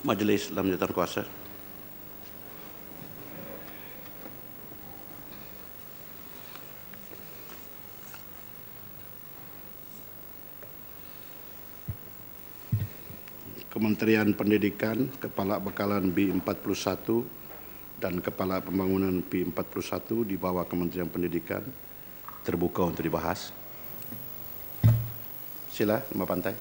Majlis dalam jawatan kuasa. Kementerian Pendidikan, Kepala Bekalan B41 dan Kepala Pembangunan P41 di bawah Kementerian Pendidikan terbuka untuk dibahas. Sila, Lembah Pantai.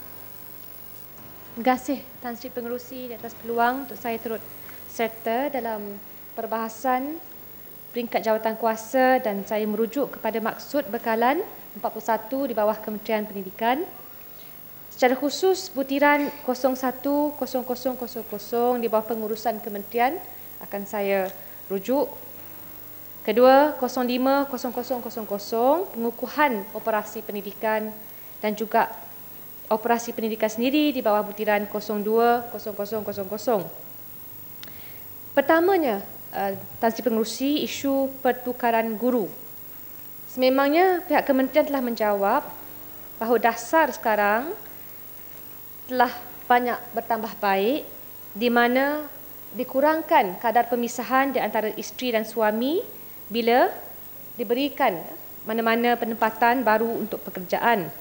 Terima kasih Tan Sri Pengerusi di atas peluang untuk saya turut serta dalam perbahasan peringkat jawatan kuasa dan saya merujuk kepada maksud bekalan 41 di bawah Kementerian Pendidikan. Secara khusus butiran 010000 di bawah pengurusan kementerian akan saya rujuk. Kedua 050000 pengukuhan operasi pendidikan dan juga operasi pendidikan sendiri di bawah butiran 020000. Pertamanya, Tan Sri Pengerusi, isu pertukaran guru. Sememangnya pihak kementerian telah menjawab bahawa dasar sekarang telah banyak bertambah baik di mana dikurangkan kadar pemisahan di antara isteri dan suami bila diberikan mana-mana penempatan baru untuk pekerjaan.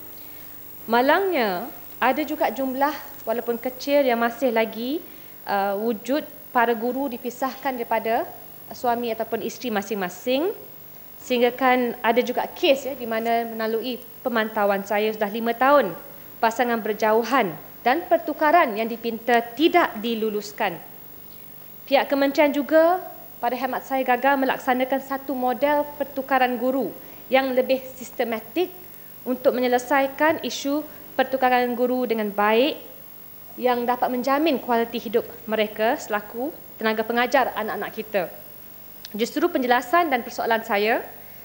Malangnya, ada juga jumlah walaupun kecil yang masih lagi wujud para guru dipisahkan daripada suami ataupun isteri masing-masing, sehingga kan ada juga kes di mana melalui pemantauan saya sudah 5 tahun pasangan berjauhan dan pertukaran yang dipinta tidak diluluskan. Pihak kementerian juga pada hemat saya gagal melaksanakan satu model pertukaran guru yang lebih sistematik untuk menyelesaikan isu pertukaran guru dengan baik yang dapat menjamin kualiti hidup mereka selaku tenaga pengajar anak-anak kita. Justru penjelasan dan persoalan saya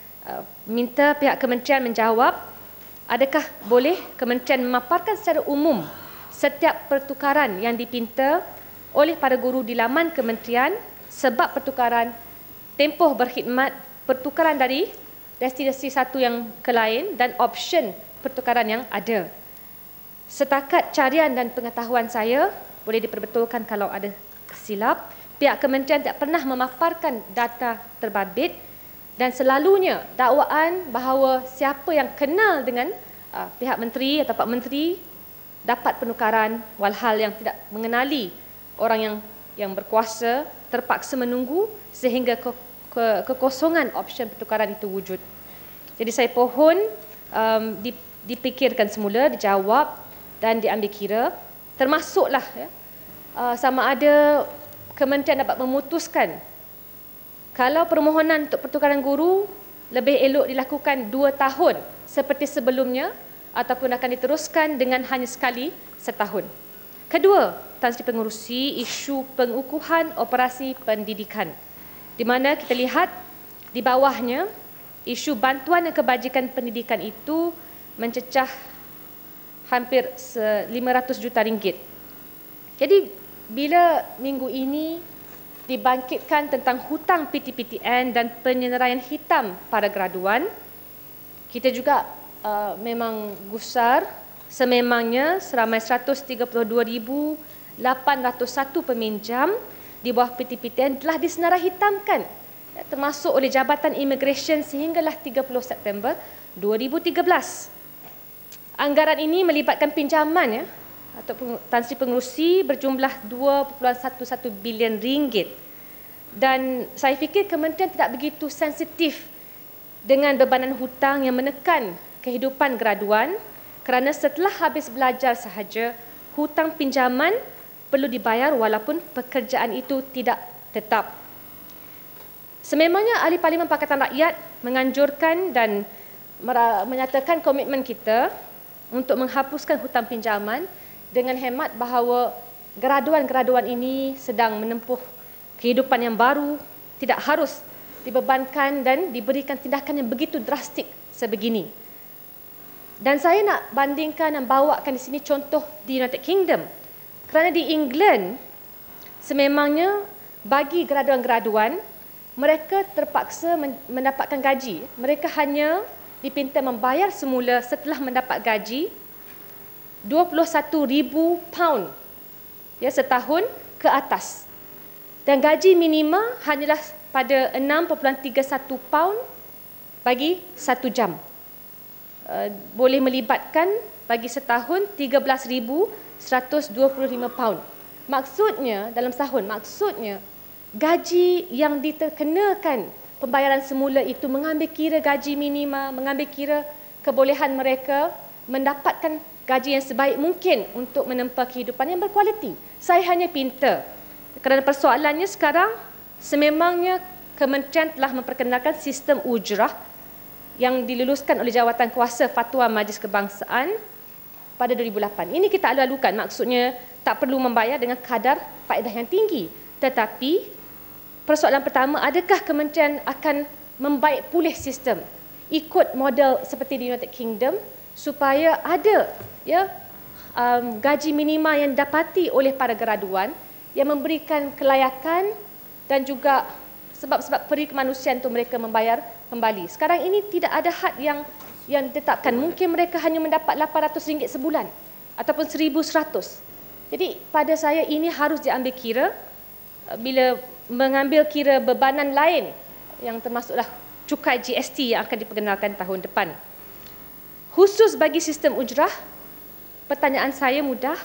minta pihak kementerian menjawab adakah boleh kementerian memaparkan secara umum setiap pertukaran yang dipinta oleh para guru di laman kementerian sebab pertukaran tempoh berkhidmat, pertukaran dari destinasi satu yang ke lain dan option pertukaran yang ada. Setakat carian dan pengetahuan saya, boleh diperbetulkan kalau ada silap, pihak kementerian tidak pernah memaparkan data terbabit dan selalunya dakwaan bahawa siapa yang kenal dengan pihak menteri atau Pak Menteri dapat penukaran, walhal yang tidak mengenali orang yang berkuasa terpaksa menunggu sehingga kekosongan option pertukaran itu wujud. Jadi saya pohon dipikirkan semula, dijawab dan diambil kira, termasuklah sama ada kementerian dapat memutuskan kalau permohonan untuk pertukaran guru lebih elok dilakukan 2 tahun seperti sebelumnya ataupun akan diteruskan dengan hanya sekali setahun. Kedua, Tan Sri Pengerusi, isu pengukuhan operasi pendidikan di mana kita lihat di bawahnya isu bantuan dan kebajikan pendidikan itu mencecah hampir 500 juta ringgit. Jadi bila minggu ini dibangkitkan tentang hutang PTPTN dan penyenaraian hitam para graduan, kita juga memang gusar sememangnya seramai 132,801 peminjam di bawah PTPTN telah disenarai hitamkan termasuk oleh Jabatan Immigration sehinggalah 30 September 2013. Anggaran ini melibatkan pinjaman atau Tan Sri Pengerusi berjumlah 2.11 bilion ringgit. Dan saya fikir kementerian tidak begitu sensitif dengan bebanan hutang yang menekan kehidupan graduan kerana setelah habis belajar sahaja, hutang pinjaman perlu dibayar walaupun pekerjaan itu tidak tetap. Sememangnya Ahli Parlimen Pakatan Rakyat menganjurkan dan menyatakan komitmen kita untuk menghapuskan hutang pinjaman dengan hemat bahawa graduan-graduan ini sedang menempuh kehidupan yang baru, tidak harus dibebankan dan diberikan tindakan yang begitu drastik sebegini. Dan saya nak bandingkan dan bawakan di sini contoh di United Kingdom. Kerana di England, sememangnya bagi graduan-graduan, mereka terpaksa mendapatkan gaji. Mereka hanya dipinta membayar semula setelah mendapat gaji £21,000 ya, setahun ke atas. Dan gaji minima hanyalah pada 6.31 pound bagi 1 jam. Boleh melibatkan bagi setahun 13,125 pound. Maksudnya dalam setahun, maksudnya gaji yang dikenakan pembayaran semula itu mengambil kira gaji minima, mengambil kira kebolehan mereka mendapatkan gaji yang sebaik mungkin untuk menempa kehidupan yang berkualiti. Saya hanya pinta kerana persoalannya sekarang sememangnya kementerian telah memperkenalkan sistem ujrah yang diluluskan oleh Jawatan Kuasa Fatwa Majlis Kebangsaan pada 2008. Ini kita alu-alukan, maksudnya tak perlu membayar dengan kadar faedah yang tinggi. Tetapi persoalan pertama, adakah kementerian akan membaik pulih sistem ikut model seperti di United Kingdom supaya ada gaji minima yang dapati oleh para graduan yang memberikan kelayakan dan juga sebab-sebab peri kemanusiaan untuk mereka membayar kembali. Sekarang ini tidak ada had yang ditetapkan. Mungkin mereka hanya mendapat RM800 sebulan ataupun RM1,100. Jadi pada saya ini harus diambil kira bila mengambil kira bebanan lain yang termasuklah cukai GST yang akan diperkenalkan tahun depan. Khusus bagi sistem ujrah, pertanyaan saya mudah.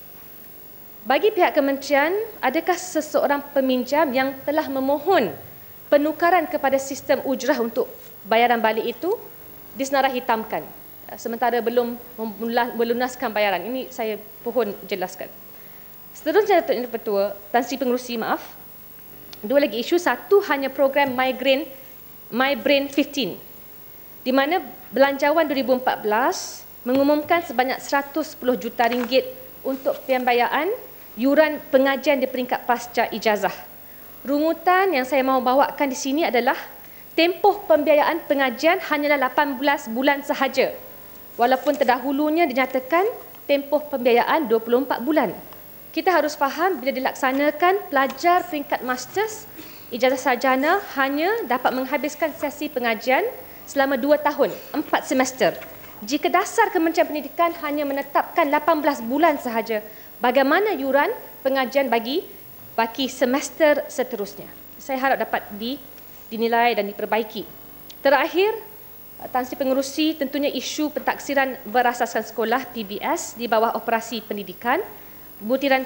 Bagi pihak kementerian, adakah seseorang peminjam yang telah memohon penukaran kepada sistem ujrah untuk bayaran balik itu disenarah hitamkan sementara belum melunaskan bayaran? Ini saya pohon jelaskan. Seterusnya, Datuk Yang Pertua, Tan Sri Pengerusi, maaf. Dua lagi isu. Satu, hanya program MyBrain 15 di mana Belanjawan 2014 mengumumkan sebanyak RM110 juta untuk pembiayaan yuran pengajian di peringkat pasca ijazah. Rungutan yang saya mahu bawakan di sini adalah tempoh pembiayaan pengajian hanyalah 18 bulan sahaja, walaupun terdahulunya dinyatakan tempoh pembiayaan 24 bulan. Kita harus faham bila dilaksanakan, pelajar peringkat masters ijazah sarjana hanya dapat menghabiskan sesi pengajian selama 2 tahun, 4 semester. Jika dasar Kementerian Pendidikan hanya menetapkan 18 bulan sahaja, bagaimana yuran pengajian bagi semester seterusnya? Saya harap dapat dinilai dan diperbaiki. Terakhir, Tan Sri Pengerusi, tentunya isu pentaksiran berasaskan sekolah PBS di bawah operasi pendidikan butiran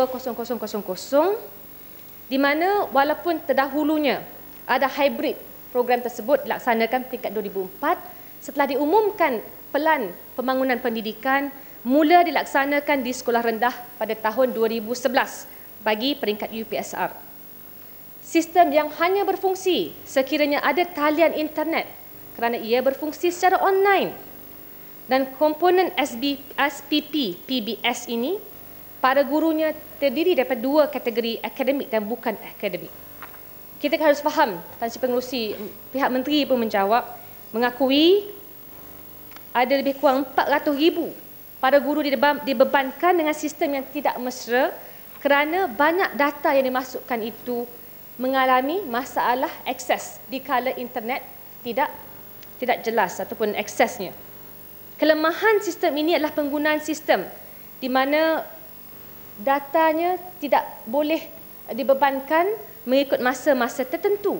020000 di mana walaupun terdahulunya ada hybrid program tersebut dilaksanakan peringkat 2004, setelah diumumkan pelan pembangunan pendidikan mula dilaksanakan di sekolah rendah pada tahun 2011 bagi peringkat UPSR. Sistem yang hanya berfungsi sekiranya ada talian internet kerana ia berfungsi secara online. Dan komponen SPP PBS ini, para gurunya terdiri daripada 2 kategori, akademik dan bukan akademik. Kita harus faham, Tan Sri Pengerusi, pihak menteri pun menjawab, mengakui ada lebih kurang 400,000 para guru dibebankan dengan sistem yang tidak mesra kerana banyak data yang dimasukkan itu mengalami masalah akses di kala internet tidak jelas ataupun aksesnya. Kelemahan sistem ini adalah penggunaan sistem di mana datanya tidak boleh dibebankan mengikut masa-masa tertentu.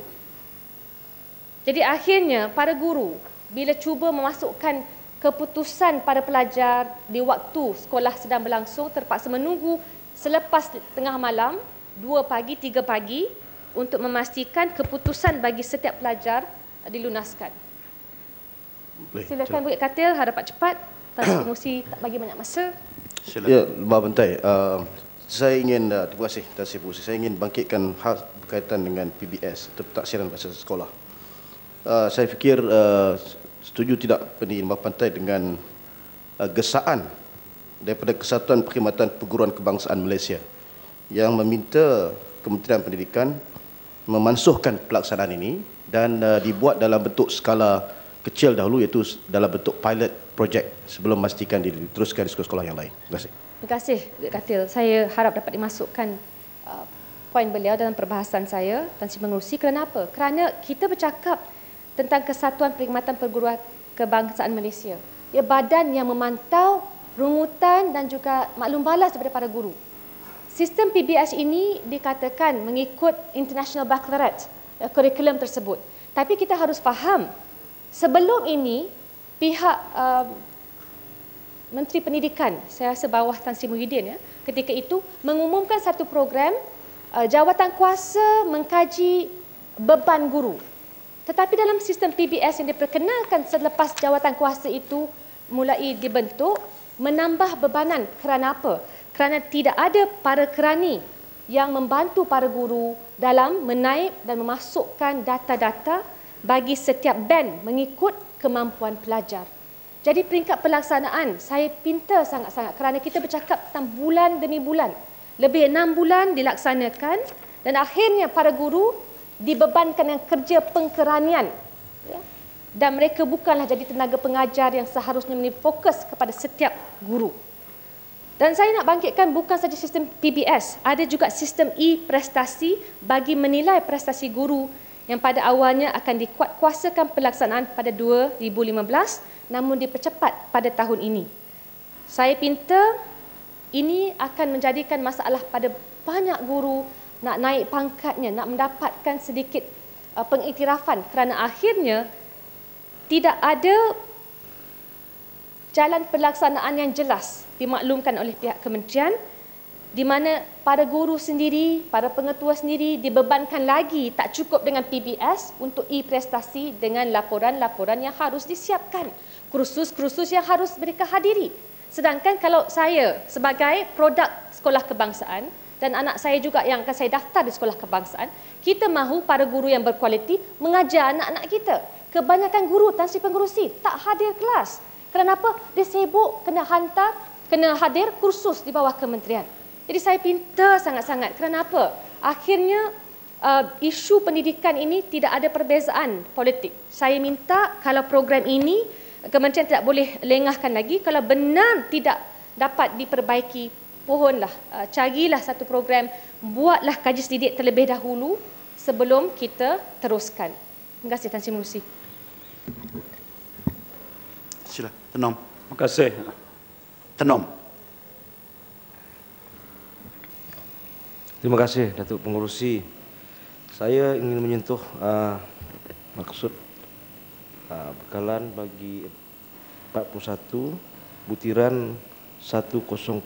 Jadi akhirnya para guru bila cuba memasukkan keputusan pada pelajar di waktu sekolah sedang berlangsung terpaksa menunggu selepas tengah malam 2 pagi, 3 pagi untuk memastikan keputusan bagi setiap pelajar dilunaskan. Silakan Bukit Katil, harapan cepat. Tan Sri Pengerusi tak bagi banyak masa. Silakan. Ya, Mbak Bentai, saya ingin, terima kasih Tan Sri Pengerusi, saya ingin bangkitkan hal berkaitan dengan PBS atau pentaksiran bahasa sekolah. Saya fikir setuju tidak pendiri Mbak Bentai dengan gesaan daripada Kesatuan Perkhidmatan Perguruan Kebangsaan Malaysia yang meminta Kementerian Pendidikan memansuhkan pelaksanaan ini dan dibuat dalam bentuk skala kecil dahulu, iaitu dalam bentuk pilot project sebelum memastikan diteruskan di sekolah-sekolah yang lain. Terima kasih. Terima kasih, Bukit Katil. Saya harap dapat dimasukkan poin beliau dalam perbahasan saya, Tan Sri Pengerusi. Kerana apa? Kerana kita bercakap tentang Kesatuan Perkhidmatan Perguruan Kebangsaan Malaysia. Ia badan yang memantau rungutan dan juga maklum balas daripada para guru. sistem PBS ini dikatakan mengikut International Baccalaureate, kurikulum tersebut. Tapi kita harus faham, sebelum ini pihak Menteri Pendidikan, saya rasa bawah Tan Sri Muhyiddin, ketika itu mengumumkan satu program jawatan kuasa mengkaji beban guru. Tetapi dalam sistem PBS yang diperkenalkan selepas jawatan kuasa itu mulai dibentuk, menambah bebanan. Kerana apa? Kerana tidak ada para kerani yang membantu para guru dalam menaip dan memasukkan data-data bagi setiap band mengikut kemampuan pelajar. Jadi peringkat pelaksanaan, saya pinta sangat-sangat kerana kita bercakap tentang bulan demi bulan. Lebih 6 bulan dilaksanakan dan akhirnya para guru dibebankan dengan kerja pengkeranian. Dan mereka bukanlah jadi tenaga pengajar yang seharusnya menjadi fokus kepada setiap guru. Dan saya nak bangkitkan bukan saja sistem PBS, ada juga sistem e-prestasi bagi menilai prestasi guru yang pada awalnya akan dikuatkuasakan pelaksanaan pada 2015 namun dipercepat pada tahun ini. Saya pinta ini akan menjadikan masalah pada banyak guru nak naik pangkatnya, nak mendapatkan sedikit pengiktirafan kerana akhirnya tidak ada jalan pelaksanaan yang jelas dimaklumkan oleh pihak kementerian di mana para guru sendiri, para pengetua sendiri dibebankan lagi tak cukup dengan PBS untuk e-prestasi dengan laporan-laporan yang harus disiapkan, kursus-kursus yang harus mereka hadiri. Sedangkan kalau saya sebagai produk sekolah kebangsaan dan anak saya juga yang akan saya daftar di sekolah kebangsaan, kita mahu para guru yang berkualiti mengajar anak-anak kita. Kebanyakan guru Tan Sri Pengerusi tak hadir kelas. Kenapa? Dia sibuk kena hadir kursus di bawah kementerian. Jadi saya pinta sangat-sangat. Kenapa? Akhirnya isu pendidikan ini tidak ada perbezaan politik. Saya minta kalau program ini kementerian tidak boleh lengahkan lagi. Kalau benar tidak dapat diperbaiki, pohonlah, carilah satu program, buatlah kaji selidik terlebih dahulu sebelum kita teruskan. Terima kasih Tan Sri Melusi. Sila, Tenom. Terima kasih. Tenom. Terima kasih Datuk Pengerusi. Saya ingin menyentuh maksud bekalan bagi 41 butiran 10000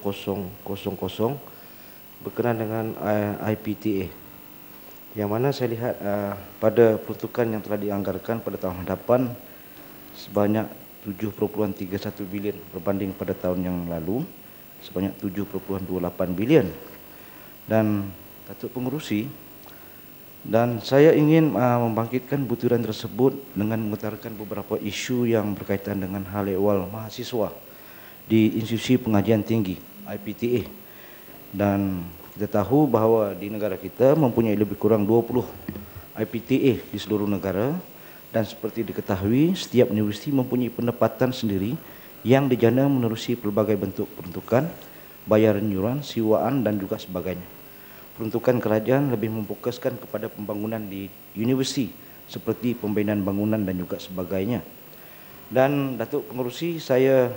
berkenaan dengan IPTA. Yang mana saya lihat pada peruntukan yang telah dianggarkan pada tahun hadapan sebanyak 7.31 bilion berbanding pada tahun yang lalu sebanyak 7.28 bilion. Dan Datuk Pengerusi, dan saya ingin membangkitkan butiran tersebut dengan mengutarakan beberapa isu yang berkaitan dengan hal ehwal mahasiswa di institusi pengajian tinggi IPTA. Dan kita tahu bahawa di negara kita mempunyai lebih kurang 20 IPTA di seluruh negara, dan seperti diketahui setiap universiti mempunyai pendapatan sendiri yang dijana menerusi pelbagai bentuk peruntukan, bayaran yuran, siwaan dan juga sebagainya. Peruntukan kerajaan lebih memfokuskan kepada pembangunan di universiti seperti pembinaan bangunan dan juga sebagainya. Dan Datuk Pengerusi, saya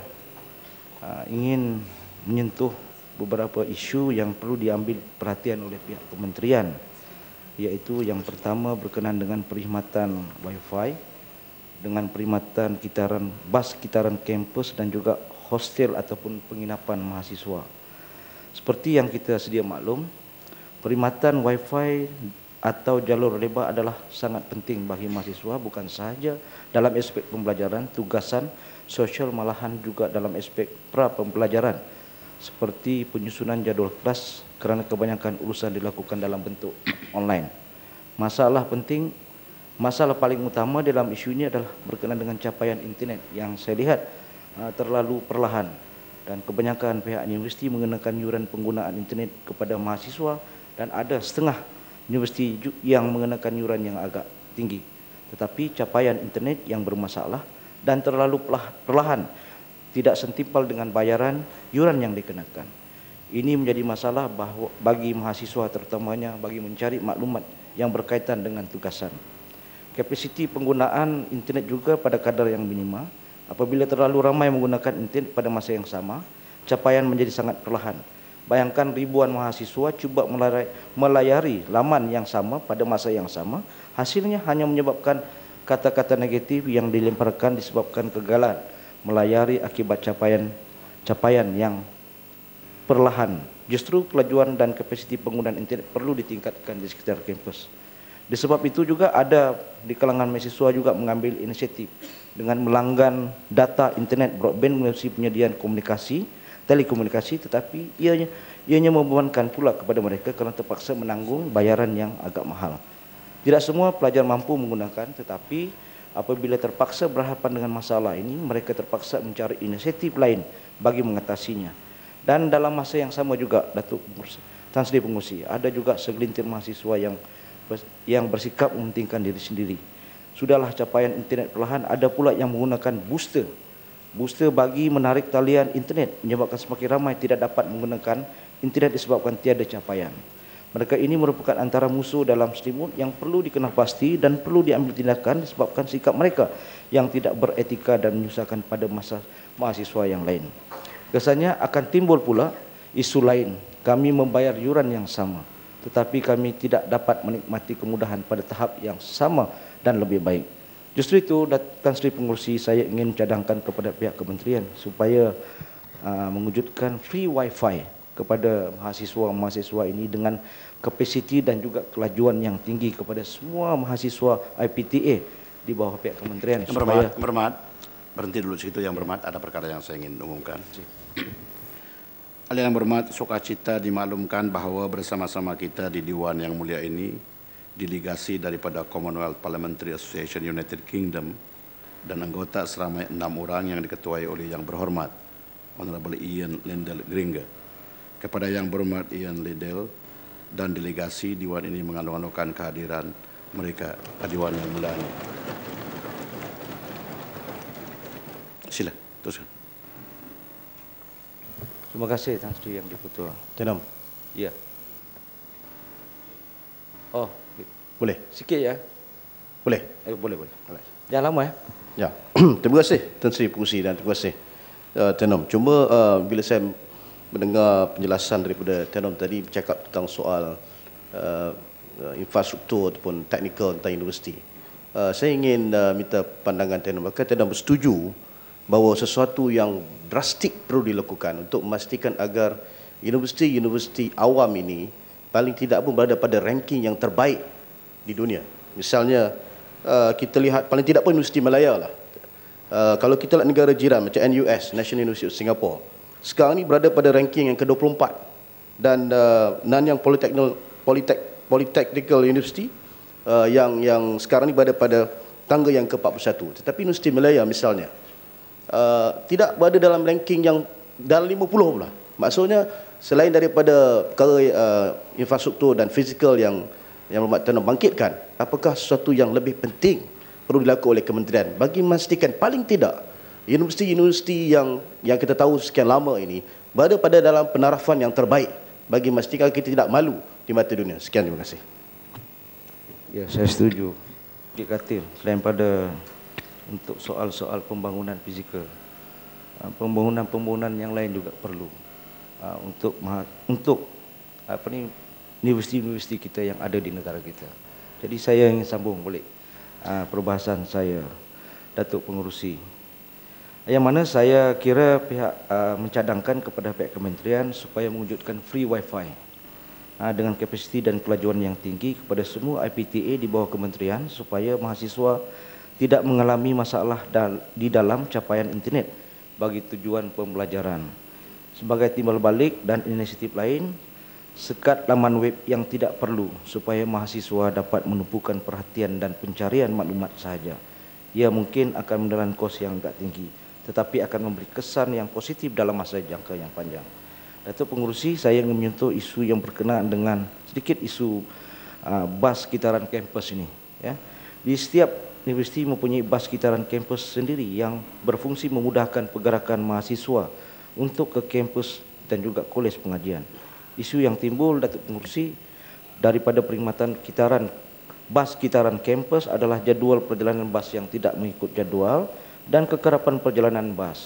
ingin menyentuh beberapa isu yang perlu diambil perhatian oleh pihak kementerian, iaitu yang pertama berkenaan dengan perkhidmatan Wi-Fi, dengan perkhidmatan kitaran bas kitaran kampus dan juga hostel ataupun penginapan mahasiswa. Seperti yang kita sedia maklum, perkhidmatan Wi-Fi atau jalur lebar adalah sangat penting bagi mahasiswa, bukan sahaja dalam aspek pembelajaran, tugasan, sosial, malahan juga dalam aspek pra-pembelajaran seperti penyusunan jadual kelas kerana kebanyakan urusan dilakukan dalam bentuk online. Masalah paling utama dalam isu ini adalah berkenaan dengan capaian internet yang saya lihat terlalu perlahan, dan kebanyakan pihak universiti mengenakan yuran penggunaan internet kepada mahasiswa dan ada setengah universiti yang mengenakan yuran yang agak tinggi. Tetapi capaian internet yang bermasalah dan terlalu perlahan, tidak sentimpal dengan bayaran yuran yang dikenakan. Ini menjadi masalah bagi mahasiswa, terutamanya bagi mencari maklumat yang berkaitan dengan tugasan. Kapasiti penggunaan internet juga pada kadar yang minima. Apabila terlalu ramai menggunakan internet pada masa yang sama, capaian menjadi sangat perlahan. Bayangkan ribuan mahasiswa cuba melayari laman yang sama pada masa yang sama, hasilnya hanya menyebabkan kata-kata negatif yang dilemparkan disebabkan kegagalan melayari akibat capaian yang perlahan. Justru kelajuan dan kapasiti penggunaan internet perlu ditingkatkan di sekitar kampus. Disebab itu juga ada di kalangan mahasiswa juga mengambil inisiatif dengan melanggan data internet broadband melalui penyediaan telekomunikasi, tetapi ianya membebankan pula kepada mereka kerana terpaksa menanggung bayaran yang agak mahal. Tidak semua pelajar mampu menggunakan, tetapi apabila terpaksa berhadapan dengan masalah ini, mereka terpaksa mencari inisiatif lain bagi mengatasinya. Dan dalam masa yang sama juga, Datuk Tan Sri Pengerusi, ada juga segelintir mahasiswa yang bersikap mementingkan diri sendiri. Sudahlah capaian internet perlahan, ada pula yang menggunakan booster bagi menarik talian internet, menyebabkan semakin ramai tidak dapat menggunakan internet disebabkan tiada capaian. Mereka ini merupakan antara musuh dalam selimut yang perlu dikenal pasti dan perlu diambil tindakan disebabkan sikap mereka yang tidak beretika dan menyusahkan pada mahasiswa yang lain. Kesannya akan timbul pula isu lain, kami membayar yuran yang sama, tetapi kami tidak dapat menikmati kemudahan pada tahap yang sama dan lebih baik. Justru itu, Tan Sri Pengerusi, saya ingin cadangkan kepada pihak kementerian supaya mewujudkan free wifi kepada mahasiswa-mahasiswa ini dengan kapasiti dan juga kelajuan yang tinggi kepada semua mahasiswa IPTA di bawah pihak kementerian. Yang berhormat, berhenti dulu situ. Yang berhormat, ada perkara yang saya ingin umumkan. Yang berhormat, sukacita dimaklumkan bahawa bersama-sama kita di Dewan yang mulia ini, delegasi daripada Commonwealth Parliamentary Association United Kingdom dan anggota seramai 6 orang yang diketuai oleh Yang Berhormat Honorable Ian Lindell Gringe. Kepada Yang Berhormat Ian Lindell dan delegasi, Dewan ini mengalu-alukan kehadiran mereka di Dewan yang mulia ini. Sila, teruskan. Terima kasih Tan Sri Yang Di-Pertua. Tenam. Ya. Oh, Boleh? sikit ya. Boleh? Boleh. Jangan lama ya. Ya. Terima kasih Tan Sri Pengerusi dan terima kasih Tenom. Cuma bila saya mendengar penjelasan daripada Tenom tadi bercakap tentang soal infrastruktur ataupun teknikal tentang universiti, saya ingin minta pandangan Tenom. Apakah Tenom bersetuju bahawa sesuatu yang drastik perlu dilakukan untuk memastikan agar universiti-universiti awam ini paling tidak pun berada pada ranking yang terbaik di dunia. Misalnya kita lihat paling tidak pun Universiti Malaya lah. Kalau kita lihat negara jiran macam NUS, National University of Singapore, sekarang ni berada pada ranking yang ke-24 dan Nanyang Polytechnical University yang sekarang ni berada pada tangga yang ke-41. Tetapi Universiti Malaya misalnya tidak berada dalam ranking yang dalam 50 pula. Maksudnya selain daripada perkara infrastruktur dan fizikal yang Berhormat Tan bangkitkan, apakah sesuatu yang lebih penting perlu dilakukan oleh kementerian bagi memastikan paling tidak universiti-universiti yang kita tahu sekian lama ini berada pada dalam penarafan yang terbaik bagi memastikan kita tidak malu di mata dunia. Sekian, terima kasih. Ya, saya setuju. Dikatil selain pada untuk soal-soal pembangunan fizikal, pembangunan yang lain juga perlu untuk universiti-universiti kita yang ada di negara kita. Jadi saya ingin sambung balik perbahasan saya, Datuk Pengerusi, yang mana saya kira pihak mencadangkan kepada pihak kementerian supaya mewujudkan free wifi dengan kapasiti dan kelajuan yang tinggi kepada semua IPTA di bawah kementerian supaya mahasiswa tidak mengalami masalah di dalam capaian internet bagi tujuan pembelajaran. Sebagai timbal balik dan inisiatif lain, sekat laman web yang tidak perlu supaya mahasiswa dapat menumpukan perhatian dan pencarian maklumat sahaja. Ia mungkin akan menelan kos yang agak tinggi, tetapi akan memberi kesan yang positif dalam masa jangka yang panjang. Datuk Pengerusi, saya ingin menyentuh isu yang berkenaan dengan sedikit isu bas sekitaran kampus ini. Ya. Di setiap universiti mempunyai bas sekitaran kampus sendiri yang berfungsi memudahkan pergerakan mahasiswa untuk ke kampus dan juga kolej pengajian. Isu yang timbul, Datuk Pengerusi, daripada perkhidmatan bas sekitaran kampus adalah jadual perjalanan bas yang tidak mengikut jadual dan kekerapan perjalanan bas.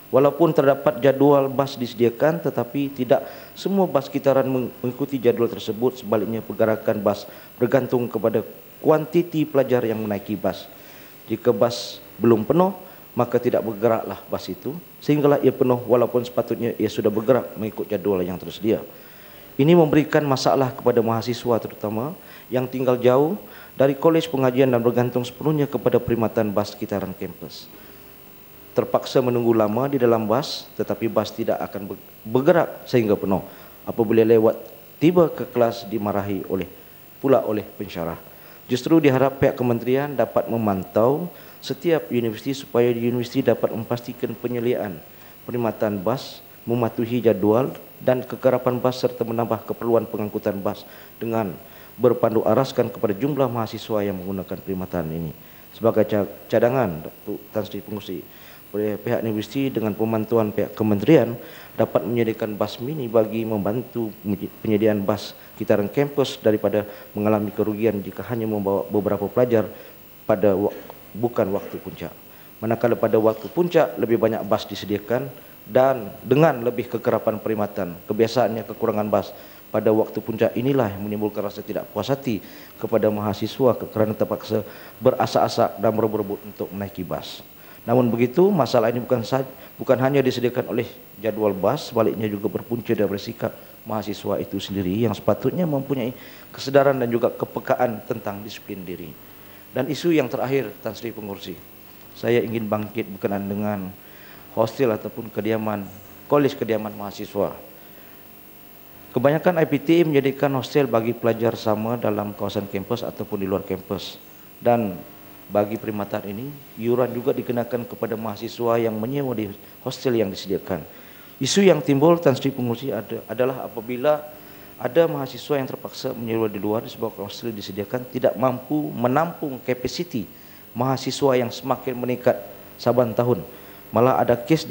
Walaupun terdapat jadual bas disediakan, tetapi tidak semua bas kitaran mengikuti jadual tersebut. Sebaliknya, pergerakan bas bergantung kepada kuantiti pelajar yang menaiki bas. Jika bas belum penuh, maka tidak bergeraklah bas itu, sehinggalah ia penuh walaupun sepatutnya ia sudah bergerak mengikut jadual yang tersedia. Ini memberikan masalah kepada mahasiswa terutama yang tinggal jauh dari kolej pengajian dan bergantung sepenuhnya kepada perkhidmatan bas kitaran kampus. Terpaksa menunggu lama di dalam bas, tetapi bas tidak akan bergerak sehingga penuh. Apabila lewat tiba ke kelas dimarahi pula oleh pensyarah. Justru diharap pihak kementerian dapat memantau setiap universiti supaya universiti dapat memastikan penyediaan perkhidmatan bas, mematuhi jadual dan kekerapan bas serta menambah keperluan pengangkutan bas dengan berpandu araskan kepada jumlah mahasiswa yang menggunakan perkhidmatan ini. Sebagai cadangan, Tan Sri Pengerusi, pihak universiti dengan pembantuan pihak kementerian dapat menyediakan bas mini bagi membantu penyediaan bas kitaran kampus daripada mengalami kerugian jika hanya membawa beberapa pelajar pada bukan waktu puncak. Manakala pada waktu puncak lebih banyak bas disediakan dan dengan lebih kekerapan perkhidmatan. Kebiasaannya kekurangan bas pada waktu puncak inilah yang menimbulkan rasa tidak puas hati kepada mahasiswa kerana terpaksa berasak-asak dan berebut untuk menaiki bas. Namun begitu, masalah ini bukan hanya disediakan oleh jadual bas, sebaliknya juga berpunca dari sikap mahasiswa itu sendiri yang sepatutnya mempunyai kesedaran dan juga kepekaan tentang disiplin diri. Dan isu yang terakhir, Tan Sri Pengerusi, saya ingin bangkit berkenaan dengan hostel ataupun kolej kediaman mahasiswa. Kebanyakan IPTA menyediakan hostel bagi pelajar sama dalam kawasan kampus ataupun di luar kampus. Dan bagi perkhidmatan ini, iuran juga dikenakan kepada mahasiswa yang menyewa di hostel yang disediakan. Isu yang timbul, Tan Sri Pengerusi, adalah apabila ada mahasiswa yang terpaksa menyewa di luar disebabkan hostel disediakan tidak mampu menampung kapasiti mahasiswa yang semakin meningkat saban tahun. Malah ada kes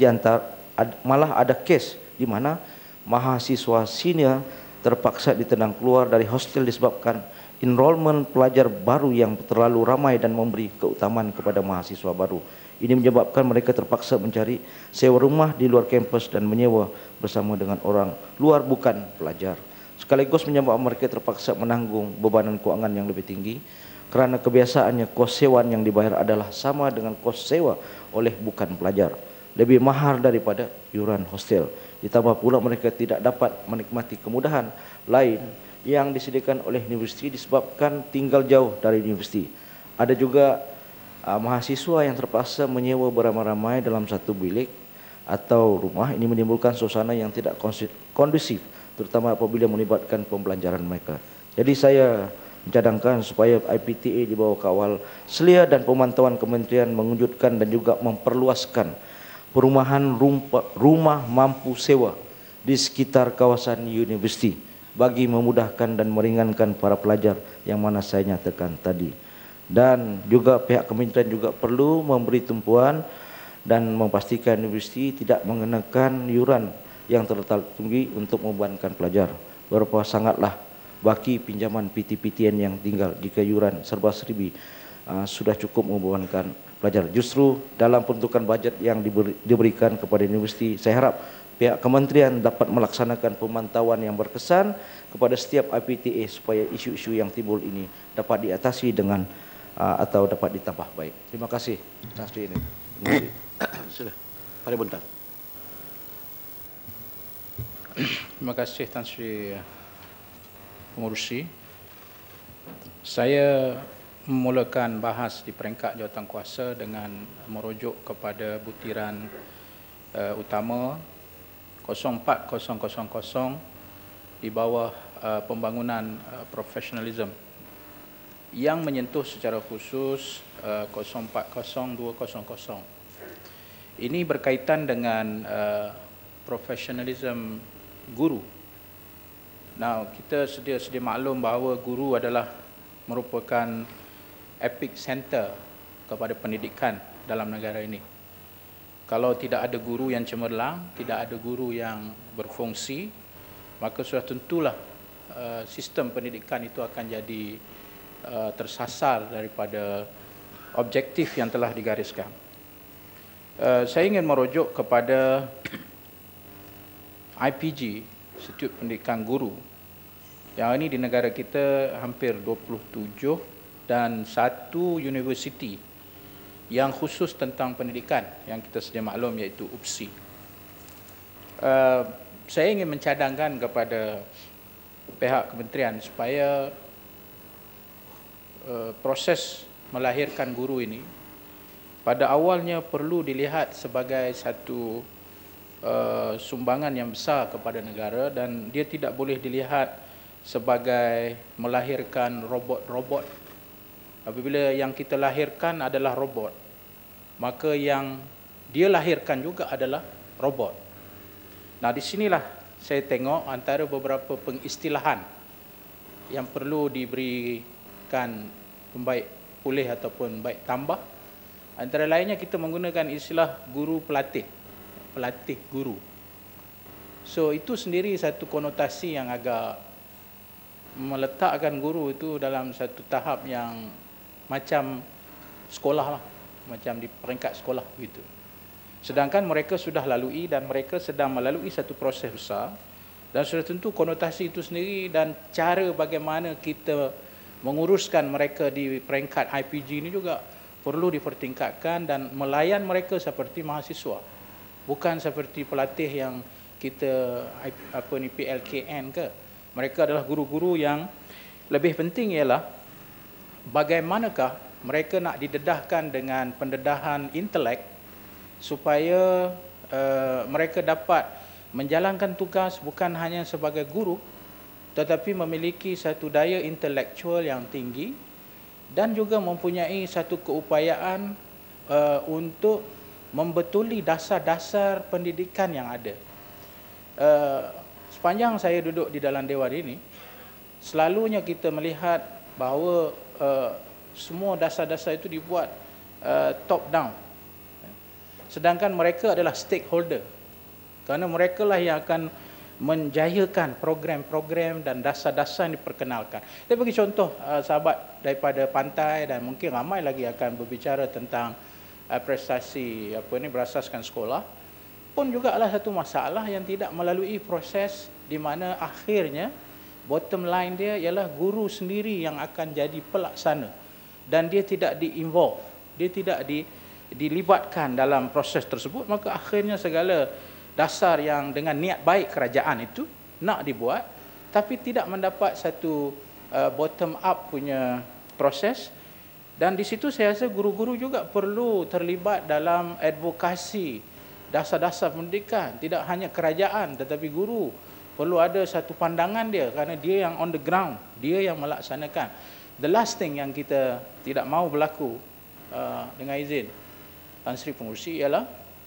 di mana mahasiswa senior terpaksa ditendang keluar dari hostel disebabkan enrollment pelajar baru yang terlalu ramai dan memberi keutamaan kepada mahasiswa baru. Ini menyebabkan mereka terpaksa mencari sewa rumah di luar kampus dan menyewa bersama dengan orang luar bukan pelajar. Sekaligus menyebabkan mereka terpaksa menanggung bebanan kewangan yang lebih tinggi kerana kebiasaannya kos sewa yang dibayar adalah sama dengan kos sewa oleh bukan pelajar, lebih mahal daripada iuran hostel. Ditambah pula mereka tidak dapat menikmati kemudahan lain yang disediakan oleh universiti disebabkan tinggal jauh dari universiti. Ada juga mahasiswa yang terpaksa menyewa beramai-ramai dalam satu bilik atau rumah. Ini menimbulkan suasana yang tidak kondusif, terutama apabila melibatkan pembelajaran mereka. Jadi saya mencadangkan supaya IPTA di bawah kawal SELIA dan pemantauan kementerian mewujudkan dan juga memperluaskan perumahan rumah mampu sewa di sekitar kawasan universiti bagi memudahkan dan meringankan para pelajar yang mana saya nyatakan tadi. Dan juga pihak kementerian juga perlu memberi tumpuan dan memastikan universiti tidak mengenakan iuran yang terlalu tinggi untuk membebankan pelajar. Berapa sangatlah baki pinjaman PT-PTN yang tinggal jika iuran serba seribu sudah cukup membebankan pelajar. Justru dalam peruntukan bajet yang diberikan kepada universiti, saya harap pihak kementerian dapat melaksanakan pemantauan yang berkesan kepada setiap IPTA supaya isu-isu yang timbul ini dapat diatasi dengan atau dapat ditambah baik. Terima kasih. Tan Sri ini. Sila, Pak Buntar. Terima kasih Tan Sri Pengerusi. Saya memulakan bahas di peringkat jawatankuasa dengan merujuk kepada butiran utama 04000 di bawah pembangunan profesionalism yang menyentuh secara khusus 040200. Ini berkaitan dengan profesionalism guru. Now, kita sedia maklum bahawa guru adalah merupakan epic center kepada pendidikan dalam negara ini. Kalau tidak ada guru yang cemerlang, tidak ada guru yang berfungsi, maka sudah tentulah sistem pendidikan itu akan jadi tersasar daripada objektif yang telah digariskan. Saya ingin merujuk kepada IPG, Institut Pendidikan Guru. Yang ini di negara kita hampir 27 dan satu universiti yang khusus tentang pendidikan yang kita sedia maklum iaitu UPSI. Saya ingin mencadangkan kepada pihak kementerian supaya proses melahirkan guru ini pada awalnya perlu dilihat sebagai satu sumbangan yang besar kepada negara dan dia tidak boleh dilihat sebagai melahirkan robot-robot. Apabila yang kita lahirkan adalah robot, maka yang dia lahirkan juga adalah robot. Nah, di sinilah saya tengok antara beberapa pengistilahan yang perlu diberikan baik pulih ataupun baik tambah. Antara lainnya kita menggunakan istilah guru pelatih, pelatih guru. So itu sendiri satu konotasi yang agak meletakkan guru itu dalam satu tahap yang macam sekolah lah, macam di peringkat sekolah gitu. Sedangkan mereka sudah lalui dan mereka sedang melalui satu proses besar dan sudah tentu konotasi itu sendiri dan cara bagaimana kita menguruskan mereka di peringkat IPG ini juga perlu dipertingkatkan dan melayan mereka seperti mahasiswa, bukan seperti pelatih yang kita PLKN ke. Mereka adalah guru-guru yang lebih penting ialah bagaimanakah mereka nak didedahkan dengan pendedahan intelek supaya mereka dapat menjalankan tugas bukan hanya sebagai guru tetapi memiliki satu daya intelektual yang tinggi dan juga mempunyai satu keupayaan untuk membetuli dasar-dasar pendidikan yang ada. Sepanjang saya duduk di dalam dewan ini, selalunya kita melihat bahawa semua dasar-dasar itu dibuat top down. Sedangkan mereka adalah stakeholder. Kerana mereka lah yang akan menjayakan program-program dan dasar-dasar yang diperkenalkan. Saya bagi contoh sahabat daripada pantai dan mungkin ramai lagi akan berbicara tentang prestasi berasaskan sekolah pun juga adalah satu masalah yang tidak melalui proses di mana akhirnya bottom line dia ialah guru sendiri yang akan jadi pelaksana dan dia tidak di-involve, dia tidak dilibatkan dalam proses tersebut, maka akhirnya segala dasar yang dengan niat baik kerajaan itu nak dibuat tapi tidak mendapat satu bottom up punya proses. Dan di situ saya rasa guru-guru juga perlu terlibat dalam advokasi dasar-dasar pendidikan. Tidak hanya kerajaan tetapi guru perlu ada satu pandangan dia kerana dia yang on the ground, dia yang melaksanakan. The last thing yang kita tidak mahu berlaku dengan izin Tan Sri Pengerusi ialah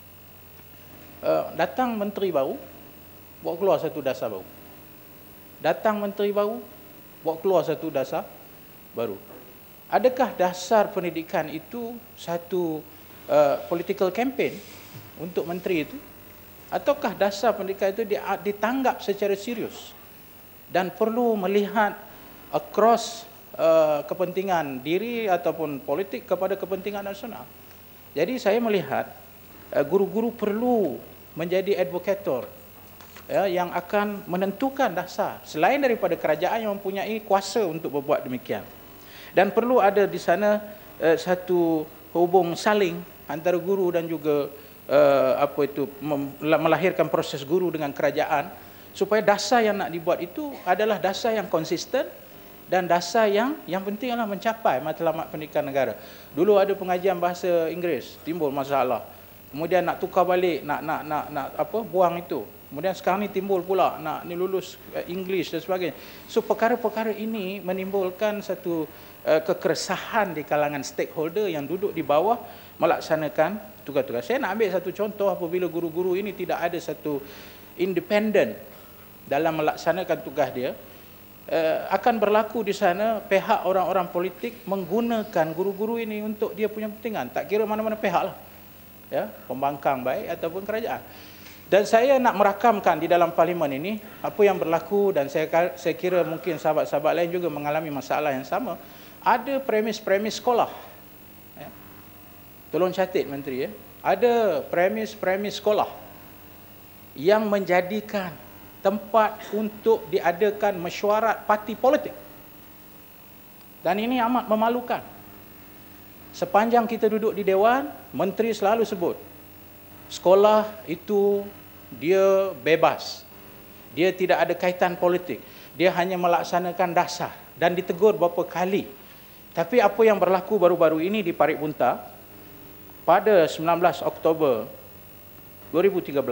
datang menteri baru, buat keluar satu dasar baru. Datang menteri baru, buat keluar satu dasar baru. Adakah dasar pendidikan itu satu political campaign untuk menteri itu? Ataukah dasar pendidikan itu ditanggap secara serius dan perlu melihat across kepentingan diri ataupun politik kepada kepentingan nasional? Jadi saya melihat guru-guru perlu menjadi advokator yang akan menentukan dasar selain daripada kerajaan yang mempunyai kuasa untuk berbuat demikian. Dan perlu ada di sana satu hubung saling antara guru dan juga melahirkan proses guru dengan kerajaan supaya dasar yang nak dibuat itu adalah dasar yang konsisten dan dasar yang penting adalah mencapai matlamat pendidikan negara. Dulu ada pengajian bahasa Inggeris, timbul masalah. Kemudian nak tukar balik, nak buang itu. Kemudian sekarang ni timbul pula nak lulus English dan sebagainya. So perkara-perkara ini menimbulkan satu kekeresahan di kalangan stakeholder yang duduk di bawah melaksanakan tugas-tugas. Saya nak ambil satu contoh apabila guru-guru ini tidak ada satu independen dalam melaksanakan tugas dia, akan berlaku di sana pihak orang-orang politik menggunakan guru-guru ini untuk dia punya kepentingan. Tak kira mana-mana pihak lah. Ya, pembangkang baik ataupun kerajaan. Dan saya nak merakamkan di dalam parlimen ini apa yang berlaku dan saya kira mungkin sahabat-sahabat lain juga mengalami masalah yang sama. Ada premis-premis sekolah. Ya. Tolong catat Menteri ya. ada premis-premis sekolah yang menjadikan tempat untuk diadakan mesyuarat parti politik. Dan ini amat memalukan. Sepanjang kita duduk di Dewan, Menteri selalu sebut, sekolah itu dia bebas. Dia tidak ada kaitan politik. Dia hanya melaksanakan dasar. Dan ditegur beberapa kali. Tapi apa yang berlaku baru-baru ini di Parit Bunta, pada 19 Oktober 2013,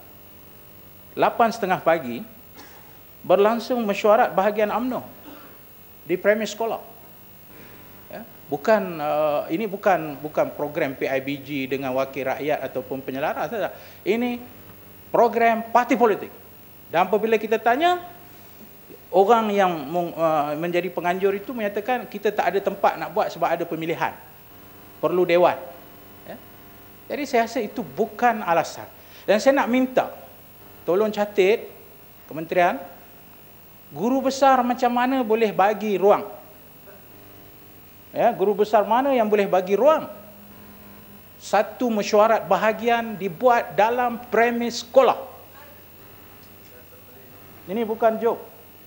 8.30 pagi, berlangsung mesyuarat bahagian UMNO di premis sekolah. Ya, ini bukan program PIBG dengan wakil rakyat ataupun penyelaras. Ini program parti politik. Dan apabila kita tanya, orang yang menjadi penganjur itu menyatakan kita tak ada tempat nak buat sebab ada pemilihan. Perlu dewan. Ya? Jadi saya rasa itu bukan alasan. Dan saya nak minta, tolong catat kementerian, guru besar macam mana boleh bagi ruang. Ya, guru besar mana yang boleh bagi ruang? Satu mesyuarat bahagian dibuat dalam premis sekolah. Ini bukan joke.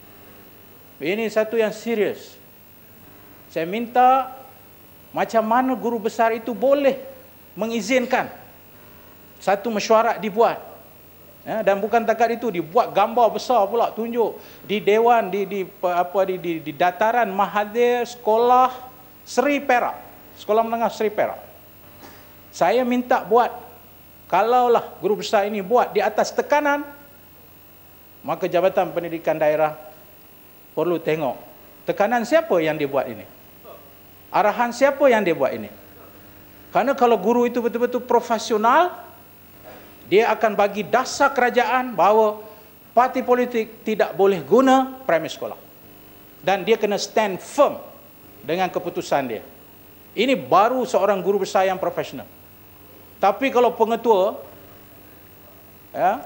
Ini satu yang serius. Saya minta macam mana guru besar itu boleh mengizinkan satu mesyuarat dibuat. Ya, dan bukan takat itu, dibuat gambar besar pula tunjuk di dewan, di dataran Mahathir Sekolah Seri Perak, Sekolah Menengah Seri Perak. Saya minta buat, kalaulah guru besar ini buat di atas tekanan, maka Jabatan Pendidikan Daerah perlu tengok tekanan siapa yang dia buat ini, arahan siapa yang dia buat ini. Karena kalau guru itu betul-betul profesional, dia akan bagi dasar kerajaan bahawa parti politik tidak boleh guna premis sekolah. Dan dia kena stand firm dengan keputusan dia. Ini baru seorang guru besar yang profesional. Tapi kalau pengetua, ya,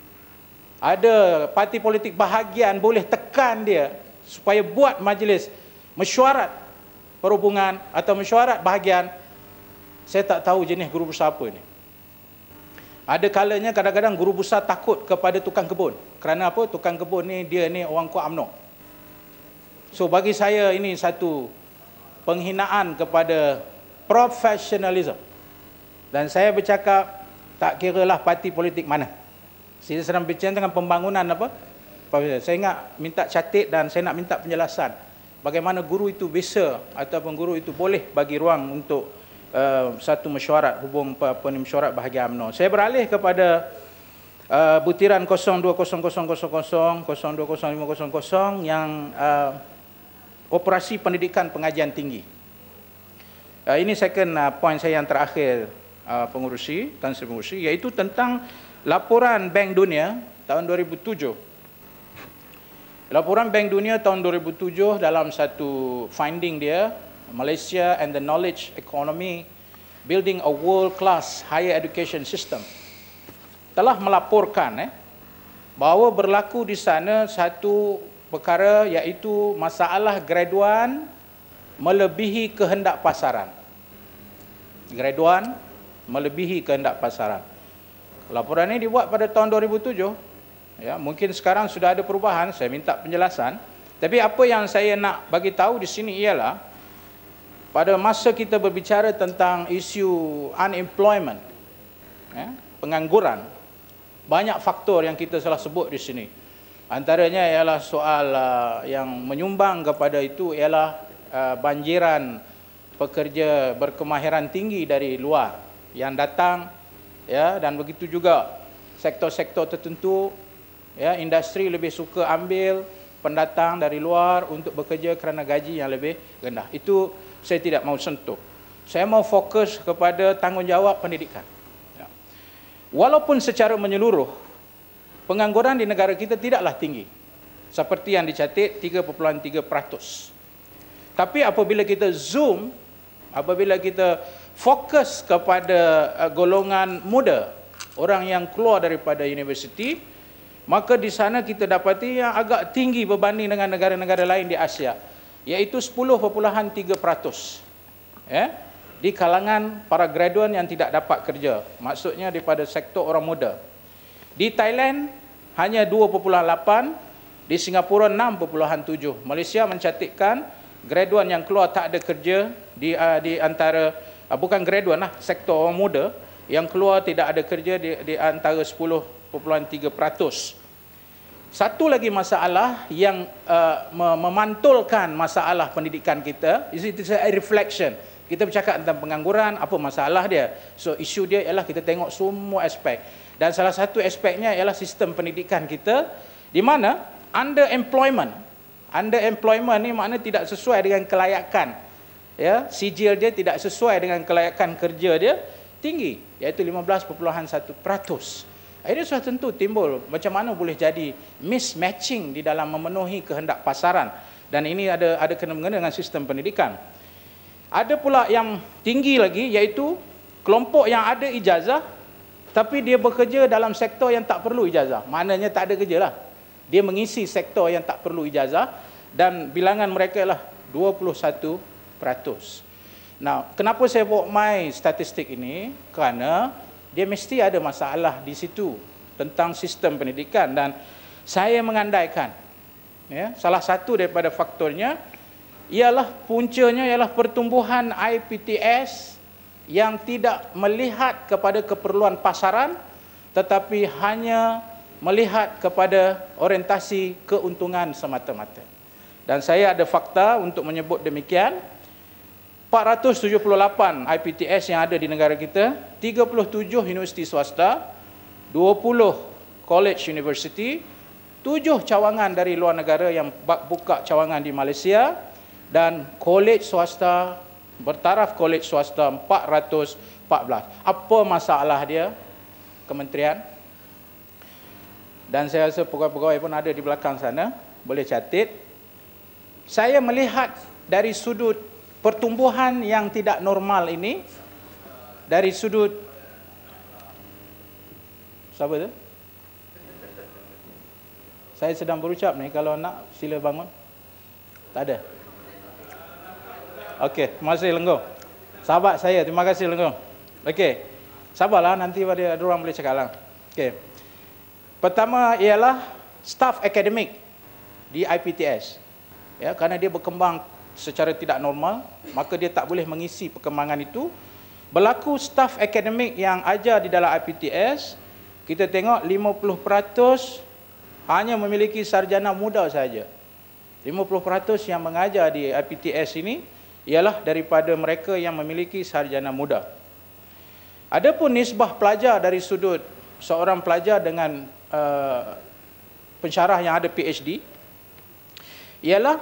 ada parti politik bahagian boleh tekan dia supaya buat majlis mesyuarat perhubungan atau mesyuarat bahagian, saya tak tahu jenis guru besar apa ini. Ada kalanya kadang-kadang guru besar takut kepada tukang kebun. Kerana apa? Tukang kebun ni dia ni orang kuat UMNO. So bagi saya ini satu penghinaan kepada profesionalism. Dan saya bercakap tak kiralah parti politik mana. Saya sedang bincang tentang pembangunan apa? Saya ingat minta catat dan saya nak minta penjelasan. Bagaimana guru itu bisa ataupun guru itu boleh bagi ruang untuk satu mesyuarat mesyuarat bahagian UMNO. Saya beralih kepada butiran 020000 020500 yang operasi pendidikan pengajian tinggi. Ini second point saya yang terakhir, pengurusi, Tan Sri Pengurusi, iaitu tentang laporan Bank Dunia tahun 2007. Laporan Bank Dunia tahun 2007 dalam satu finding dia, Malaysia and the Knowledge Economy, Building a World-Class Higher Education System, telah melaporkan bahawa berlaku di sana satu perkara iaitu masalah graduan melebihi kehendak pasaran. Graduan melebihi kehendak pasaran. Laporan ini dibuat pada tahun 2007. Ya, mungkin sekarang sudah ada perubahan, saya minta penjelasan. Tapi apa yang saya nak bagi tahu di sini ialah pada masa kita berbicara tentang isu unemployment, ya, pengangguran, banyak faktor yang kita salah sebut di sini. Antaranya ialah soal yang menyumbang kepada itu ialah banjiran pekerja berkemahiran tinggi dari luar yang datang, ya, dan begitu juga sektor-sektor tertentu, ya, industri lebih suka ambil pendatang dari luar untuk bekerja kerana gaji yang lebih rendah. Itu saya tidak mau sentuh. Saya mau fokus kepada tanggungjawab pendidikan. Ya. Walaupun secara menyeluruh pengangguran di negara kita tidaklah tinggi seperti yang dicatat 3.3%. Tapi apabila kita zoom, apabila kita fokus kepada golongan muda, orang yang keluar daripada universiti, maka di sana kita dapati yang agak tinggi berbanding dengan negara-negara lain di Asia, iaitu 10.3%. Ya? di kalangan para graduan yang tidak dapat kerja, maksudnya daripada sektor orang muda. Di Thailand hanya 2.8, di Singapura 6.7. Malaysia mencatatkan graduan yang keluar tak ada kerja di antara bukan graduan lah, sektor orang muda yang keluar tidak ada kerja di antara 10.3%. Satu lagi masalah yang memantulkan masalah pendidikan kita, itu a reflection. Kita bercakap tentang pengangguran, apa masalah dia. So isu dia ialah kita tengok semua aspek. Dan salah satu aspeknya ialah sistem pendidikan kita, di mana underemployment ni makna tidak sesuai dengan kelayakan. Ya, sijil dia tidak sesuai dengan kelayakan kerja dia, tinggi, iaitu 15.1%. Ini sudah tentu timbul macam mana boleh jadi mismatching di dalam memenuhi kehendak pasaran, dan ini ada kena-mengena dengan sistem pendidikan. Ada pula yang tinggi lagi, iaitu kelompok yang ada ijazah tapi dia bekerja dalam sektor yang tak perlu ijazah. Maknanya tak ada kerja lah. Dia mengisi sektor yang tak perlu ijazah, dan bilangan mereka ialah 21%. Nah, kenapa saya bawa mai statistik ini? Kerana dia mesti ada masalah di situ tentang sistem pendidikan, dan saya mengandaikan salah satu daripada faktornya ialah puncanya ialah pertumbuhan IPTS yang tidak melihat kepada keperluan pasaran tetapi hanya melihat kepada orientasi keuntungan semata-mata. Dan saya ada fakta untuk menyebut demikian. 478 IPTS yang ada di negara kita, 37 universiti swasta, 20 college university, 7 cawangan dari luar negara yang buka cawangan di Malaysia, dan college swasta, bertaraf college swasta 414. Apa masalah dia, kementerian? Dan saya rasa pegawai-pegawai pun ada di belakang sana, boleh catat. Saya melihat dari sudut pertumbuhan yang tidak normal ini, dari sudut siapa tu? Saya sedang berucap ni, kalau nak sila bangun. Tak ada. Okey, terima kasih Lenggong. Sahabat saya, terima kasih Lenggong. Okey, sabarlah, nanti ada orang boleh cakap lah. Okey. Pertama ialah staff akademik di IPTS. Ya, kerana dia berkembang secara tidak normal, maka dia tak boleh mengisi perkembangan itu. Berlaku staf akademik yang ajar di dalam IPTS, kita tengok 50% hanya memiliki sarjana muda saja. 50% yang mengajar di IPTS ini ialah daripada mereka yang memiliki sarjana muda. Adapun nisbah pelajar dari sudut seorang pelajar dengan pensyarah yang ada PhD, ialah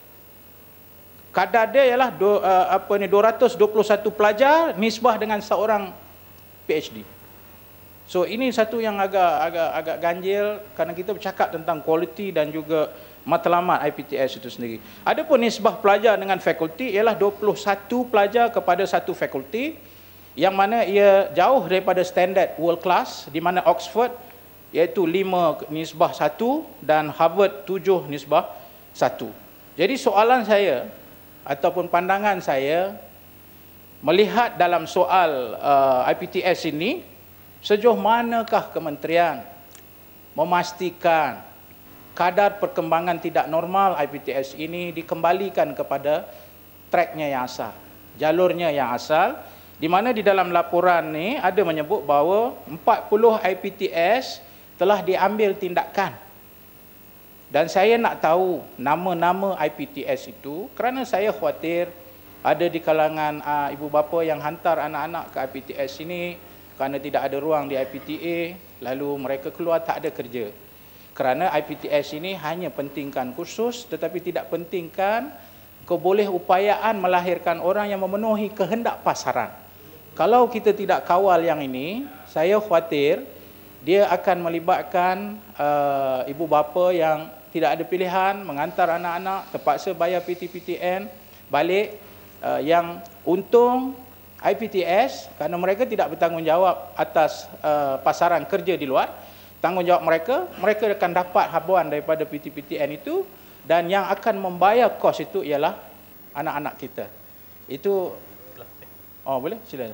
kadar dia ialah 221 pelajar nisbah dengan seorang PhD. So ini satu yang agak ganjil, kerana kita bercakap tentang kualiti dan juga matlamat IPTS itu sendiri. Adapun nisbah pelajar dengan fakulti ialah 21 pelajar kepada satu fakulti, yang mana ia jauh daripada standard world class, di mana Oxford iaitu 5 nisbah 1 dan Harvard 7 nisbah 1. Jadi soalan saya ataupun pandangan saya melihat dalam soal IPTS ini, sejauh manakah kementerian memastikan kadar perkembangan tidak normal IPTS ini dikembalikan kepada tracknya yang asal, jalurnya yang asal, di mana di dalam laporan ni ada menyebut bahawa 40 IPTS telah diambil tindakan. Dan saya nak tahu nama-nama IPTS itu kerana saya khawatir ada di kalangan ibu bapa yang hantar anak-anak ke IPTS ini kerana tidak ada ruang di IPTA, lalu mereka keluar tak ada kerja. Kerana IPTS ini hanya pentingkan kursus tetapi tidak pentingkan kebolehupayaan melahirkan orang yang memenuhi kehendak pasaran. Kalau kita tidak kawal yang ini, saya khawatir dia akan melibatkan ibu bapa yang tidak ada pilihan, mengantar anak-anak, terpaksa bayar PTPTN balik, yang untung IPTS kerana mereka tidak bertanggungjawab atas pasaran kerja di luar. Tanggungjawab mereka akan dapat habuan daripada PTPTN itu, dan yang akan membayar kos itu ialah anak-anak kita. Itu Oh, boleh? Silakan.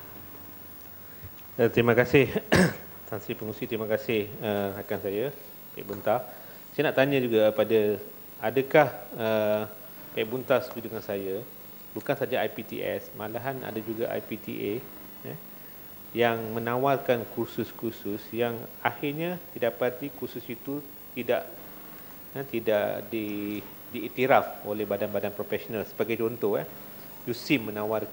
Terima kasih Tan Sri Pengerusi, terima kasih rakan saya Pak Buntar. Saya nak tanya juga adakah Pak Buntar setuju dengan saya, bukan saja IPTS, malahan ada juga IPTA yang menawarkan kursus-kursus yang akhirnya didapati kursus itu tidak diiktiraf oleh badan-badan profesional. Sebagai contoh, USIM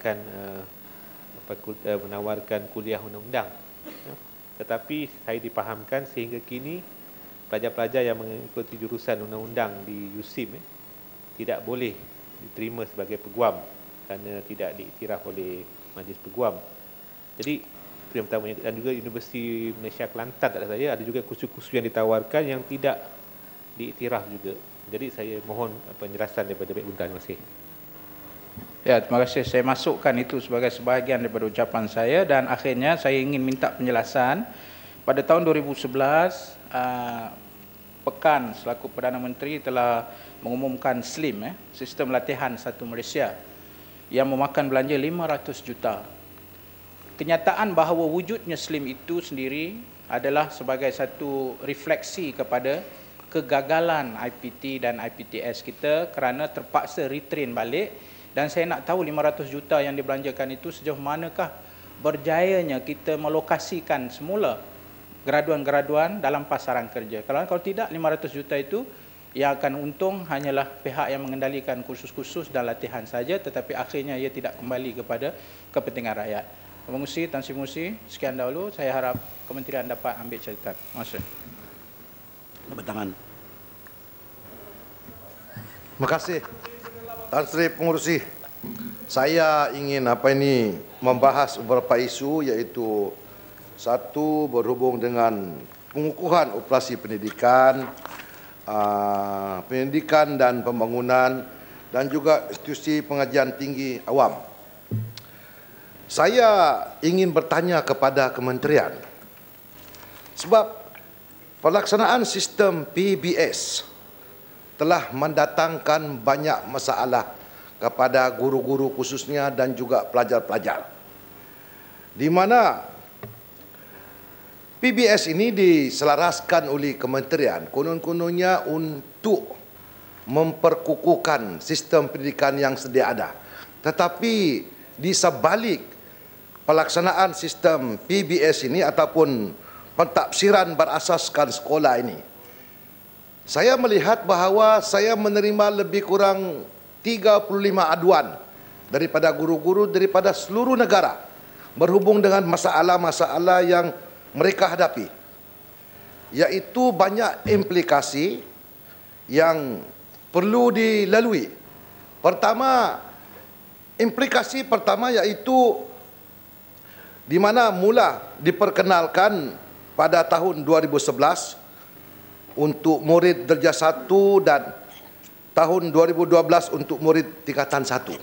menawarkan kuliah undang-undang, tetapi saya dipahamkan sehingga kini pelajar-pelajar yang mengikuti jurusan undang-undang di USIM tidak boleh diterima sebagai peguam kerana tidak diiktiraf oleh Majlis Peguam. Jadi itu yang pertama. Dan juga Universiti Malaysia Kelantan kat saya ada juga kursus-kursus yang ditawarkan yang tidak diiktiraf juga. Jadi saya mohon penjelasan daripada Pak Buntar. Terima kasih. Ya, terima kasih. Saya masukkan itu sebagai sebahagian daripada ucapan saya, dan akhirnya saya ingin minta penjelasan. Pada tahun 2011, Pekan selaku Perdana Menteri telah mengumumkan SLIM, Sistem Latihan Satu Malaysia, yang memakan belanja 500 juta. Kenyataan bahawa wujudnya SLIM itu sendiri adalah sebagai satu refleksi kepada kegagalan IPT dan IPTS kita kerana terpaksa retrain balik. Dan saya nak tahu 500 juta yang dibelanjakan itu sejauh manakah berjayanya kita melokasikan semula graduan-graduan dalam pasaran kerja. Kalau tidak, 500 juta itu yang akan untung hanyalah pihak yang mengendalikan kursus-kursus dan latihan saja, tetapi akhirnya ia tidak kembali kepada kepentingan rakyat. Pengerusi, Tan Sri Pengerusi, sekian dahulu. Saya harap kementerian dapat ambil catatan. Terima kasih. Bertangan. Terima kasih Tan Sri Pengerusi. Saya ingin membahas beberapa isu, iaitu satu berhubung dengan pengukuhan operasi pendidikan, dan pembangunan, dan juga institusi pengajian tinggi awam. Saya ingin bertanya kepada kementerian, sebab pelaksanaan sistem PBS telah mendatangkan banyak masalah kepada guru-guru khususnya dan juga pelajar-pelajar, di mana PBS ini diselaraskan oleh kementerian konon-kononnya untuk memperkukuhkan sistem pendidikan yang sedia ada. Tetapi di sebalik pelaksanaan sistem PBS ini ataupun pentafsiran berasaskan sekolah ini, saya melihat bahawa saya menerima lebih kurang 35 aduan daripada guru-guru daripada seluruh negara berhubung dengan masalah-masalah yang mereka hadapi, iaitu banyak implikasi yang perlu dilalui. Implikasi pertama iaitu di mana mula diperkenalkan pada tahun 2011 untuk murid darjah 1 dan tahun 2012 untuk murid tingkatan 1.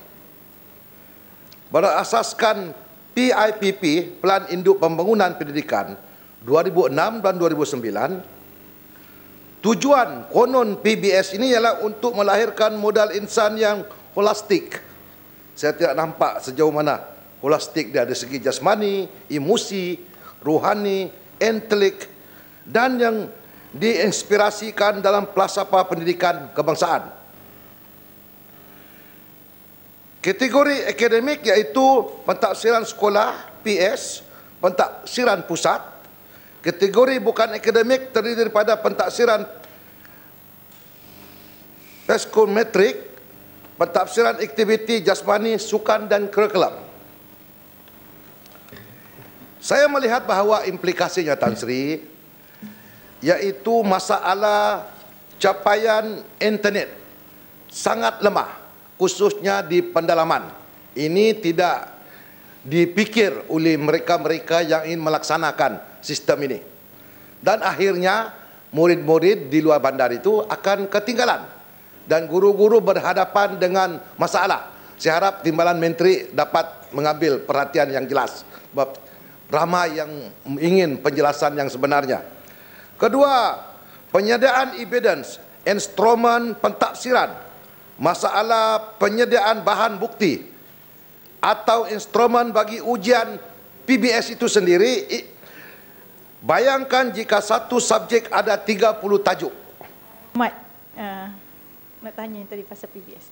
Berasaskan PIPP, Plan Induk Pembangunan Pendidikan 2006 dan 2009, tujuan konon PBS ini ialah untuk melahirkan modal insan yang holistik. Saya tidak nampak sejauh mana holistik dia, dari segi jasmani, emosi, rohani, intelek, dan yang diinspirasikan dalam falsafah pendidikan kebangsaan. Kategori akademik iaitu pentafsiran sekolah PS, pentafsiran pusat. Kategori bukan akademik terdiri daripada pentafsiran psikometrik, pentafsiran aktiviti jasmani, sukan dan kurikulum. Saya melihat bahawa implikasinya, Tan Sri, iaitu masalah capaian internet sangat lemah, khususnya di pendalaman. Ini tidak dipikir oleh mereka-mereka yang ingin melaksanakan sistem ini. Dan akhirnya murid-murid di luar bandar itu akan ketinggalan dan guru-guru berhadapan dengan masalah. Saya harap Timbalan Menteri dapat mengambil perhatian yang jelas, sebab ramai yang ingin penjelasan yang sebenarnya. Kedua, penyediaan evidence, instrumen pentafsiran, masalah penyediaan bahan bukti, atau instrumen bagi ujian PBS itu sendiri, bayangkan jika satu subjek ada 30 tajuk. Mat, nak tanya yang tadi pasal PBS.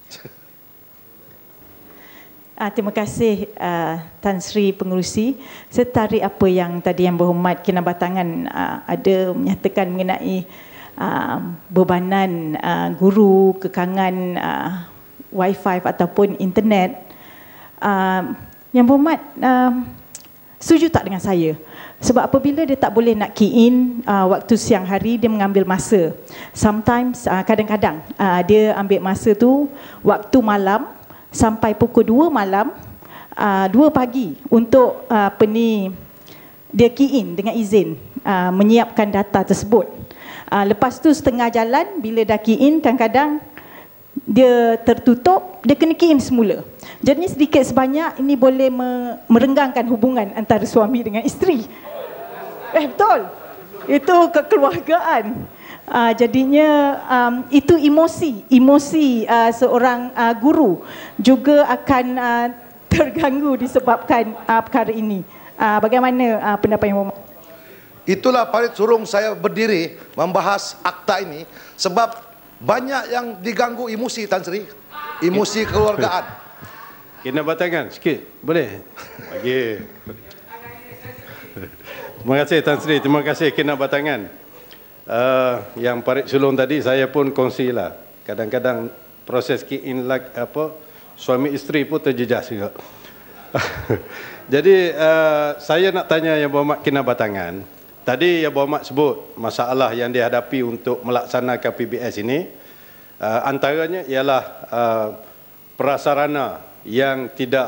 Terima kasih Tan Sri Pengerusi. Saya tarik apa yang tadi Yang Berhormat Kinabatangan ada menyatakan mengenai bebanan guru, kekangan Wi-Fi ataupun internet. Yang Berhormat setuju tak dengan saya? Sebab apabila dia tak boleh nak key in waktu siang hari, dia mengambil masa. Sometimes, kadang-kadang dia ambil masa tu waktu malam sampai pukul 2 malam, 2 pagi untuk dia key in dengan izin menyiapkan data tersebut. Lepas tu setengah jalan, bila dah key in, kadang-kadang dia tertutup, dia kena key in semula. Jadi sedikit sebanyak ini boleh merenggangkan hubungan antara suami dengan isteri. Betul. Itu kekeluargaan. Jadinya itu emosi seorang guru juga akan terganggu disebabkan perkara ini. Bagaimana pendapat Yang Berhormat? Itulah Farid Surung saya berdiri membahas akta ini sebab banyak yang diganggu emosi, Tan Sri. Emosi keluargaan. Kinabatangan sikit, boleh? Bagi. Terima kasih Tan Sri, terima kasih Kinabatangan. Yang Farid Sulong tadi saya pun kongsilah. Kadang-kadang proses key in suami isteri pun terjejas juga. Jadi saya nak tanya Yang Berhormat Kinabatangan. Tadi Yang Berhormat sebut masalah yang dihadapi untuk melaksanakan PBS ini, antaranya ialah prasarana yang tidak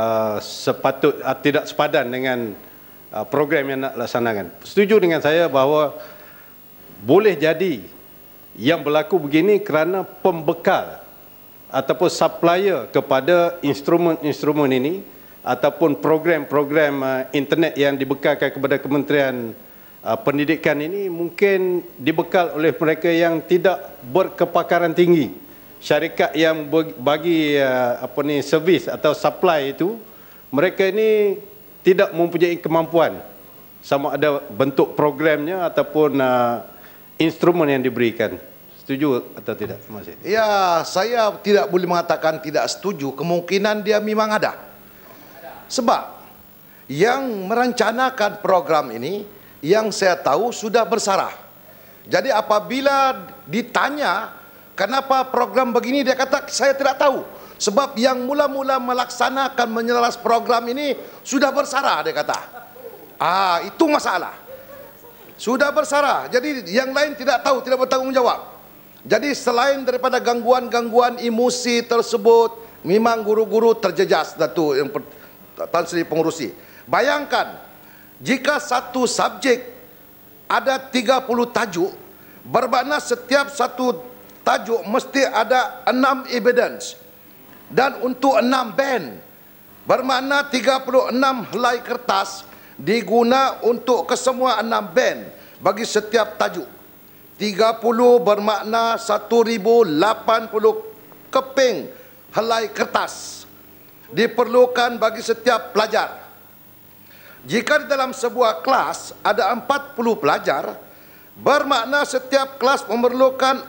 tidak sepadan dengan program yang nak laksanakan. Setuju dengan saya bahawa boleh jadi yang berlaku begini kerana pembekal ataupun supplier kepada instrumen-instrumen ini ataupun program-program internet yang dibekalkan kepada Kementerian Pendidikan ini mungkin dibekal oleh mereka yang tidak berkepakaran tinggi. Syarikat yang bagi servis atau supply itu, mereka ini tidak mempunyai kemampuan sama ada bentuk programnya ataupun instrumen yang diberikan. Setuju atau tidak? Terima kasih. Ya, saya tidak boleh mengatakan tidak setuju. Kemungkinan dia memang ada. Sebab yang merencanakan program ini, yang saya tahu sudah bersarah. Jadi apabila ditanya kenapa program begini, dia kata saya tidak tahu. Sebab yang mula-mula melaksanakan menyelaras program ini sudah bersarah, dia kata. Itu masalah. Sudah bersarah. Jadi yang lain tidak tahu, tidak bertanggungjawab. Jadi selain daripada gangguan-gangguan emosi tersebut, memang guru-guru terjejas. Datuk yang Tan Sri Pengerusi. Bayangkan, jika satu subjek ada 30 tajuk, bermakna setiap satu tajuk mesti ada 6 evidence. Dan untuk 6 band, bermakna 36 helai kertas diguna untuk kesemua 6 band bagi setiap tajuk. 30 bermakna 1080 keping helai kertas diperlukan bagi setiap pelajar. Jika di dalam sebuah kelas ada 40 pelajar, bermakna setiap kelas memerlukan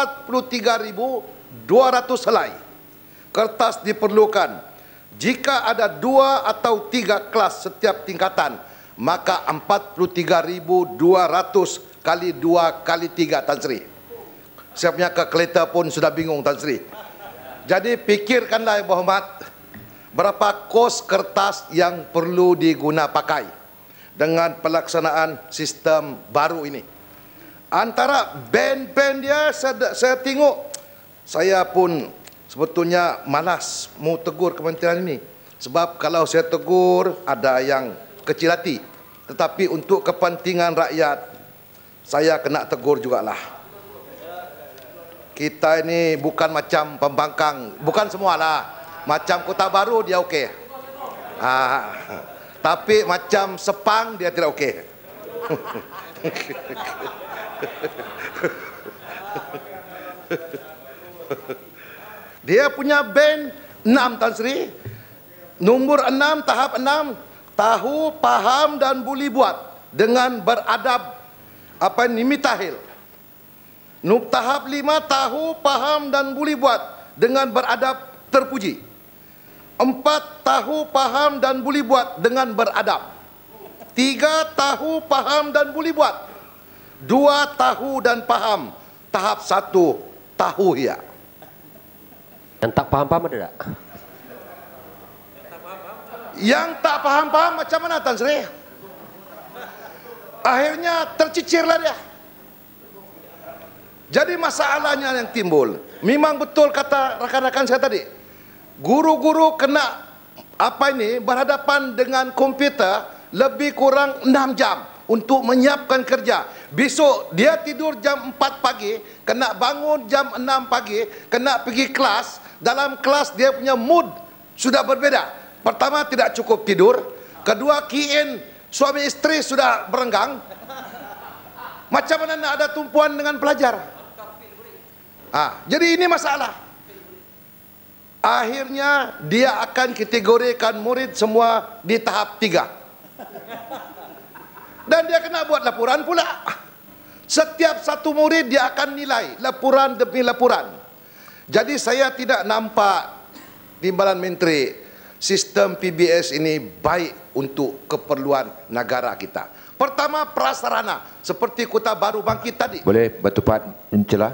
43.200 helai kertas diperlukan. Jika ada 2 atau 3 kelas setiap tingkatan, maka 43.200 kali 2 kali 3, Tan Sri. Saya punya kalkulator pun sudah bingung, Tan Sri. Jadi fikirkanlah Yang Berhormat, berapa kos kertas yang perlu diguna pakai dengan pelaksanaan sistem baru ini. Antara band-band dia, saya tengok, saya pun sebetulnya malas mau tegur kementerian ini. Sebab kalau saya tegur, ada yang kecil hati. Tetapi untuk kepentingan rakyat, saya kena tegur jugalah. Kita ini bukan macam pembangkang, bukan semualah. Macam Kota Baru dia okey. Tapi macam Sepang dia tidak okey. Dia punya band 6, Tan Sri. Nombor 6, tahap 6, tahu, paham dan boleh buat dengan beradab mitahil. Tahap 5, tahu, paham dan boleh buat dengan beradab terpuji. 4, tahu, paham dan boleh buat dengan beradab. 3, tahu, paham dan boleh buat. 2, tahu dan paham. Tahap 1, tahu ya. Yang tak faham-faham ada tak? Yang tak faham-faham macam mana Tan Sri? Akhirnya tercicirlah dia. Jadi masalahnya yang timbul, memang betul kata rakan-rakan saya tadi. Guru-guru kena berhadapan dengan komputer lebih kurang 6 jam untuk menyiapkan kerja. Besok dia tidur jam 4 pagi, kena bangun jam 6 pagi, kena pergi kelas. Dalam kelas dia punya mood sudah berbeza. Pertama, tidak cukup tidur. Kedua, kiin suami isteri sudah berenggang. Macam mana nak ada tumpuan dengan pelajar? Jadi ini masalah. Akhirnya dia akan kategorikan murid semua di tahap 3. Dan dia kena buat laporan pula. Setiap satu murid dia akan nilai laporan demi laporan. Jadi saya tidak nampak Timbalan Menteri sistem PBS ini baik untuk keperluan negara kita. Pertama, prasarana seperti Kota Baru Bangkit tadi. Boleh bertupat mencela?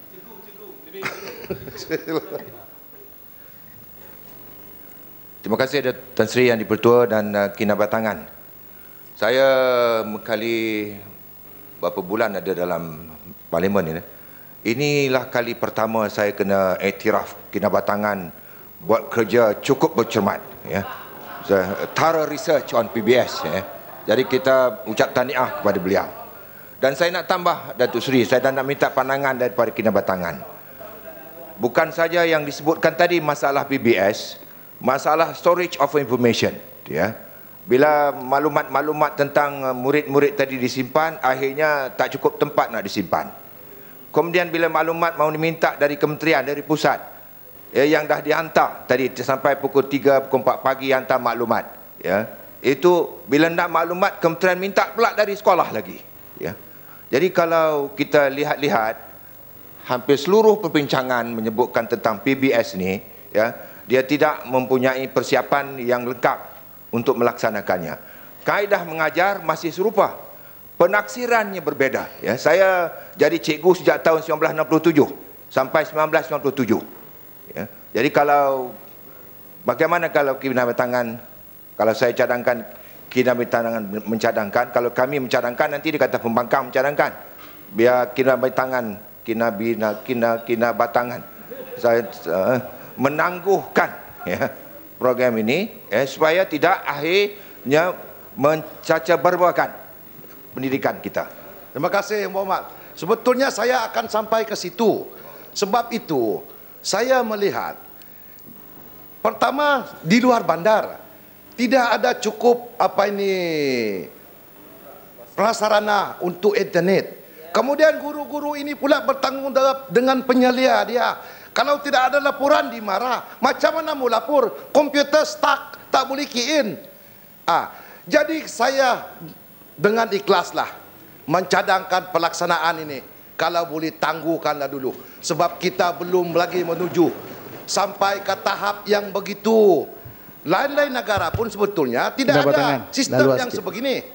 Terima kasih Tan Sri Yang Dipertua dan Kinabatangan. Saya kali berapa bulan ada dalam parlimen ini. Inilah kali pertama saya kena iktiraf Kinabatangan buat kerja cukup bercermat, ya. Thorough research on PBS, ya. Jadi kita ucap tahniah kepada beliau. Dan saya nak tambah Datuk Seri, saya nak minta pandangan daripada Kinabatangan. Bukan saja yang disebutkan tadi masalah PBS, masalah storage of information, ya. Bila maklumat-maklumat tentang murid-murid tadi disimpan, akhirnya tak cukup tempat nak disimpan. Kemudian bila maklumat mau diminta dari kementerian, dari pusat, yang dah dihantar tadi sampai pukul 3, pukul 4 pagi hantar maklumat, ya. Itu bila nak maklumat kementerian minta pula dari sekolah lagi, ya. Jadi kalau kita lihat-lihat, hampir seluruh perbincangan menyebutkan tentang PBS ni, ya, dia tidak mempunyai persiapan yang lengkap untuk melaksanakannya. Kaedah mengajar masih serupa, penaksirannya berbeza, ya. Saya jadi cikgu sejak tahun 1967 sampai 1997, ya. Jadi kalau bagaimana kalau Kinabatangan, kalau saya cadangkan Kinabatangan mencadangkan, kalau kami mencadangkan nanti dikata pembangkang mencadangkan, biar Kinabatangan saya menangguhkan, ya, program ini, ya, supaya tidak akhirnya mencacabarbakan pendidikan kita. Terima kasih Yang Berhormat. Sebetulnya saya akan sampai ke situ. Sebab itu saya melihat, pertama, di luar bandar tidak ada cukup prasarana untuk internet. Kemudian guru-guru ini pula bertanggungjawab dengan penyelia dia. Kalau tidak ada laporan dimarah. Macam mana mau lapor? Komputer stuck, tak boleh key in. Jadi saya dengan ikhlaslah mencadangkan pelaksanaan ini. Kalau boleh tangguhkanlah dulu. Sebab kita belum lagi menuju sampai ke tahap yang begitu. Lain-lain negara pun sebetulnya tidak ada sistem yang sebegini.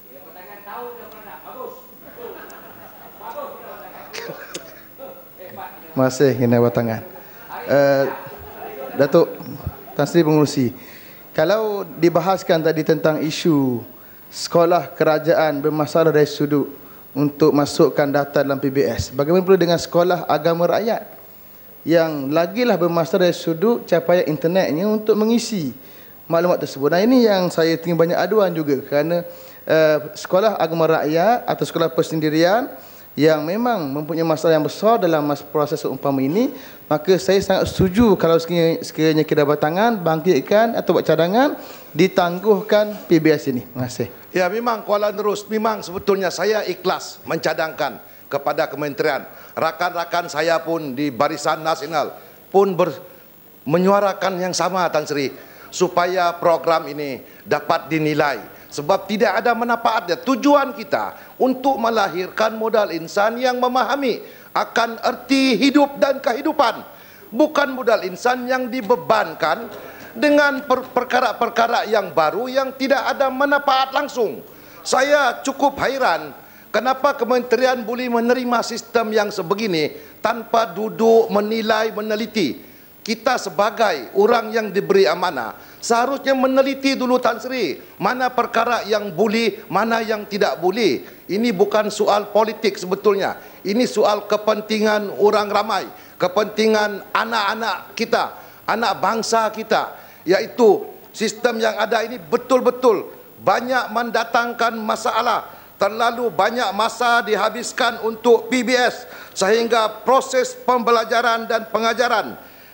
Terima kasih Kinabatangan. Datuk Tan Sri Pengerusi, kalau dibahaskan tadi tentang isu sekolah kerajaan bermasalah dari sudut untuk masukkan data dalam PBS, bagaimana pula dengan sekolah agama rakyat yang lagilah bermasalah dari sudut capaian internetnya untuk mengisi maklumat tersebut? Nah, ini yang saya tinggi banyak aduan juga, kerana sekolah agama rakyat atau sekolah persendirian yang memang mempunyai masalah yang besar dalam proses seumpama ini, maka saya sangat setuju kalau sekiranya Kinabatangan bangkitkan atau buat cadangan ditangguhkan PBS ini. Terima kasih. Ya, memang Kuala Nerus, memang sebetulnya saya ikhlas mencadangkan kepada kementerian. Rakan-rakan saya pun di Barisan Nasional pun menyuarakan yang sama, Tan Sri. supaya program ini dapat dinilai. Sebab tidak ada manfaatnya. Tujuan kita untuk melahirkan modal insan yang memahami akan erti hidup dan kehidupan. Bukan modal insan yang dibebankan dengan perkara-perkara yang baru yang tidak ada manfaat langsung. Saya cukup hairan kenapa kementerian boleh menerima sistem yang sebegini tanpa duduk menilai, meneliti. Kita sebagai orang yang diberi amanah seharusnya meneliti dulu, Tan Sri, mana perkara yang boleh, mana yang tidak boleh. Ini bukan soal politik sebetulnya. Ini soal kepentingan orang ramai, kepentingan anak-anak kita, anak bangsa kita. Iaitu sistem yang ada ini betul-betul banyak mendatangkan masalah. Terlalu banyak masa dihabiskan untuk PBS sehingga proses pembelajaran dan pengajaran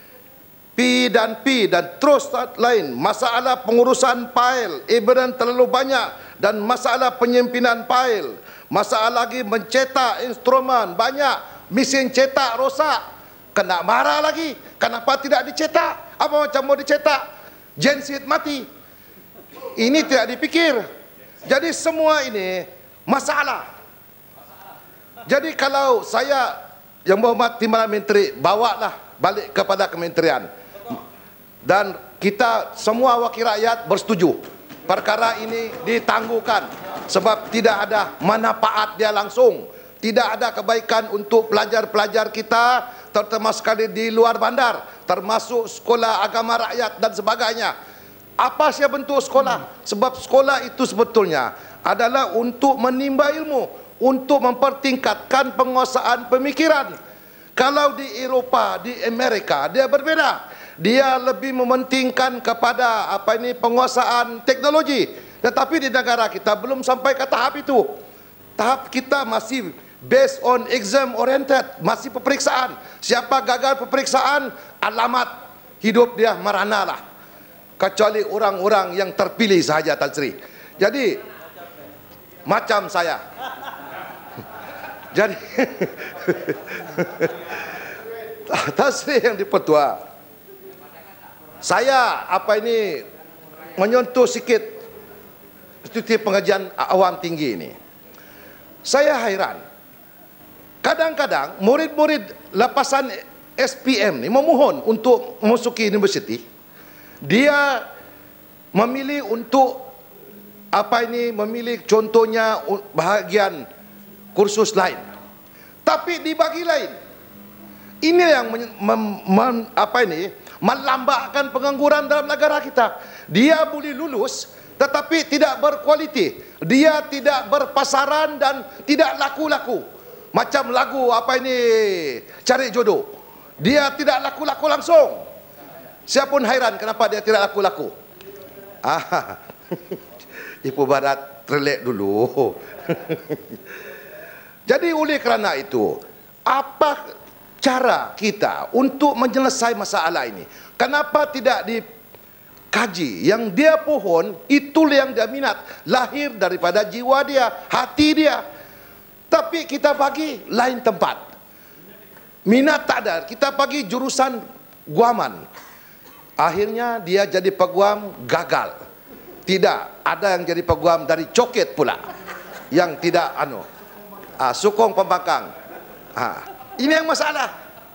P dan terus lain, masalah pengurusan fail, evidence terlalu banyak dan masalah penyimpinan fail, masalah lagi mencetak instrumen banyak, mesin cetak rosak, kena marah lagi, kenapa tidak dicetak, apa macam mau dicetak, genset mati, ini tidak dipikir. Jadi semua ini masalah. Jadi kalau saya yang berhormat Timbalan Menteri, bawalah balik kepada kementerian. Dan kita semua wakil rakyat bersetuju perkara ini ditangguhkan sebab tidak ada manfaat dia langsung, tidak ada kebaikan untuk pelajar-pelajar kita, terutama sekali di luar bandar, termasuk sekolah agama rakyat dan sebagainya. Apa sih bentuk sekolah? Sebab sekolah itu sebetulnya adalah untuk menimba ilmu, untuk mempertingkatkan penguasaan pemikiran. Kalau di Eropah, di Amerika, dia berbeda. Dia lebih mementingkan kepada penguasaan teknologi. Tetapi di negara kita belum sampai ke tahap itu. Tahap kita masih based on exam oriented, masih peperiksaan. Siapa gagal peperiksaan, alamat hidup dia merana lah. Kecuali orang-orang yang terpilih sahaja, Tan Sri. Jadi macam saya. Jadi Tan Sri yang dipertua, saya menyentuh sikit studi pengajian awam tinggi ini. Saya hairan. Kadang-kadang murid-murid lapasan SPM ni memohon untuk memasuki universiti. Dia memilih untuk memilih contohnya bahagian kursus lain. Tapi dibagi lain. Ini yang melambatkan pengangguran dalam negara kita. Dia boleh lulus tetapi tidak berkualiti. Dia tidak berpasaran dan tidak laku-laku. Macam lagu Cari Jodoh. Dia tidak laku-laku langsung. Saya pun hairan kenapa dia tidak laku-laku. Ibu Barat relek dulu. Jadi oleh kerana itu, apa cara kita untuk menyelesaikan masalah ini? Kenapa tidak dikaji? Yang dia pohon, itulah yang dia minat. Lahir daripada jiwa dia, hati dia. Tapi kita bagi lain tempat. Minat tak ada. Kita bagi jurusan guaman. Akhirnya dia jadi peguam gagal. Tidak, ada yang jadi peguam dari coket pula. Yang tidak sokong pembangkang. Ini yang masalah.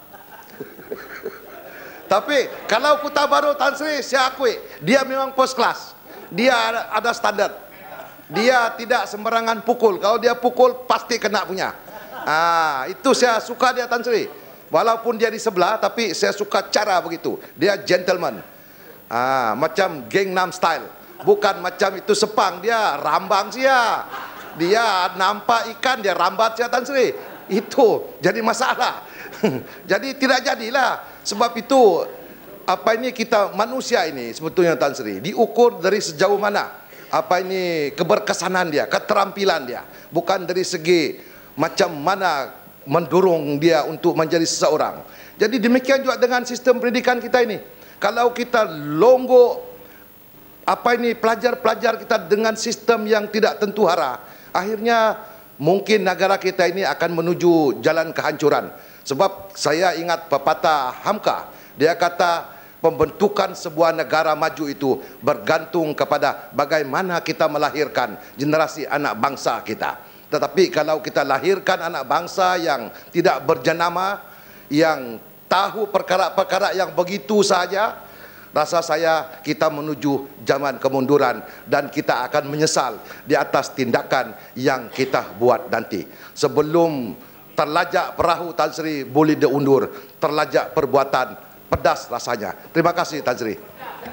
Tapi kalau Kota Baru, Tan Sri, saya akui dia memang first class. Dia ada standar. Dia tidak sembarangan pukul. Kalau dia pukul pasti kena punya. Itu saya suka dia, Tan Sri. Walaupun dia di sebelah, tapi saya suka cara begitu. Dia gentleman. Macam Gangnam Style. Bukan macam itu Sepang. Dia rambang sia. Dia nampak ikan, dia rambat sia, Tan Sri. Itu jadi masalah. Jadi tidak jadilah. Sebab itu kita manusia ini sebetulnya, Tan Sri, diukur dari sejauh mana keberkesanan dia, keterampilan dia, bukan dari segi macam mana mendorong dia untuk menjadi seseorang. Jadi demikian juga dengan sistem pendidikan kita ini. Kalau kita longgok pelajar-pelajar kita dengan sistem yang tidak tentu hara, akhirnya mungkin negara kita ini akan menuju jalan kehancuran. Sebab saya ingat pepatah Hamka, dia kata pembentukan sebuah negara maju itu bergantung kepada bagaimana kita melahirkan generasi anak bangsa kita. Tetapi kalau kita lahirkan anak bangsa yang tidak berjenama, yang tahu perkara-perkara yang begitu saja, rasa saya kita menuju zaman kemunduran dan kita akan menyesal di atas tindakan yang kita buat nanti. Sebelum terlajak perahu Tan Sri boleh diundur, terlajak perbuatan pedas rasanya. Terima kasih Tan Sri.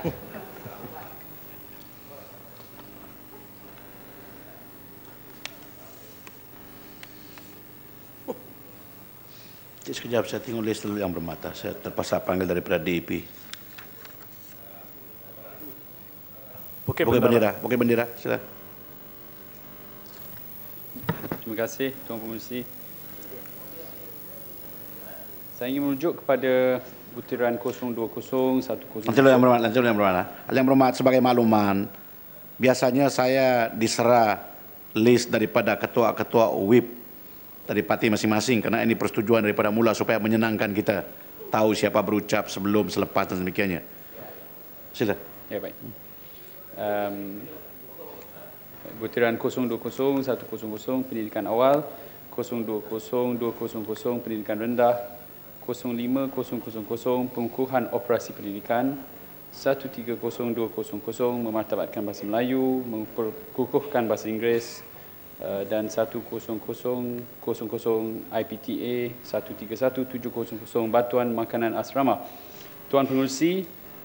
Sekejap, saya tengok list dulu yang bermata. Saya terpaksa panggil daripada DAP. Bukit Bendera, sila. Terima kasih Tuan Pengerusi. Saya ingin merujuk kepada butiran 020 100. Nanti yang bermata. Yang bermata sebagai makluman, biasanya saya diserah list daripada ketua-ketua WIP dari parti masing-masing, kerana ini persetujuan daripada mula supaya menyenangkan kita tahu siapa berucap sebelum, selepas dan demikiannya. Sila. Ya, baik. Butiran 020 100 pendidikan awal, 020 200 pendidikan rendah, 05000 pengukuhan operasi pendidikan, 130 200 memartabatkan bahasa Melayu, mengukuhkan bahasa Inggeris, dan 10000 IPTA, 131700 bantuan makanan asrama. Tuan Pengerusi,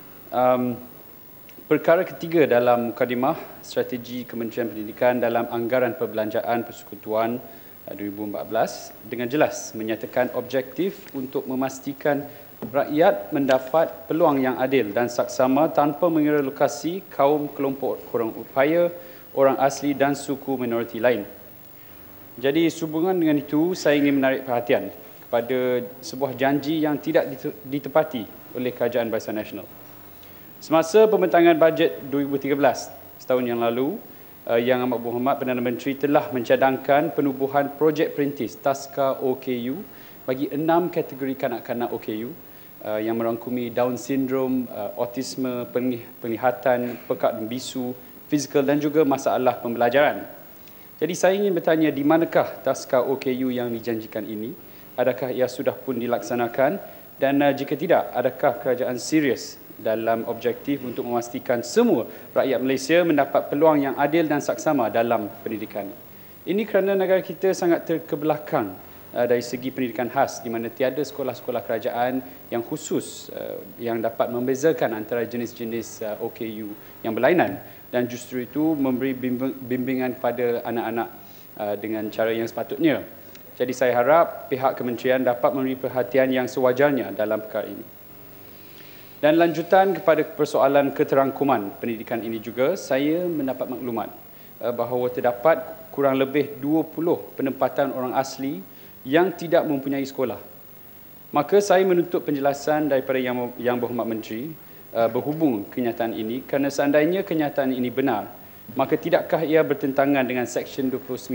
perkara ketiga dalam mukadimah strategi Kementerian Pendidikan dalam anggaran perbelanjaan persekutuan 2014 dengan jelas menyatakan objektif untuk memastikan rakyat mendapat peluang yang adil dan saksama tanpa mengira lokasi, kaum, kelompok kurang upaya, orang asli dan suku minoriti lain. Jadi sehubungan dengan itu, saya ingin menarik perhatian kepada sebuah janji yang tidak ditepati oleh Kerajaan Barisan Nasional. Semasa pembentangan bajet 2013 setahun yang lalu, Yang Amat Berhormat Perdana Menteri telah mencadangkan penubuhan projek perintis Taska OKU bagi 6 kategori kanak-kanak OKU yang merangkumi Down syndrome, autisme, penglihatan, pekak dan bisu, fizikal dan juga masalah pembelajaran. Jadi saya ingin bertanya, di manakah Taska OKU yang dijanjikan ini? Adakah ia sudah pun dilaksanakan? Dan jika tidak, adakah kerajaan serius dalam objektif untuk memastikan semua rakyat Malaysia mendapat peluang yang adil dan saksama dalam pendidikan? Ini kerana negara kita sangat terkebelakang dari segi pendidikan khas, di mana tiada sekolah-sekolah kerajaan yang khusus yang dapat membezakan antara jenis-jenis OKU yang berlainan, dan justru itu memberi bimbingan kepada anak-anak dengan cara yang sepatutnya. Jadi saya harap pihak kementerian dapat memberi perhatian yang sewajarnya dalam perkara ini. Dan lanjutan kepada persoalan keterangkuman pendidikan ini juga, saya mendapat maklumat bahawa terdapat kurang lebih 20 penempatan orang asli yang tidak mempunyai sekolah. Maka saya menuntut penjelasan daripada Yang Berhormat Menteri berhubung kenyataan ini, kerana seandainya kenyataan ini benar, maka tidakkah ia bertentangan dengan Seksyen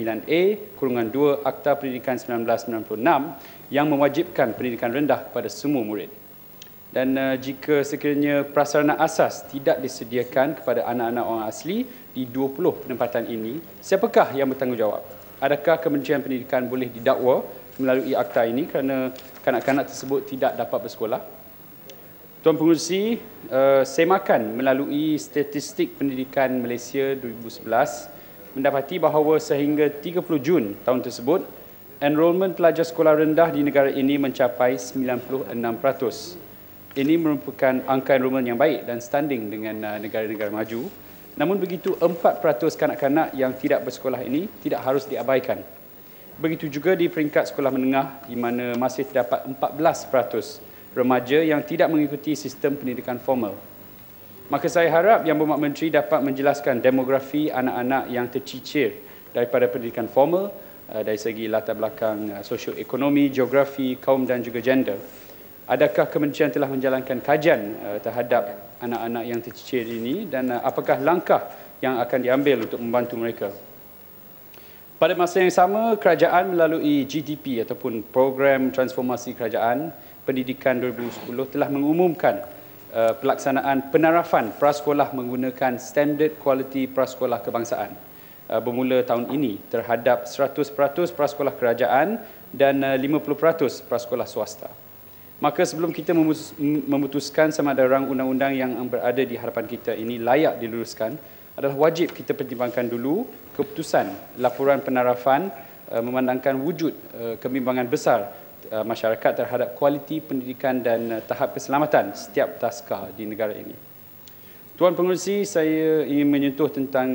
29A/2 Akta Pendidikan 1996 yang mewajibkan pendidikan rendah kepada semua murid? Dan jika sekiranya prasarana asas tidak disediakan kepada anak-anak orang asli di 20 penempatan ini, siapakah yang bertanggungjawab? Adakah Kementerian Pendidikan boleh didakwa melalui akta ini kerana kanak-kanak tersebut tidak dapat bersekolah? Tuan Pengerusi, semakan melalui statistik pendidikan Malaysia 2011 mendapati bahawa sehingga 30 Jun tahun tersebut, enrolment pelajar sekolah rendah di negara ini mencapai 96%. Ini merupakan angka enrolment yang baik dan standing dengan negara-negara maju. Namun begitu, 4% kanak-kanak yang tidak bersekolah ini tidak harus diabaikan. Begitu juga di peringkat sekolah menengah, di mana masih terdapat 14% remaja yang tidak mengikuti sistem pendidikan formal. Maka saya harap Yang Berhormat Menteri dapat menjelaskan demografi anak-anak yang tercicir daripada pendidikan formal dari segi latar belakang sosioekonomi, geografi, kaum dan juga gender. Adakah kementerian telah menjalankan kajian terhadap anak-anak yang tercicir ini, dan apakah langkah yang akan diambil untuk membantu mereka? Pada masa yang sama, kerajaan melalui GTP ataupun Program Transformasi Kerajaan Pendidikan 2010 telah mengumumkan pelaksanaan penarafan prasekolah menggunakan standard kualiti prasekolah kebangsaan bermula tahun ini terhadap 100% prasekolah kerajaan dan 50% prasekolah swasta. Maka sebelum kita memutuskan sama ada rang undang-undang yang berada di hadapan kita ini layak diluluskan, adalah wajib kita pertimbangkan dulu keputusan laporan penarafan memandangkan wujud kebimbangan besar masyarakat terhadap kualiti pendidikan dan tahap keselamatan setiap taska di negara ini. Tuan Pengerusi, saya ingin menyentuh tentang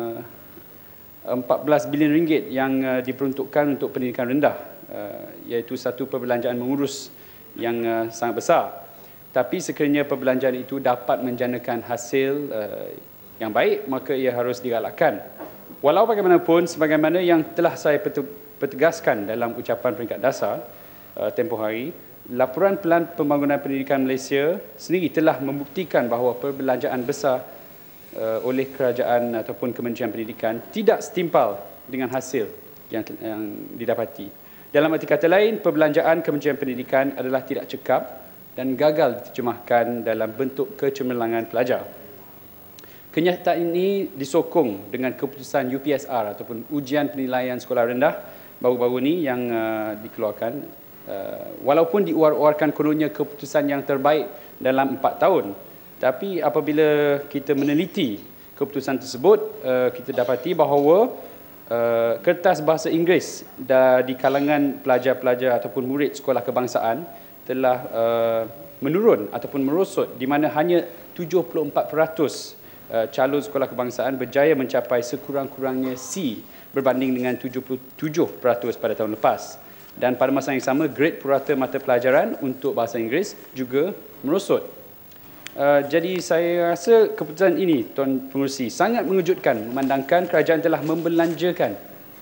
14 bilion ringgit yang diperuntukkan untuk pendidikan rendah, iaitu satu perbelanjaan mengurus yang sangat besar. Tapi sekiranya perbelanjaan itu dapat menjanakan hasil yang baik, maka ia harus digalakkan. Walau bagaimanapun, sebagaimana yang telah saya pertegaskan dalam ucapan peringkat dasar tempoh hari, laporan Pelan Pembangunan Pendidikan Malaysia sendiri telah membuktikan bahawa perbelanjaan besar oleh kerajaan ataupun Kementerian Pendidikan tidak setimpal dengan hasil yang didapati. Dalam arti kata lain, perbelanjaan Kementerian Pendidikan adalah tidak cekap dan gagal diterjemahkan dalam bentuk kecemerlangan pelajar. Kenyataan ini disokong dengan keputusan UPSR ataupun Ujian Penilaian Sekolah Rendah baru-baru ini yang dikeluarkan. Walaupun diuar-uarkan kononnya keputusan yang terbaik dalam 4 tahun, tapi apabila kita meneliti keputusan tersebut, kita dapati bahawa kertas bahasa Inggeris di kalangan pelajar-pelajar ataupun murid sekolah kebangsaan telah menurun ataupun merosot, di mana hanya 74% calon sekolah kebangsaan berjaya mencapai sekurang-kurangnya C berbanding dengan 77% pada tahun lepas. Dan pada masa yang sama, grade purata mata pelajaran untuk bahasa Inggeris juga merosot. Jadi saya rasa keputusan ini, Tuan Pengerusi, sangat mengejutkan memandangkan kerajaan telah membelanjakan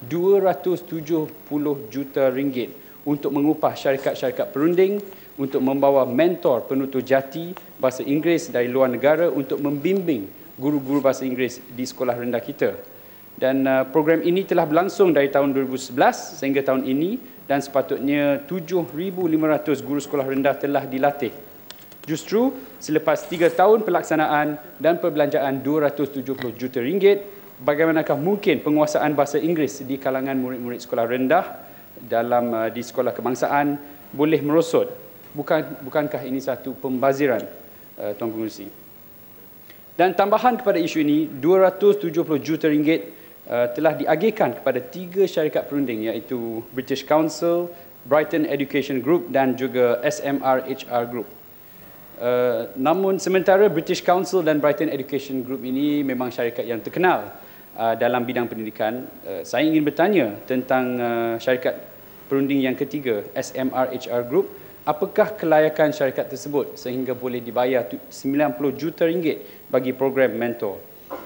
270 juta ringgit untuk mengupah syarikat-syarikat perunding, untuk membawa mentor penutur jati bahasa Inggeris dari luar negara untuk membimbing guru-guru bahasa Inggeris di sekolah rendah kita. Dan program ini telah berlangsung dari tahun 2011 sehingga tahun ini, dan sepatutnya 7,500 guru sekolah rendah telah dilatih. Justru selepas 3 tahun pelaksanaan dan perbelanjaan 270 juta ringgit, bagaimanakah mungkin penguasaan bahasa Inggeris di kalangan murid-murid sekolah rendah di sekolah kebangsaan boleh merosot? Bukankah ini satu pembaziran, Tuan Pengerusi? Dan tambahan kepada isu ini, 270 juta ringgit telah diagihkan kepada 3 syarikat perunding, iaitu British Council, Brighton Education Group dan juga SMR HR Group. Namun sementara British Council dan Brighton Education Group ini memang syarikat yang terkenal dalam bidang pendidikan, saya ingin bertanya tentang syarikat perunding yang ketiga, SMR HR Group. Apakah kelayakan syarikat tersebut sehingga boleh dibayar 90 juta ringgit bagi program mentor?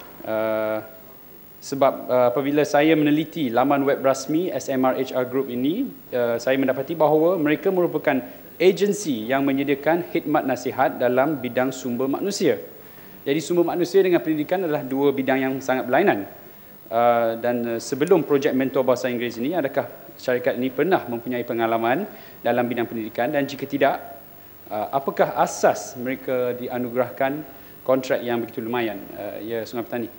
Sebab apabila saya meneliti laman web rasmi SMR HR Group ini, saya mendapati bahawa mereka merupakan agensi yang menyediakan khidmat nasihat dalam bidang sumber manusia. Jadi sumber manusia dengan pendidikan adalah 2 bidang yang sangat berlainan. Dan sebelum projek mentor bahasa Inggeris ini, adakah syarikat ini pernah mempunyai pengalaman dalam bidang pendidikan, dan jika tidak, apakah asas mereka dianugerahkan kontrak yang begitu lumayan? Ya, Sungai Petani.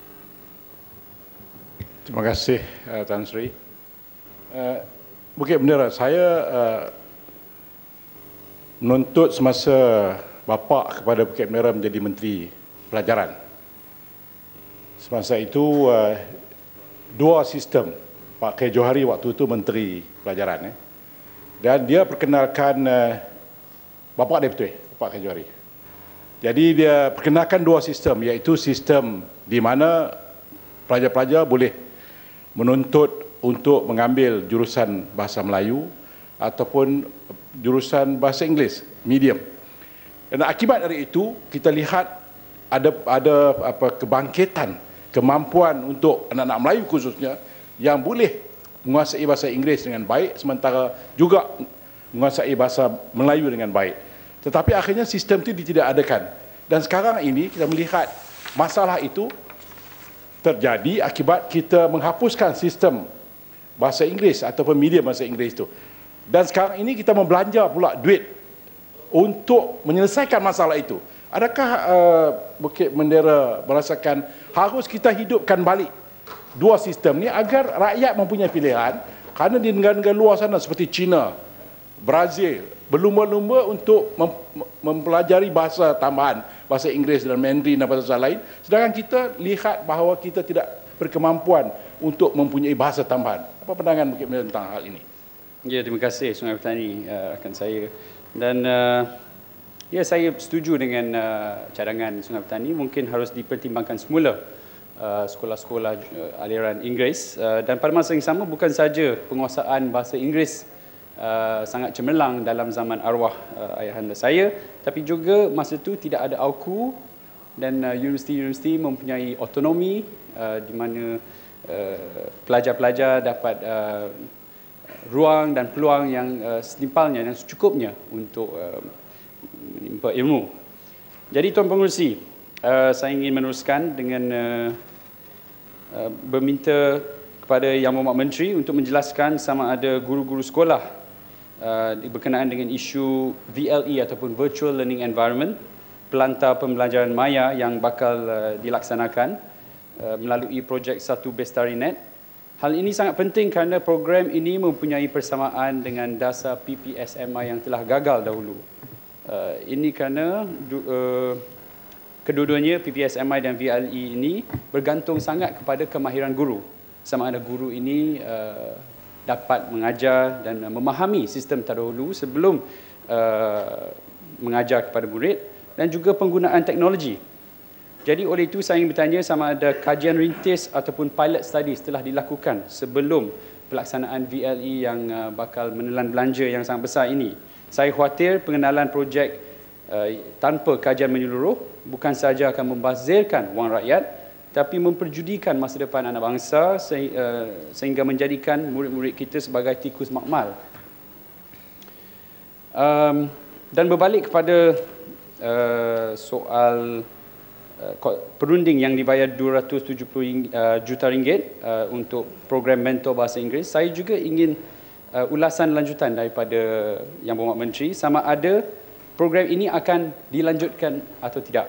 Terima kasih, Tan Sri. Bukit Bendera, saya menuntut semasa bapa kepada Bukit Bendera menjadi Menteri Pelajaran. Semasa itu, 2 sistem. Pak K. Johari waktu itu Menteri Pelajaran. Dan dia perkenalkan bapa dia betul, Pak K. Johari. Jadi dia perkenalkan 2 sistem, iaitu sistem di mana pelajar-pelajar boleh menuntut untuk mengambil jurusan bahasa Melayu ataupun jurusan bahasa Inggeris medium. Dan akibat dari itu kita lihat ada kebangkitan, kemampuan untuk anak-anak Melayu khususnya yang boleh menguasai bahasa Inggeris dengan baik, sementara juga menguasai bahasa Melayu dengan baik. Tetapi akhirnya sistem itu tidak adakan. Dan sekarang ini kita melihat masalah itu terjadi akibat kita menghapuskan sistem bahasa Inggeris ataupun medium bahasa Inggeris itu. Dan sekarang ini kita membelanja pula duit untuk menyelesaikan masalah itu. Adakah Bukit Bendera merasakan harus kita hidupkan balik dua sistem ni agar rakyat mempunyai pilihan? Kerana di negara-negara luar sana seperti China, Brazil, berlumba-lumba untuk mempelajari bahasa tambahan, bahasa Inggeris dan Mandarin dan bahasa lain, sedangkan kita lihat bahawa kita tidak berkemampuan untuk mempunyai bahasa tambahan. Apa pandangan Bukit Bendera tentang hal ini? Ya, terima kasih Sungai Petani rakan saya. Dan ya, saya setuju dengan cadangan Sungai Petani, mungkin harus dipertimbangkan semula sekolah-sekolah aliran Inggeris, dan pada masa yang sama bukan saja penguasaan bahasa Inggeris sangat cemerlang dalam zaman arwah ayahanda saya, tapi juga masa itu tidak ada AUKU dan universiti-universiti mempunyai autonomi di mana pelajar-pelajar dapat ruang dan peluang yang setimpalnya dan secukupnya untuk menimpa ilmu. Jadi Tuan Pengerusi, saya ingin meneruskan dengan berminta kepada Yang Berhormat Menteri untuk menjelaskan sama ada guru-guru sekolah berkenaan dengan isu VLE ataupun Virtual Learning Environment, pelantar pembelajaran maya yang bakal dilaksanakan melalui projek Satu Bestari Net. Hal ini sangat penting kerana program ini mempunyai persamaan dengan dasar PPSMI yang telah gagal dahulu. Ini kerana kedua-duanya PPSMI dan VLE ini bergantung sangat kepada kemahiran guru. Sama ada guru ini dapat mengajar dan memahami sistem terdahulu sebelum mengajar kepada murid, dan juga penggunaan teknologi. Jadi oleh itu saya ingin bertanya sama ada kajian rintis ataupun pilot studies telah dilakukan sebelum pelaksanaan VLE yang bakal menelan belanja yang sangat besar ini. Saya khawatir pengenalan projek tanpa kajian menyeluruh bukan sahaja akan membazirkan wang rakyat, tapi memperjudikan masa depan anak bangsa sehingga menjadikan murid-murid kita sebagai tikus makmal. Dan berbalik kepada soal perunding yang dibayar 270 juta ringgit untuk program mentor bahasa Inggeris, saya juga ingin ulasan lanjutan daripada Yang Berhormat Menteri sama ada program ini akan dilanjutkan atau tidak.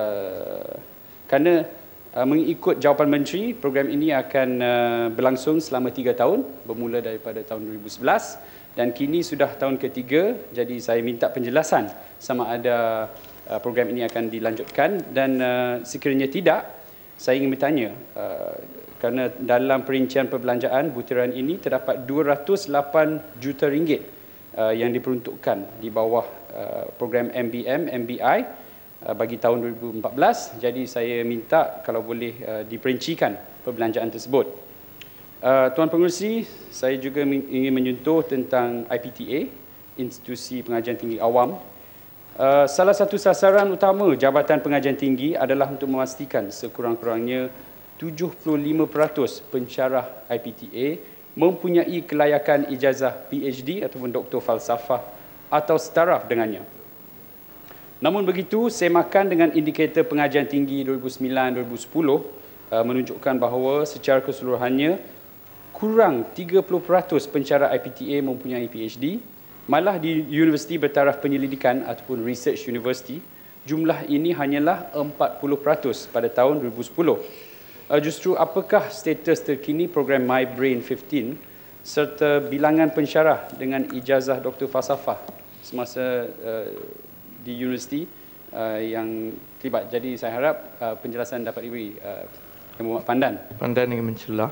Kerana mengikut jawapan Menteri, program ini akan berlangsung selama 3 tahun, bermula daripada tahun 2011 dan kini sudah tahun ketiga. Jadi saya minta penjelasan sama ada program ini akan dilanjutkan, dan sekiranya tidak, saya ingin bertanya kerana dalam perincian perbelanjaan butiran ini terdapat 208 juta ringgit yang diperuntukkan di bawah program MBM, MBI bagi tahun 2014. Jadi saya minta kalau boleh diperincikan perbelanjaan tersebut. Tuan Pengerusi, saya juga ingin menyentuh tentang IPTA, Institusi Pengajian Tinggi Awam. Salah satu sasaran utama Jabatan Pengajian Tinggi adalah untuk memastikan sekurang-kurangnya 75% pensyarah IPTA mempunyai kelayakan ijazah PhD ataupun Doktor Falsafah atau setaraf dengannya. Namun begitu, semakan dengan indikator pengajian tinggi 2009-2010 menunjukkan bahawa secara keseluruhannya kurang 30% pensyarah IPTA mempunyai PhD. Malah di universiti bertaraf penyelidikan ataupun research university, jumlah ini hanyalah 40% pada tahun 2010. Justru apakah status terkini program My Brain 15 serta bilangan pensyarah dengan ijazah Doktor Falsafah semasa di universiti yang terlibat? Jadi saya harap penjelasan dapat diberi Yang Berhormat Pandan. Pandan ingin mencelah.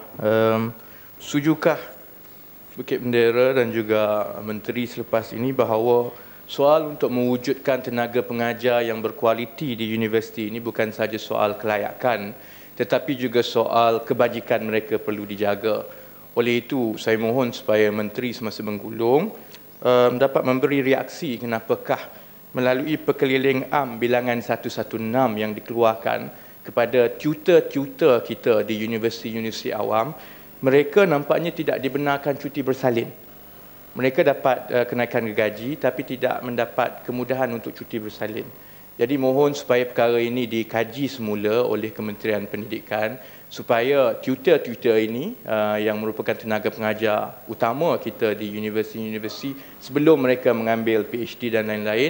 Sujukah Bukit Bendera dan juga Menteri selepas ini bahawa soal untuk mewujudkan tenaga pengajar yang berkualiti di universiti ini bukan sahaja soal kelayakan, tetapi juga soal kebajikan mereka perlu dijaga. Oleh itu, saya mohon supaya Menteri semasa menggulung dapat memberi reaksi kenapakah melalui perkeliling am bilangan 116 yang dikeluarkan kepada tutor-tutor kita di universiti-universiti awam, mereka nampaknya tidak dibenarkan cuti bersalin. Mereka dapat kenaikan gaji tapi tidak mendapat kemudahan untuk cuti bersalin. Jadi mohon supaya perkara ini dikaji semula oleh Kementerian Pendidikan supaya tutor-tutor ini yang merupakan tenaga pengajar utama kita di universiti-universiti sebelum mereka mengambil PhD dan lain-lain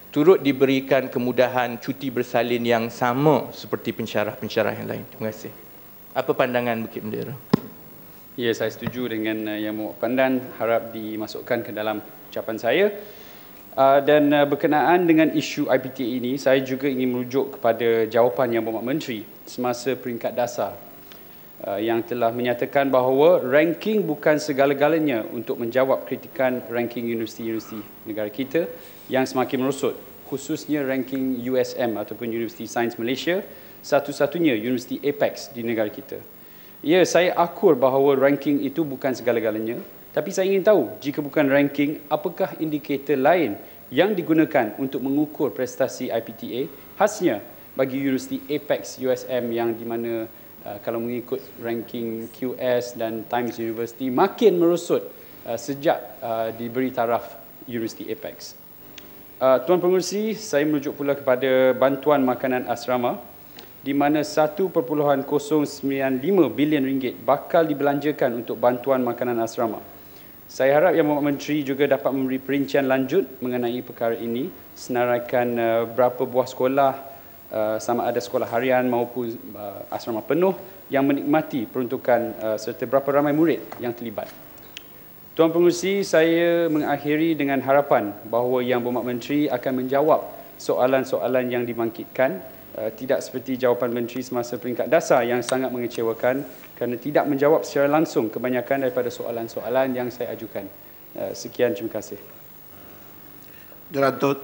turut diberikan kemudahan cuti bersalin yang sama seperti pensyarah-pensyarah yang lain. Terima kasih. Apa pandangan Bukit Bendera? Ya, saya setuju dengan yang Muhammad Pandan, harap dimasukkan ke dalam ucapan saya. Dan berkenaan dengan isu IPTA ini, saya juga ingin merujuk kepada jawapan Yang Berhormat Menteri semasa peringkat dasar yang telah menyatakan bahawa ranking bukan segala-galanya untuk menjawab kritikan ranking universiti-universiti negara kita yang semakin merosot, khususnya ranking USM ataupun University Sains Malaysia, satu-satunya universiti apex di negara kita. Ya, saya akur bahawa ranking itu bukan segala-galanya, tapi saya ingin tahu, jika bukan ranking, apakah indikator lain yang digunakan untuk mengukur prestasi IPTA, khasnya bagi universiti apex USM yang di mana kalau mengikut ranking QS dan Times University makin merosot sejak diberi taraf universiti apex. Tuan Pengerusi, saya merujuk pula kepada bantuan makanan asrama di mana 1.095 bilion ringgit bakal dibelanjakan untuk bantuan makanan asrama. Saya harap Yang Berhormat Menteri juga dapat memberi perincian lanjut mengenai perkara ini, senaraikan berapa buah sekolah, sama ada sekolah harian maupun asrama penuh yang menikmati peruntukan serta berapa ramai murid yang terlibat. Tuan Pengerusi, saya mengakhiri dengan harapan bahawa Yang Berhormat Menteri akan menjawab soalan-soalan yang dibangkitkan, tidak seperti jawapan Menteri semasa peringkat dasar yang sangat mengecewakan kerana tidak menjawab secara langsung kebanyakan daripada soalan-soalan yang saya ajukan. Sekian, terima kasih. Dirantut.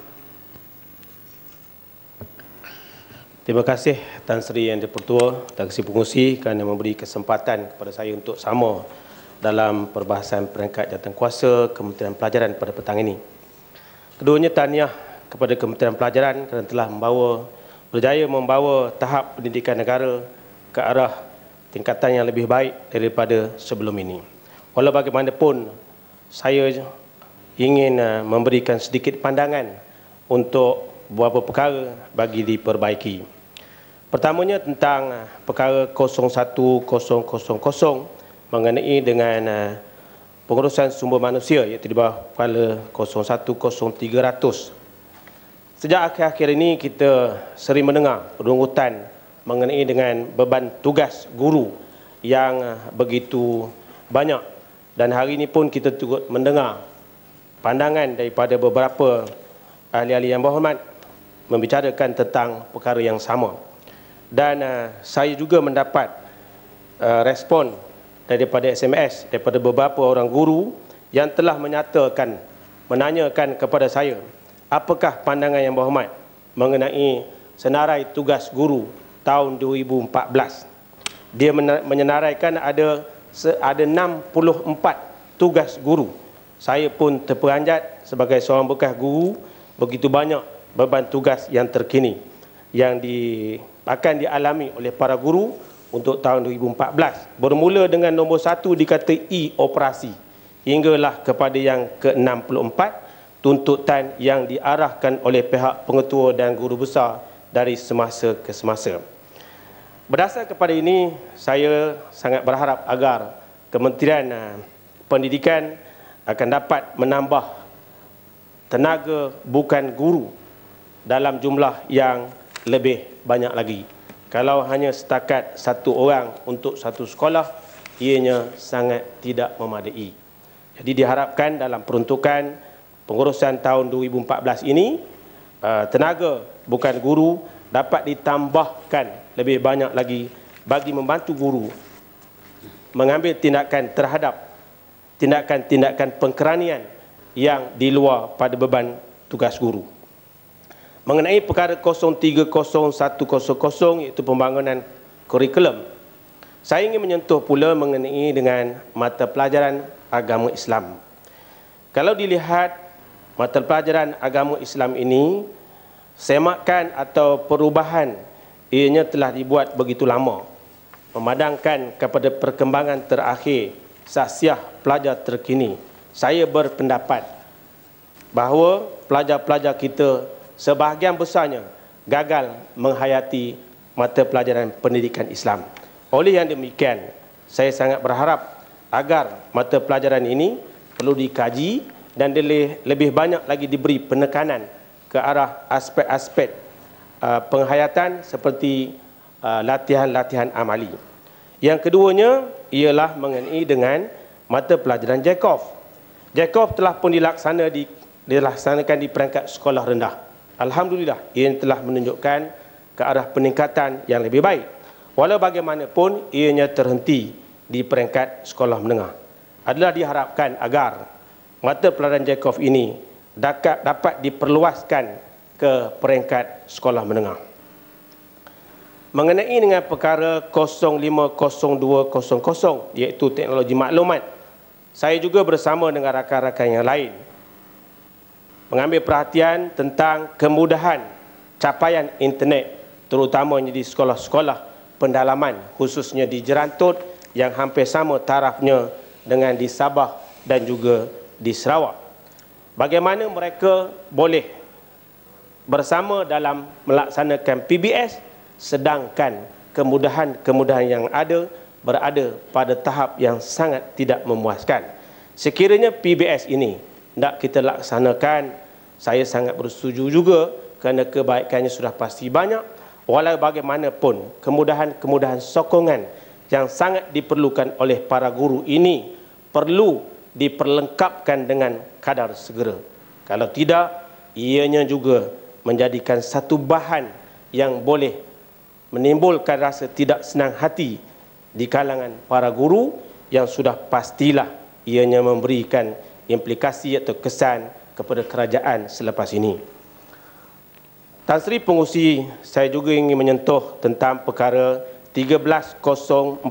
Terima kasih Tan Sri Yang Dipertua, Tan Sri Pengerusi kerana memberi kesempatan kepada saya untuk sama dalam perbahasan peringkat jawatankuasa Kementerian Pelajaran pada petang ini. Keduanya tahniah kepada Kementerian Pelajaran kerana telah berjaya membawa tahap pendidikan negara ke arah tingkatan yang lebih baik daripada sebelum ini. Walau bagaimanapun, saya ingin memberikan sedikit pandangan untuk beberapa perkara bagi diperbaiki. Pertamanya tentang perkara 01000 mengenai dengan pengurusan sumber manusia, iaitu di bawah kepala 010300. Sejak akhir-akhir ini kita sering mendengar rungutan mengenai dengan beban tugas guru yang begitu banyak, dan hari ini pun kita turut mendengar pandangan daripada beberapa ahli-ahli yang berhormat membicarakan tentang perkara yang sama. Dan saya juga mendapat respon daripada SMS daripada beberapa orang guru yang telah menanyakan kepada saya apakah pandangan Yang Berhormat mengenai senarai tugas guru tahun 2014. Dia menyenaraikan ada 64 tugas guru. Saya pun terperanjat sebagai seorang bekas guru, begitu banyak beban tugas yang terkini yang akan dialami oleh para guru untuk tahun 2014. Bermula dengan nombor 1 dikata operasi hinggalah kepada yang ke-64, tuntutan yang diarahkan oleh pihak pengetua dan guru besar dari semasa ke semasa. Berdasar kepada ini, saya sangat berharap agar Kementerian Pendidikan akan dapat menambah tenaga bukan guru dalam jumlah yang lebih banyak lagi. Kalau hanya setakat satu orang untuk satu sekolah, ianya sangat tidak memadai. Jadi diharapkan dalam peruntukan pengurusan tahun 2014 ini, tenaga bukan guru dapat ditambahkan lebih banyak lagi bagi membantu guru mengambil tindakan terhadap tindakan-tindakan pengkeranian yang di luar pada beban tugas guru. Mengenai perkara 030100 iaitu pembangunan kurikulum, saya ingin menyentuh pula mengenai dengan mata pelajaran agama Islam. Kalau dilihat mata pelajaran agama Islam ini, semakan atau perubahan ianya telah dibuat begitu lama, memandangkan kepada perkembangan terakhir saksiah pelajar terkini. Saya berpendapat bahawa pelajar-pelajar kita sebahagian besarnya gagal menghayati mata pelajaran pendidikan Islam. Oleh yang demikian, saya sangat berharap agar mata pelajaran ini perlu dikaji dan lebih banyak lagi diberi penekanan ke arah aspek-aspek penghayatan seperti latihan-latihan amali. Yang keduanya ialah mengenai dengan mata pelajaran Jacob. Jacob telah pun dilaksanakan di peringkat sekolah rendah. Alhamdulillah, ia telah menunjukkan ke arah peningkatan yang lebih baik. Walau bagaimanapun, ianya terhenti di peringkat sekolah menengah. Adalah diharapkan agar mata pelajaran Jacob ini dapat diperluaskan ke peringkat sekolah menengah. Mengenai dengan perkara 050200 iaitu teknologi maklumat, saya juga bersama dengan rakan-rakan yang lain mengambil perhatian tentang kemudahan capaian internet terutamanya di sekolah-sekolah pendalaman khususnya di Jerantut yang hampir sama tarafnya dengan di Sabah dan juga di Sarawak. Bagaimana mereka boleh bersama dalam melaksanakan PBS sedangkan kemudahan-kemudahan yang ada berada pada tahap yang sangat tidak memuaskan. Sekiranya PBS ini tidak kita laksanakan, saya sangat bersetuju juga kerana kebaikannya sudah pasti banyak. Walau bagaimanapun, kemudahan-kemudahan sokongan yang sangat diperlukan oleh para guru ini perlu diperlengkapkan dengan kadar segera. Kalau tidak, ianya juga menjadikan satu bahan yang boleh menimbulkan rasa tidak senang hati di kalangan para guru yang sudah pastilah ianya memberikan implikasi atau kesan kepada kerajaan selepas ini. Tan Sri Pengerusi, saya juga ingin menyentuh tentang perkara 130400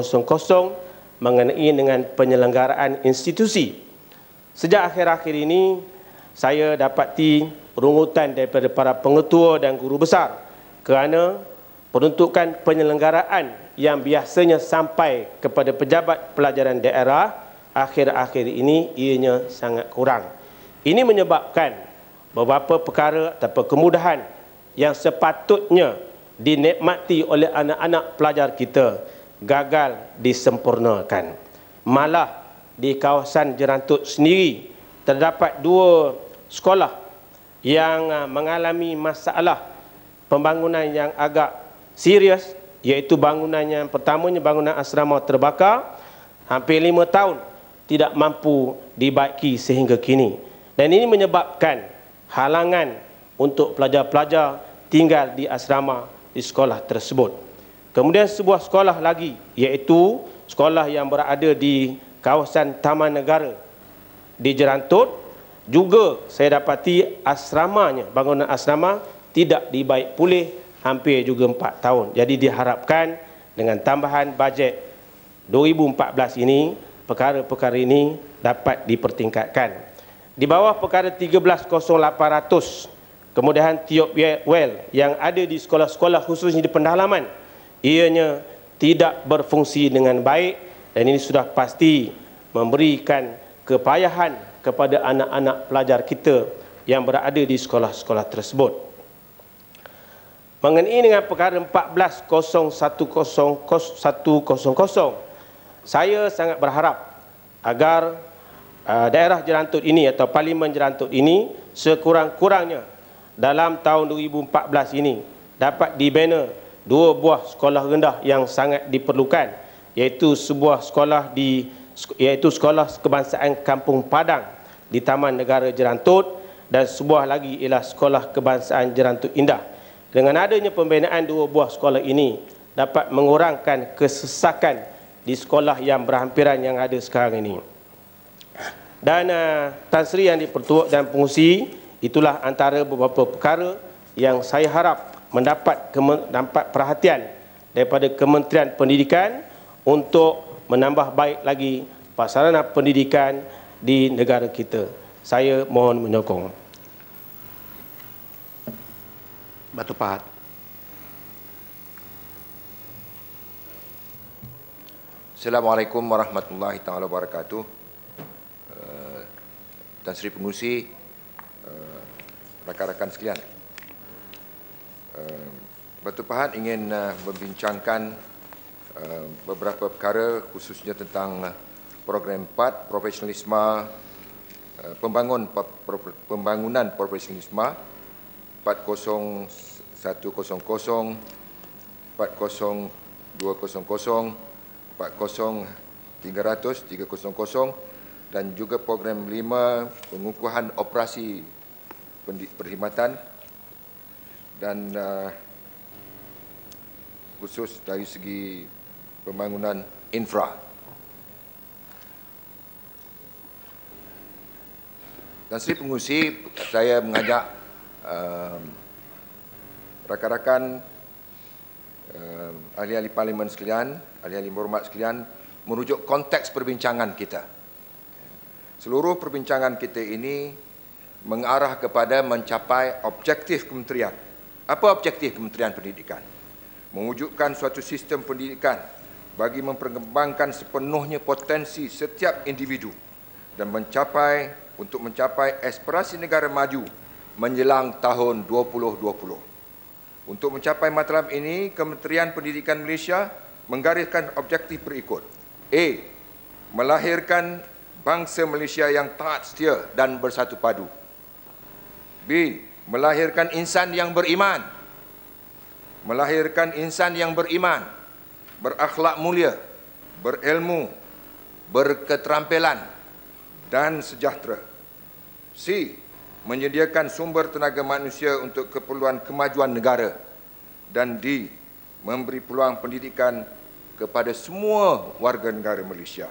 mengenai dengan penyelenggaraan institusi. Sejak akhir-akhir ini, saya dapati rungutan daripada para pengetua dan guru besar kerana peruntukan penyelenggaraan yang biasanya sampai kepada pejabat pelajaran daerah akhir-akhir ini ianya sangat kurang. Ini menyebabkan beberapa perkara atau kemudahan yang sepatutnya dinikmati oleh anak-anak pelajar kita gagal disempurnakan. Malah di kawasan Jerantut sendiri terdapat 2 sekolah yang mengalami masalah pembangunan yang agak serius, iaitu bangunan yang pertamanya bangunan asrama terbakar hampir 5 tahun tidak mampu dibaiki sehingga kini. Dan ini menyebabkan halangan untuk pelajar-pelajar tinggal di asrama di sekolah tersebut. Kemudian sebuah sekolah lagi iaitu sekolah yang berada di kawasan Taman Negara di Jerantut juga saya dapati asramanya, bangunan asrama tidak dibaik pulih hampir juga 4 tahun. Jadi diharapkan dengan tambahan bajet 2014 ini perkara-perkara ini dapat dipertingkatkan. Di bawah perkara 130800 kemudahan tiup well yang ada di sekolah-sekolah khususnya di pendalaman ianya tidak berfungsi dengan baik dan ini sudah pasti memberikan kepayahan kepada anak-anak pelajar kita yang berada di sekolah-sekolah tersebut. Mengenai dengan perkara 140100 saya sangat berharap agar daerah Jerantut ini atau Parlimen Jerantut ini sekurang-kurangnya dalam tahun 2014 ini dapat dibina 2 buah sekolah rendah yang sangat diperlukan, iaitu sebuah sekolah iaitu Sekolah Kebangsaan Kampung Padang di Taman Negara Jerantut dan sebuah lagi ialah Sekolah Kebangsaan Jerantut Indah. Dengan adanya pembinaan 2 buah sekolah ini dapat mengurangkan kesesakan di sekolah yang berhampiran yang ada sekarang ini. Dan Tan Sri Yang di-Pertua dan Pengerusi, itulah antara beberapa perkara yang saya harap mendapat perhatian daripada Kementerian Pendidikan untuk menambah baik lagi prasarana pendidikan di negara kita. Saya mohon menyokong. Batu Pahat. Assalamualaikum warahmatullahi taala wabarakatuh. Tan Sri Pengerusi, rakan-rakan sekalian. Batu Pahat ingin membincangkan beberapa perkara khususnya tentang program 4 profesionalisme pembangunan profesionalisme 40100, 40200, 40300 dan juga program 5 pengukuhan operasi perkhidmatan dan khusus dari segi pembangunan infra. Dan Sri Pengerusi, saya mengajak rakan-rakan ahli-ahli parlimen sekalian, ahli-ahli berhormat sekalian, merujuk konteks perbincangan kita. Seluruh perbincangan kita ini mengarah kepada mencapai objektif kementerian. Apa objektif Kementerian Pendidikan? Mewujudkan suatu sistem pendidikan bagi memperkembangkan sepenuhnya potensi setiap individu dan untuk mencapai aspirasi negara maju menjelang tahun 2020. Untuk mencapai matlamat ini, Kementerian Pendidikan Malaysia menggariskan objektif berikut. A. Melahirkan bangsa Malaysia yang taat setia dan bersatu padu. B. Melahirkan insan yang beriman. Melahirkan insan yang beriman, berakhlak mulia, berilmu, berketerampilan dan sejahtera. C. Menyediakan sumber tenaga manusia untuk keperluan kemajuan negara. Dan D. Memberi peluang pendidikan kepada semua warga negara Malaysia.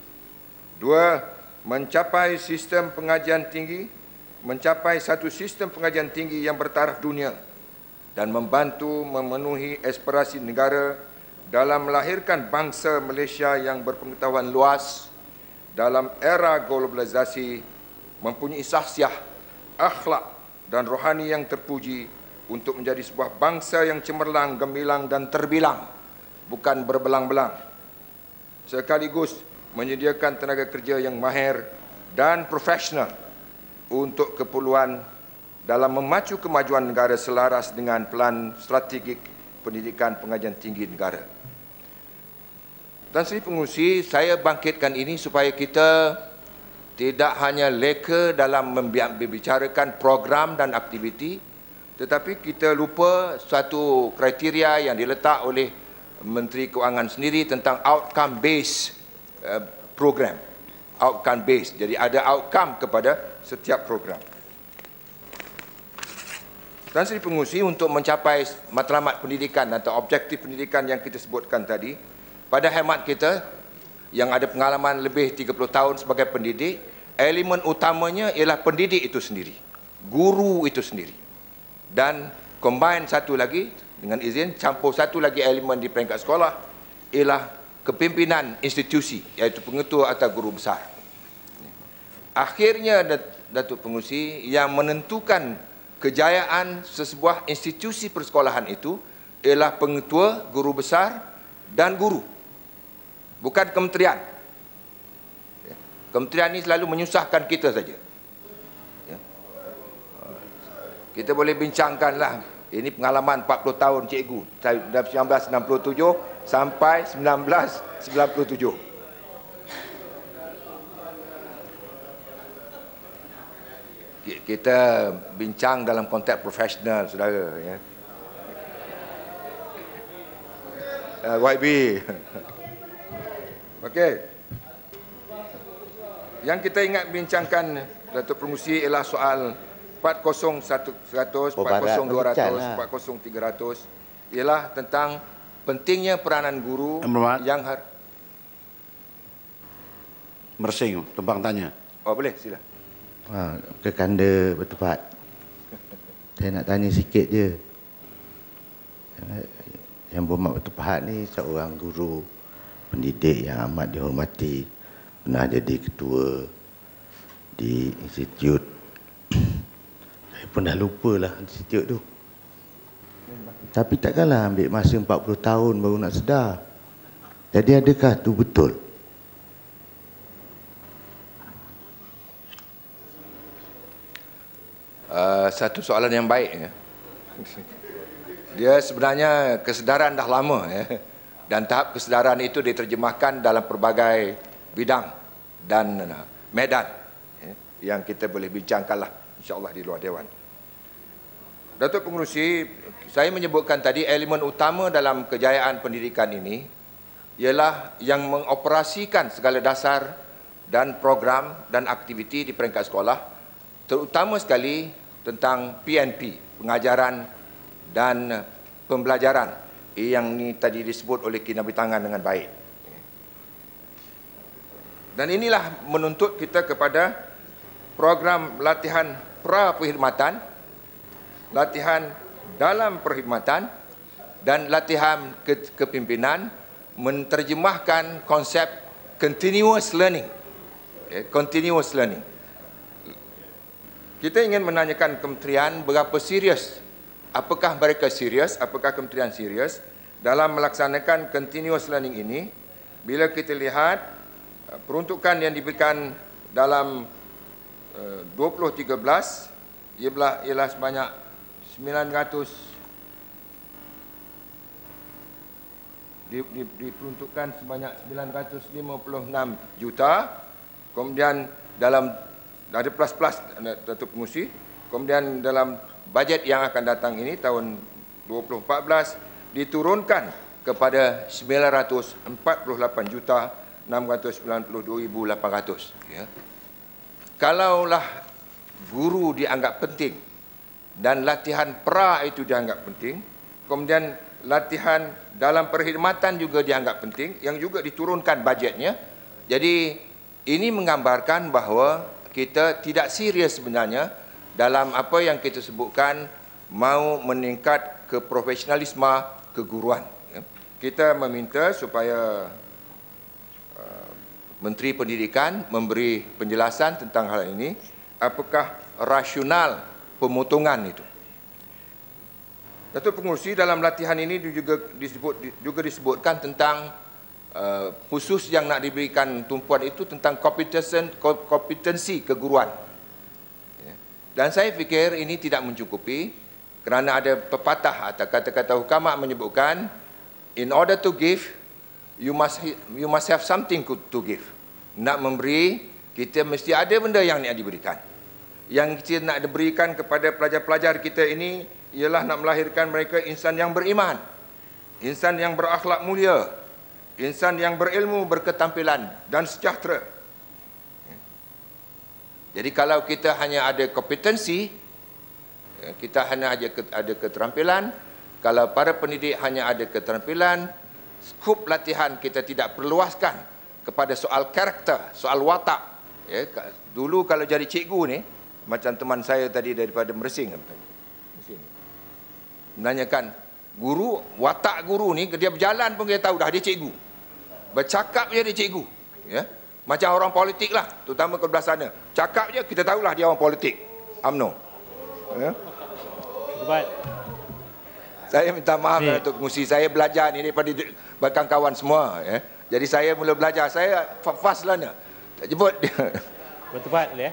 2. Mencapai sistem pengajian tinggi, mencapai satu sistem pengajian tinggi yang bertaraf dunia dan membantu memenuhi aspirasi negara dalam melahirkan bangsa Malaysia yang berpengetahuan luas dalam era globalisasi, mempunyai sahsiah, akhlak dan rohani yang terpuji untuk menjadi sebuah bangsa yang cemerlang, gemilang dan terbilang, bukan berbelang-belang. Sekaligus menyediakan tenaga kerja yang mahir dan profesional untuk keperluan dalam memacu kemajuan negara selaras dengan pelan strategik pendidikan pengajian tinggi negara. Dan Sri Pengerusi, saya bangkitkan ini supaya kita tidak hanya leka dalam membicarakan program dan aktiviti, tetapi kita lupa suatu kriteria yang diletak oleh Menteri Kewangan sendiri tentang outcome based program. Outcome based. Jadi ada outcome kepada setiap program. Dan Sri Pengerusi, untuk mencapai matlamat pendidikan atau objektif pendidikan yang kita sebutkan tadi, pada hemat kita yang ada pengalaman lebih 30 tahun sebagai pendidik, elemen utamanya ialah pendidik itu sendiri, guru itu sendiri. Dan combine satu lagi, dengan izin, campur satu lagi elemen di peringkat sekolah, ialah kepimpinan institusi, iaitu pengetua atau guru besar. Akhirnya, Datuk Pengerusi, yang menentukan kejayaan sesebuah institusi persekolahan itu ialah pengetua, guru besar dan guru. Bukan kementerian. Kementerian ini selalu menyusahkan kita saja. Kita boleh bincangkanlah. Ini pengalaman 40 tahun cikgu. Dari 1967 sampai 1997. Kita bincang dalam konteks profesional, saudara. Ya. YB. Okey. Yang kita ingat bincangkan, Datuk Pengerusi, ialah soal 40100, 40200, 40300. Ialah tentang pentingnya peranan guru yang Mersing, tumpang tanya. Oh, boleh, sila. Kekanda bertepat. Saya nak tanya sikit je. Yang berhormat bertepat ni seorang guru pendidik yang amat dihormati, pernah jadi ketua di institut. Saya pun dah lupa lah institut tu. Tapi takkanlah ambil masa 40 tahun baru nak sedar. Jadi adakah tu betul? Satu soalan yang baik. Ya. Dia sebenarnya kesedaran dah lama. Ya. Dan tahap kesedaran itu diterjemahkan dalam pelbagai bidang dan medan. Ya, yang kita boleh bincangkanlah insyaAllah di luar Dewan. Datuk Pengerusi, saya menyebutkan tadi elemen utama dalam kejayaan pendidikan ini ialah yang mengoperasikan segala dasar dan program dan aktiviti di peringkat sekolah, terutama sekali tentang PNP, pengajaran dan pembelajaran yang ini tadi disebut oleh Kinabatangan dengan baik. Dan inilah menuntut kita kepada program latihan pra-perkhidmatan, latihan dalam perkhidmatan dan latihan kepimpinan menterjemahkan konsep continuous learning. Continuous learning. Kita ingin menanyakan kementerian berapa serius, apakah mereka serius, apakah kementerian serius dalam melaksanakan continuous learning ini. Bila kita lihat peruntukan yang diberikan dalam 2013 ialah sebanyak 900 diperuntukkan sebanyak 956 juta. Kemudian dalam ada plus-plus Datuk Pengerusi. Kemudian dalam bajet yang akan datang ini tahun 2014 diturunkan kepada 948 juta 692,800, ya. Kalaulah guru dianggap penting dan latihan pra itu dianggap penting, kemudian latihan dalam perkhidmatan juga dianggap penting, yang juga diturunkan bajetnya. Jadi ini menggambarkan bahawa kita tidak serius sebenarnya dalam apa yang kita sebutkan mau meningkat ke profesionalisme keguruan. Kita meminta supaya Menteri Pendidikan memberi penjelasan tentang hal ini, apakah rasional pemotongan itu. Datuk Pengerusi, dalam latihan ini juga disebutkan tentang khusus yang nak diberikan tumpuan itu tentang kompetensi keguruan. Dan saya fikir ini tidak mencukupi kerana ada pepatah atau kata-kata hukama menyebutkan in order to give you must have something to give. Nak memberi, kita mesti ada benda yang nak diberikan. Yang kita nak diberikan kepada pelajar-pelajar kita ini ialah nak melahirkan mereka insan yang beriman, insan yang berakhlak mulia, insan yang berilmu, berketampilan dan sejahtera. Jadi kalau kita hanya ada kompetensi, kita hanya ada keterampilan, kalau para pendidik hanya ada keterampilan, skop latihan kita tidak perluaskan kepada soal karakter, soal watak. Ya, dulu kalau jadi cikgu ni, macam teman saya tadi daripada Mersing, menanyakan guru, watak guru ni, dia berjalan pun kita tahu dah dia cikgu. Bercakap je dia cikgu. Ya? Macam orang politik lah, terutama ke belah sana. Cakap je, kita tahulah dia orang politik. UMNO. Ya? Saya minta maaf Datuk Pengerusi, saya belajar ni daripada kawan-kawan semua. Ya? Jadi saya mula belajar, saya fast lah ni. Tak jemput dia. Bertepat boleh ya?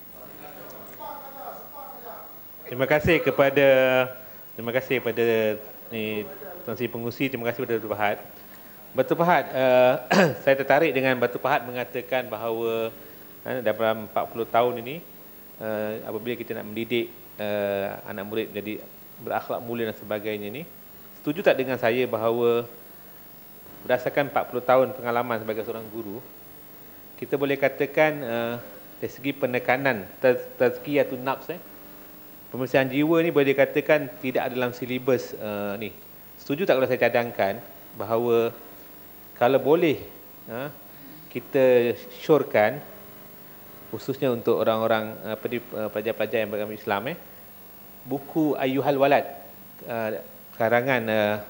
Terima kasih kepada Tuan Sri Pengerusi, terima kasih kepada Datuk Pahat. Datuk Pahat, saya tertarik dengan Datuk Pahat mengatakan bahawa dalam 40 tahun ini apabila kita nak mendidik anak murid menjadi berakhlak mulia dan sebagainya ni, setuju tak dengan saya bahawa berdasarkan 40 tahun pengalaman sebagai seorang guru, kita boleh katakan dari segi penekanan tazkiyatun nafs, pemeriksaan jiwa ni boleh dikatakan tidak ada dalam silibus ni. Setuju tak kalau saya cadangkan bahawa kalau boleh kita syorkan khususnya untuk orang-orang pelajar-pelajar yang beragama Islam, buku Ayyuhal Walad karangan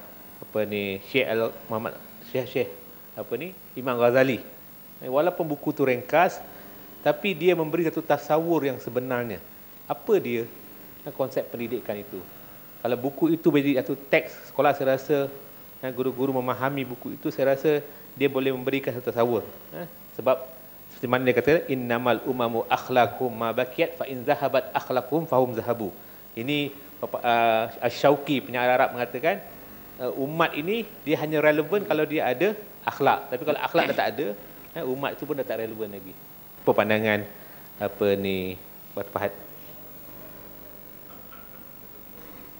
Syekh Imam Ghazali. Walaupun buku tu ringkas, tapi dia memberi satu tasawur yang sebenarnya. Apa dia konsep pendidikan itu? Kalau buku itu menjadi satu teks sekolah, saya rasa guru-guru memahami buku itu, saya rasa dia boleh memberikan satu tasawur. Sebab seperti mana dia kata, innamal umamu akhlaqum ma baqiyat fa in zahabat akhlaqum fahum zahabu. Ini Asy-Syauqi, penyair Arab, mengatakan umat ini dia hanya relevan kalau dia ada akhlak. Tapi kalau akhlak dah tak ada, umat itu pun dah tak relevan lagi. Apa pandangan Datuk Pahat?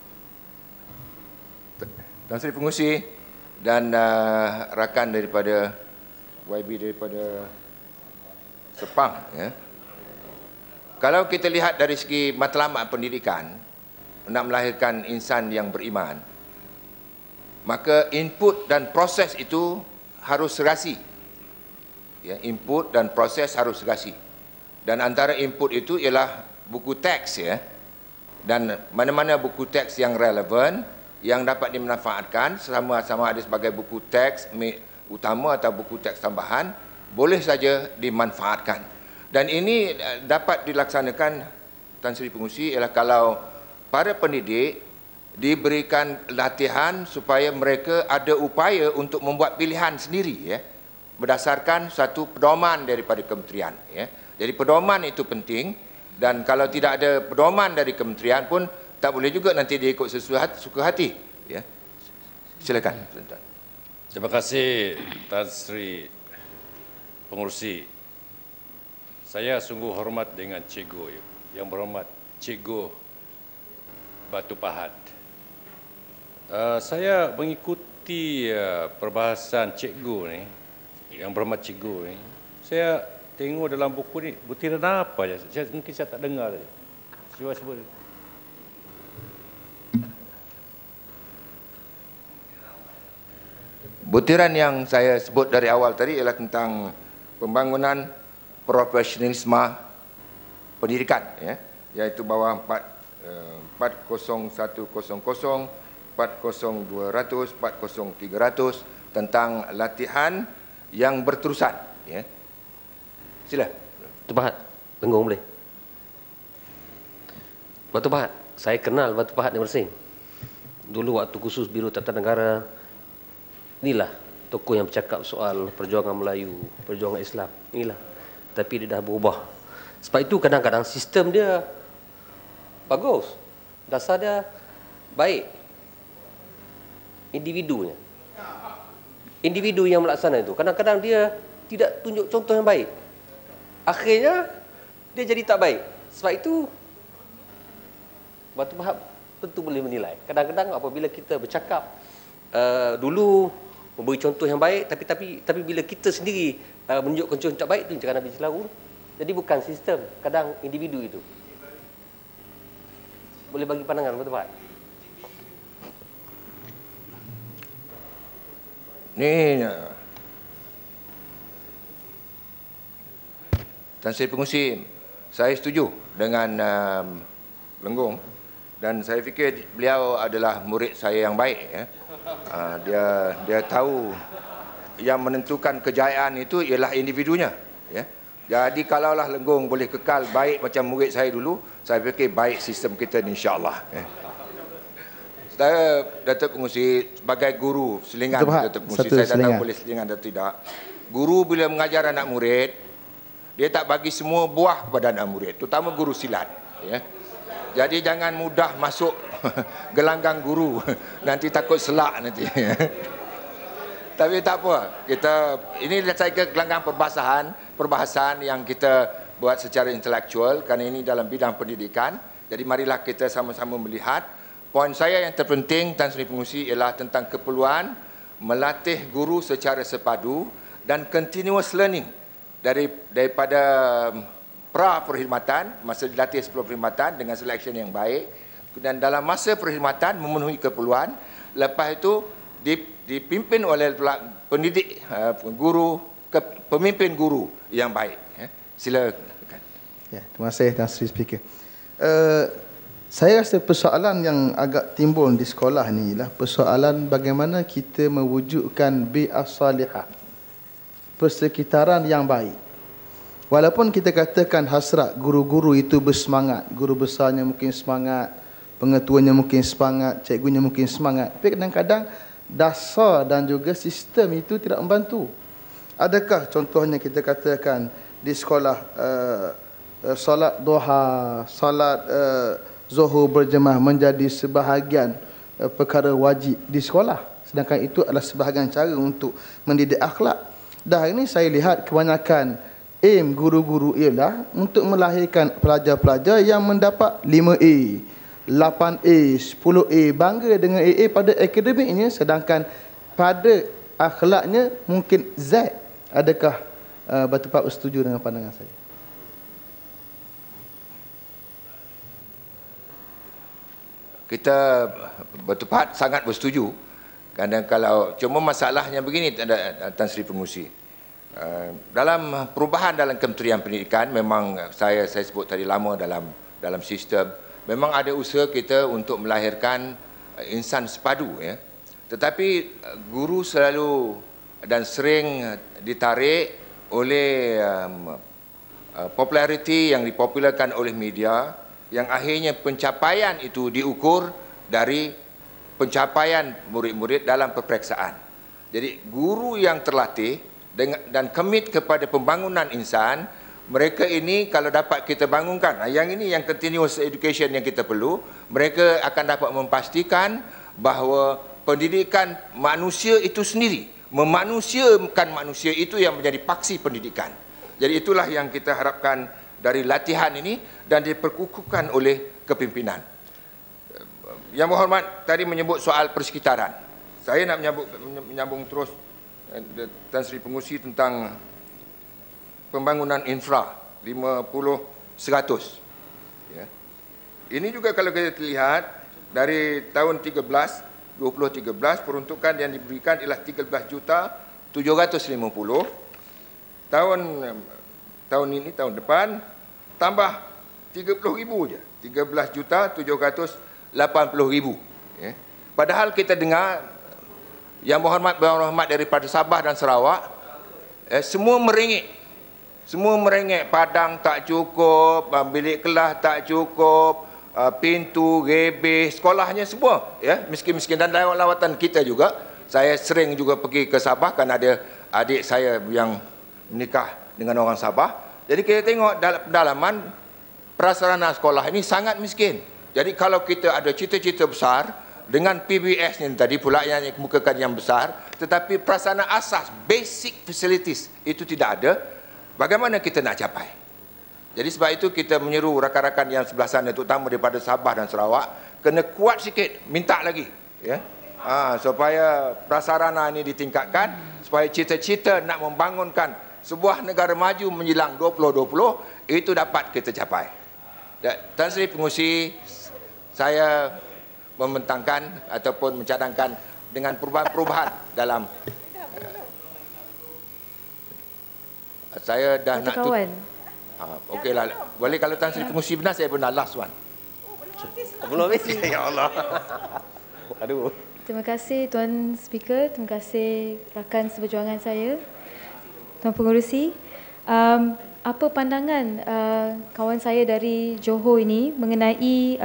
Tan Sri Pengurusi dan rakan daripada YB daripada Sepang, ya. Kalau kita lihat dari segi matlamat pendidikan, nak melahirkan insan yang beriman, maka input dan proses itu harus serasi. Ya, input dan proses harus serasi. Dan antara input itu ialah buku teks, ya. Dan mana-mana buku teks yang relevan, yang dapat dimanfaatkan, sama ada sebagai buku teks utama atau buku teks tambahan, boleh saja dimanfaatkan. Dan ini dapat dilaksanakan, Tan Sri Pengurusi, ialah kalau para pendidik diberikan latihan supaya mereka ada upaya untuk membuat pilihan sendiri, ya, berdasarkan satu pedoman daripada kementerian, ya. Jadi pedoman itu penting, dan kalau tidak ada pedoman dari kementerian pun tak boleh juga nanti dia ikut suka hati, ya. Silakan. Terima kasih Tan Sri Pengurusi. Saya sungguh hormat dengan Cikgu yang berhormat Cikgu Batu Pahat. Saya mengikuti perbahasan Cikgu ni, yang berhormat Cikgu ni. Saya tengok dalam buku ni butiran apa je? Mungkin saya tak dengar tadi. Cuba sebut. Butiran yang saya sebut dari awal tadi ialah tentang pembangunan profesionalisme pendidikan, ya, iaitu bawah 40100, 40200, 40300 tentang latihan yang berterusan, ya. Sila. Batu Pahat, Lenggong boleh. Batu Pahat, saya kenal Batu Pahat di Mersing. Dulu waktu khusus Biro Tata Negara, inilah tokoh yang bercakap soal perjuangan Melayu, perjuangan Islam. Inilah. Tapi dia dah berubah. Sebab itu kadang-kadang sistem dia bagus. Dasar dia baik. Individunya. Individu yang melaksana itu. Kadang-kadang dia tidak tunjuk contoh yang baik. Akhirnya, dia jadi tak baik. Sebab itu, Batu Pahat tentu boleh menilai. Kadang-kadang apabila kita bercakap, dulu memberi contoh yang baik, tapi bila kita sendiri menunjukkan contoh yang tak baik, itu cakap Nabi Selaru. Jadi bukan sistem, kadang individu itu. Boleh bagi pandangan, Batu Pahat? Ni Tan Sri Pengurusi, saya setuju dengan Lenggong, dan saya fikir beliau adalah murid saya yang baik, ya. Dia tahu yang menentukan kejayaan itu ialah individunya, ya. Jadi kalaulah Lenggong boleh kekal baik macam murid saya dulu, saya fikir baik sistem kita ni, insya-Allah, ya. Saya, Datuk Pengurusi, sebagai guru selingan, Datuk Pengurusi, saya tak tahu boleh selingan atau tidak. Guru bila mengajar anak murid, dia tak bagi semua buah kepada anak murid, terutama guru silat, ya. Jadi jangan mudah masuk gelanggang guru, nanti takut selak nanti. Tapi tak apa, ini saya kira gelanggang perbahasan yang kita buat secara intelektual, kerana ini dalam bidang pendidikan. Jadi marilah kita sama-sama melihat. Poin saya yang terpenting, Tan Sri Pengurusi, ialah tentang keperluan melatih guru secara sepadu dan continuous learning daripada pra-perkhidmatan, masa dilatih sebelum perkhidmatan dengan selection yang baik, dan dalam masa perkhidmatan memenuhi keperluan, lepas itu dipimpin oleh pendidik, guru, pemimpin guru yang baik. Silakan. Ya, terima kasih Tan Sri Speaker. Saya rasa persoalan yang agak timbul di sekolah ni ialah persoalan bagaimana kita mewujudkan bi'ah salihah, persekitaran yang baik. Walaupun kita katakan hasrat guru-guru itu bersemangat, guru besarnya mungkin semangat, pengetuanya mungkin semangat, cikgunya mungkin semangat, tapi kadang-kadang dasar dan juga sistem itu tidak membantu. Adakah contohnya kita katakan di sekolah solat duha, solat Zuhur berjemaah menjadi sebahagian perkara wajib di sekolah, sedangkan itu adalah sebahagian cara untuk mendidik akhlak. Dah ini saya lihat kebanyakan aim guru-guru ialah untuk melahirkan pelajar-pelajar yang mendapat 5A, 8A, 10A, bangga dengan AA pada akademiknya, sedangkan pada akhlaknya mungkin Z. Adakah Batu Pahat setuju dengan pandangan saya? Kita Batu Pahat sangat bersetuju. Kadang kalau cuma masalahnya begini, Tan Sri Pengerusi. Dalam perubahan dalam Kementerian Pendidikan, memang saya sebut tadi lama dalam sistem, memang ada usaha kita untuk melahirkan insan sepadu, ya. Tetapi guru selalu dan sering ditarik oleh populariti yang dipopularkan oleh media, yang akhirnya pencapaian itu diukur dari pencapaian murid-murid dalam peperiksaan. Jadi guru yang terlatih dan komit kepada pembangunan insan, mereka ini kalau dapat kita bangunkan, yang ini yang continuous education yang kita perlu, mereka akan dapat memastikan bahawa pendidikan manusia itu sendiri, memanusiakan manusia itu yang menjadi paksi pendidikan. Jadi itulah yang kita harapkan dari latihan ini dan diperkukuhkan oleh kepimpinan. Yang berhormat tadi menyebut soal persekitaran. Saya nak menyambung terus Tan Sri Pengerusi tentang pembangunan infra 50-100. Ya. Ini juga kalau kita lihat dari tahun 2013 peruntukan yang diberikan ialah 13.750. Tahun ini, tahun depan tambah 30,000 je. 13.780,000. Ya. Padahal kita dengar yang berhormat daripada Sabah dan Sarawak, semua merengek. Semua merengek, Padang tak cukup, bilik kelas tak cukup, pintu, rebeh, sekolahnya semua, ya, miskin-miskin. Dan lawatan kita juga, saya sering juga pergi ke Sabah, kan ada adik saya yang menikah dengan orang Sabah. Jadi kita tengok dalam pendalaman prasarana sekolah ini sangat miskin. Jadi kalau kita ada cita-cita besar dengan PBS yang tadi pula yang kemukakan yang besar, tetapi prasarana asas, basic facilities itu tidak ada, bagaimana kita nak capai? Jadi sebab itu kita menyeru rakan-rakan yang sebelah sana, terutama daripada Sabah dan Sarawak, kena kuat sikit, minta lagi, ya, supaya prasarana ini ditingkatkan, supaya cita-cita nak membangunkan sebuah negara maju menjelang 2020 itu dapat kita capai. Tan Sri Pengerusi, saya membentangkan ataupun mencadangkan dengan perubahan-perubahan dalam saya dah nak okeylah, boleh kalau Tan Sri Pengerusi benar, saya benar. Last one. Belum habis. Ya Allah. Aduh. Terima kasih Tuan Speaker, terima kasih rakan seperjuangan saya, Tuan Pengerusi. Apa pandangan kawan saya dari Johor ini mengenai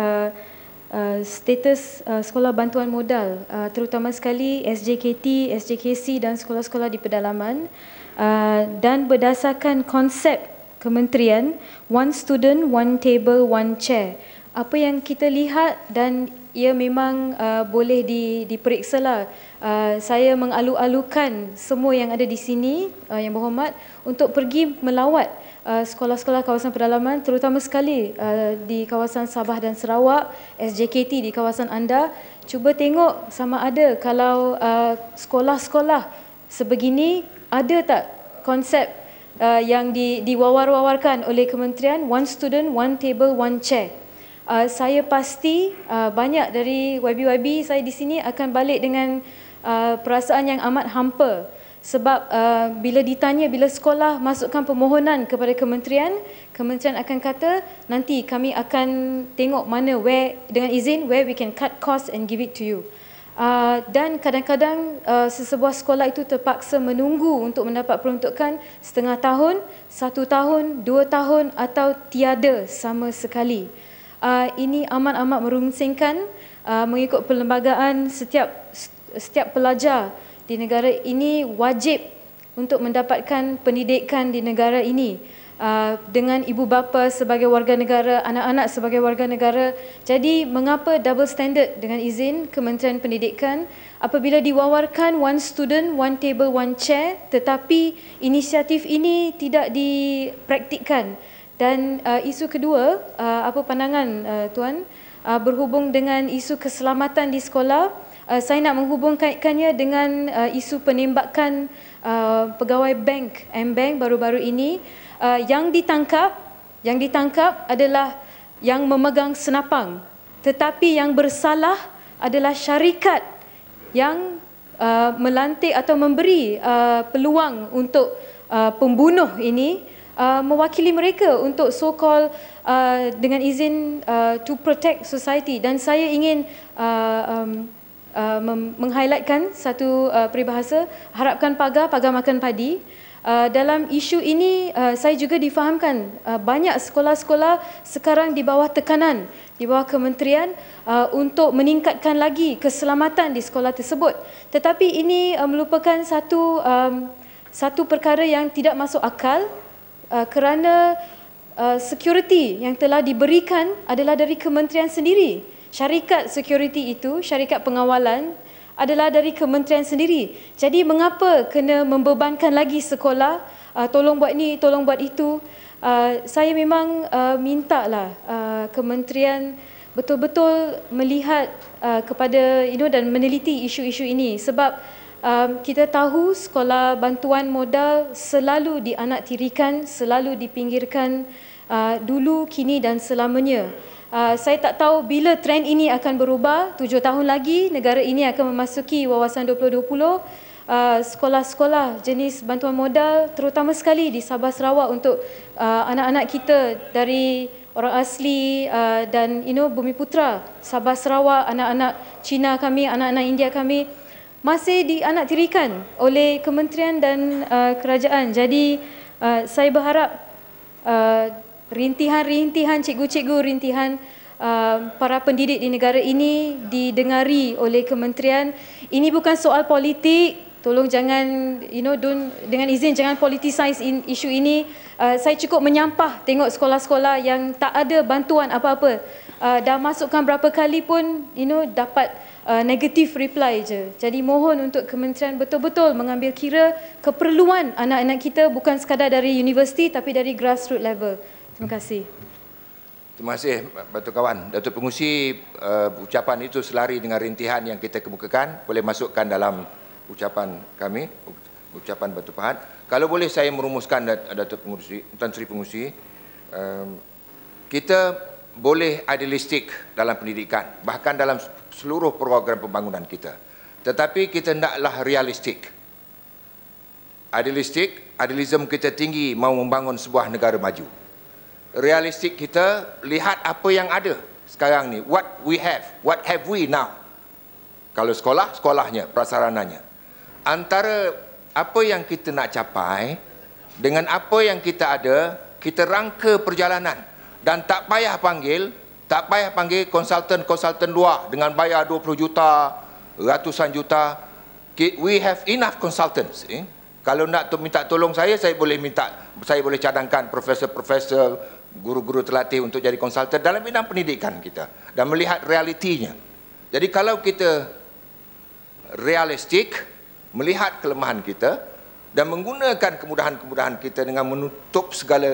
status sekolah bantuan modal, terutama sekali SJKT, SJKC dan sekolah-sekolah di pedalaman, dan berdasarkan konsep kementerian one student, one table, one chair. Apa yang kita lihat dan ia memang boleh diperiksalah. Saya mengalu-alukan semua yang ada di sini, yang berhormat, untuk pergi melawat sekolah-sekolah kawasan pedalaman, terutama sekali di kawasan Sabah dan Sarawak, SJKT di kawasan anda. Cuba tengok sama ada kalau sekolah-sekolah sebegini ada tak konsep yang diwawar-wawarkan oleh kementerian, one student, one table, one chair. Saya pasti banyak dari YB-YB saya di sini akan balik dengan perasaan yang amat hampa. Sebab bila ditanya, bila sekolah masukkan permohonan kepada kementerian, kementerian akan kata nanti kami akan tengok mana where, dengan izin, where we can cut cost and give it to you. Dan kadang-kadang sesebuah sekolah itu terpaksa menunggu untuk mendapat peruntukan setengah tahun, 1 tahun, 2 tahun atau tiada sama sekali. Ini amat-amat merunsingkan. Mengikut perlembagaan, setiap pelajar di negara ini wajib untuk mendapatkan pendidikan di negara ini dengan ibu bapa sebagai warga negara, anak-anak sebagai warga negara. Jadi mengapa double standard dengan izin Kementerian Pendidikan apabila diwawarkan one student, one table, one chair, tetapi inisiatif ini tidak dipraktikkan? Dan isu kedua, apa pandangan Tuan? berhubung dengan isu keselamatan di sekolah, saya nak menghubungkannya dengan isu penembakan pegawai bank M-Bank baru-baru ini. Yang ditangkap adalah yang memegang senapang, tetapi yang bersalah adalah syarikat yang melantik atau memberi peluang untuk pembunuh ini mewakili mereka untuk so-called dengan izin to protect society. Dan saya ingin meng-highlightkan satu peribahasa, harapkan pagar makan padi. Dalam isu ini saya juga difahamkan banyak sekolah-sekolah sekarang di bawah tekanan, di bawah kementerian untuk meningkatkan lagi keselamatan di sekolah tersebut. Tetapi ini merupakan satu perkara yang tidak masuk akal kerana security yang telah diberikan adalah dari kementerian sendiri. Syarikat security itu, syarikat pengawalan adalah dari kementerian sendiri. Jadi mengapa kena membebankan lagi sekolah, tolong buat ni, tolong buat itu. Saya memang mintalah kementerian betul-betul melihat kepada dan meneliti isu-isu ini, sebab kita tahu sekolah bantuan modal selalu dianaktirikan, selalu dipinggirkan dulu, kini dan selamanya. Saya tak tahu bila trend ini akan berubah. 7 tahun lagi negara ini akan memasuki wawasan 2020. Sekolah-sekolah jenis bantuan modal terutama sekali di Sabah Sarawak untuk anak-anak kita dari orang asli dan Bumiputera Sabah Sarawak, anak-anak Cina kami, anak-anak India kami masih dianaktirikan oleh kementerian dan kerajaan. Jadi saya berharap rintihan-rintihan cikgu-cikgu, rintihan para pendidik di negara ini didengari oleh kementerian. Ini bukan soal politik, tolong jangan dengan izin jangan politicize isu ini. Saya cukup menyampah tengok sekolah-sekolah yang tak ada bantuan apa-apa. Dah masukkan berapa kali pun dapat negative reply je. Jadi mohon untuk kementerian betul-betul mengambil kira keperluan anak-anak kita, bukan sekadar dari universiti tapi dari grassroots level. Terima kasih. Terima kasih Datuk Kawan. Datuk Pengurusi, ucapan itu selari dengan rintihan yang kita kemukakan. Boleh masukkan dalam ucapan kami, ucapan Batu Pahat. Kalau boleh saya merumuskan Datuk Pengurusi, Tan Sri Pengurusi, kita boleh idealistik dalam pendidikan, bahkan dalam seluruh program pembangunan kita. Tetapi kita hendaklah realistik. Idealism kita tinggi, mau membangun sebuah negara maju. Realistik kita lihat apa yang ada sekarang ni, what have we now. Kalau sekolah, sekolahnya, prasarananya. Antara apa yang kita nak capai dengan apa yang kita ada, kita rangka perjalanan dan tak payah panggil konsultan luar dengan bayar 20 juta, ratusan juta. We have enough consultants. Kalau nak minta tolong saya boleh cadangkan profesor-profesor, guru-guru terlatih untuk jadi konsultan dalam bidang pendidikan kita dan melihat realitinya. Jadi kalau kita realistik, melihat kelemahan kita dan menggunakan kemudahan-kemudahan kita dengan menutup segala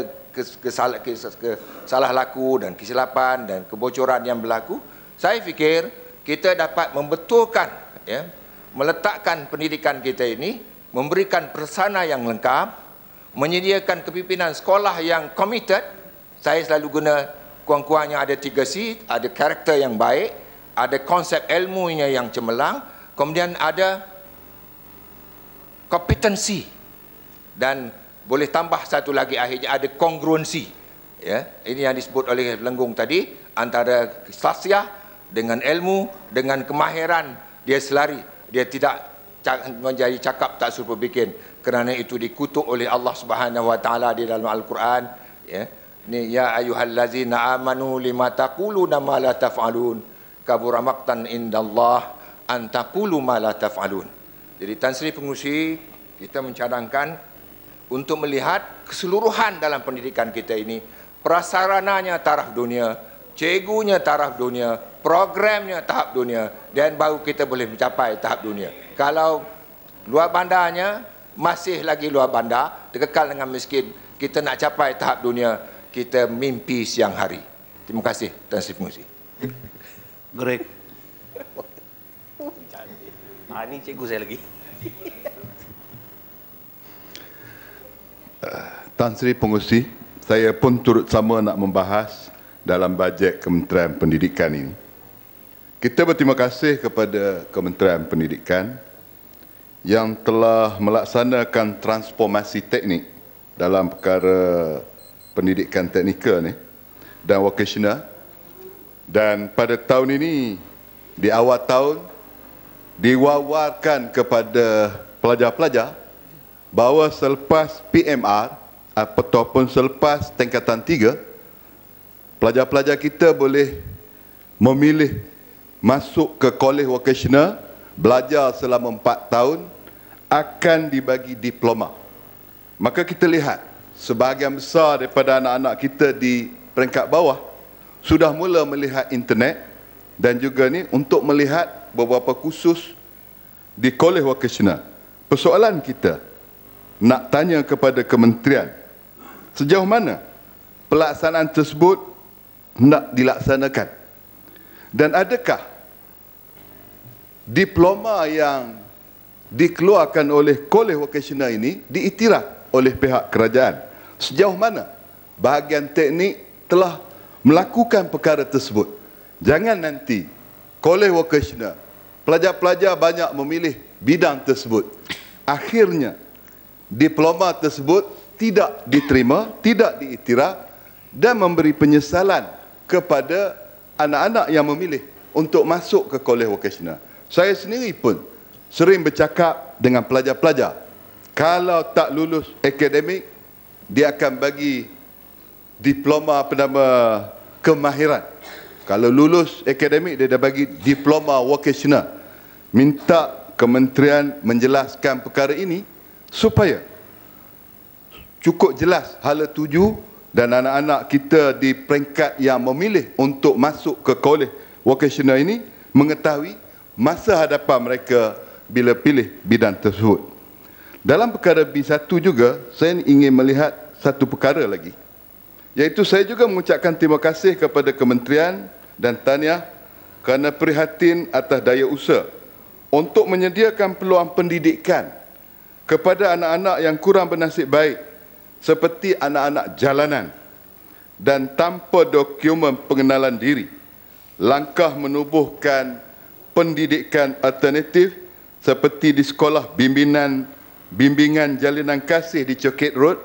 salah laku dan kesilapan dan kebocoran yang berlaku, saya fikir kita dapat membetulkan, meletakkan pendidikan kita ini, memberikan persana yang lengkap, menyediakan kepimpinan sekolah yang committed. Saya selalu guna kurang-kurangnya ada 3C, ada karakter yang baik, ada konsep ilmunya yang cemerlang, kemudian ada kompetensi, dan boleh tambah satu lagi akhirnya ada kongruensi. Ini yang disebut oleh Lenggung tadi, antara kesaksian dengan ilmu, dengan kemahiran, dia selari, dia tidak menjadi cakap tak serupa bikin, kerana itu dikutuk oleh Allah Subhanahu Wa Taala di dalam Al-Quran. Ni ya ayyuhallazina amanu lima taquluna ma la taf'alun kabura maqtan indallah an taqulu ma la taf'alun. Jadi Tan Sri Pengurusi, kita mencadangkan untuk melihat keseluruhan dalam pendidikan kita ini, prasarananya taraf dunia, cikgunya taraf dunia, programnya tahap dunia, dan baru kita boleh mencapai tahap dunia. Kalau luar bandarnya masih lagi luar bandar, terkekal dengan miskin, kita nak capai tahap dunia, kita mimpi siang hari. Terima kasih Tan Sri Pengurusi. Greg. Ini cikgu saya lagi. Tan Sri Pengerusi, saya pun turut sama nak membahas dalam bajet Kementerian Pendidikan ini. Kita berterima kasih kepada Kementerian Pendidikan yang telah melaksanakan transformasi teknik dalam perkara pendidikan teknikal ni dan vocational. Dan pada tahun ini, di awal tahun, diwawarkan kepada pelajar-pelajar bahawa selepas PMR ataupun selepas tingkatan 3, pelajar-pelajar kita boleh memilih masuk ke kolej vocational, belajar selama 4 tahun, akan dibagi diploma. Maka kita lihat, sebahagian besar daripada anak-anak kita di peringkat bawah sudah mula melihat internet dan juga ni untuk melihat beberapa kursus di kolej vocational. Persoalan kita nak tanya kepada kementerian, sejauh mana pelaksanaan tersebut nak dilaksanakan? Dan adakah diploma yang dikeluarkan oleh kolej vocational ini diiktiraf oleh pihak kerajaan? Sejauh mana bahagian teknik telah melakukan perkara tersebut? Jangan nanti kolej vocational, pelajar-pelajar banyak memilih bidang tersebut, akhirnya diploma tersebut tidak diterima, tidak diiktiraf dan memberi penyesalan kepada anak-anak yang memilih untuk masuk ke kolej vocational. Saya sendiri pun sering bercakap dengan pelajar-pelajar, kalau tak lulus akademik, dia akan bagi diploma kemahiran. Kalau lulus akademik, dia dah bagi diploma vocational. Minta kementerian menjelaskan perkara ini supaya cukup jelas hala tuju dan anak-anak kita di peringkat yang memilih untuk masuk ke kolej vocational ini mengetahui masa hadapan mereka bila pilih bidang tersebut. Dalam perkara B1 juga, saya ingin melihat satu perkara lagi, iaitu saya juga mengucapkan terima kasih kepada kementerian dan tahniah kerana prihatin atas daya usaha untuk menyediakan peluang pendidikan kepada anak-anak yang kurang bernasib baik seperti anak-anak jalanan dan tanpa dokumen pengenalan diri. Langkah menubuhkan pendidikan alternatif seperti di sekolah bimbingan jalinan kasih di Coket Road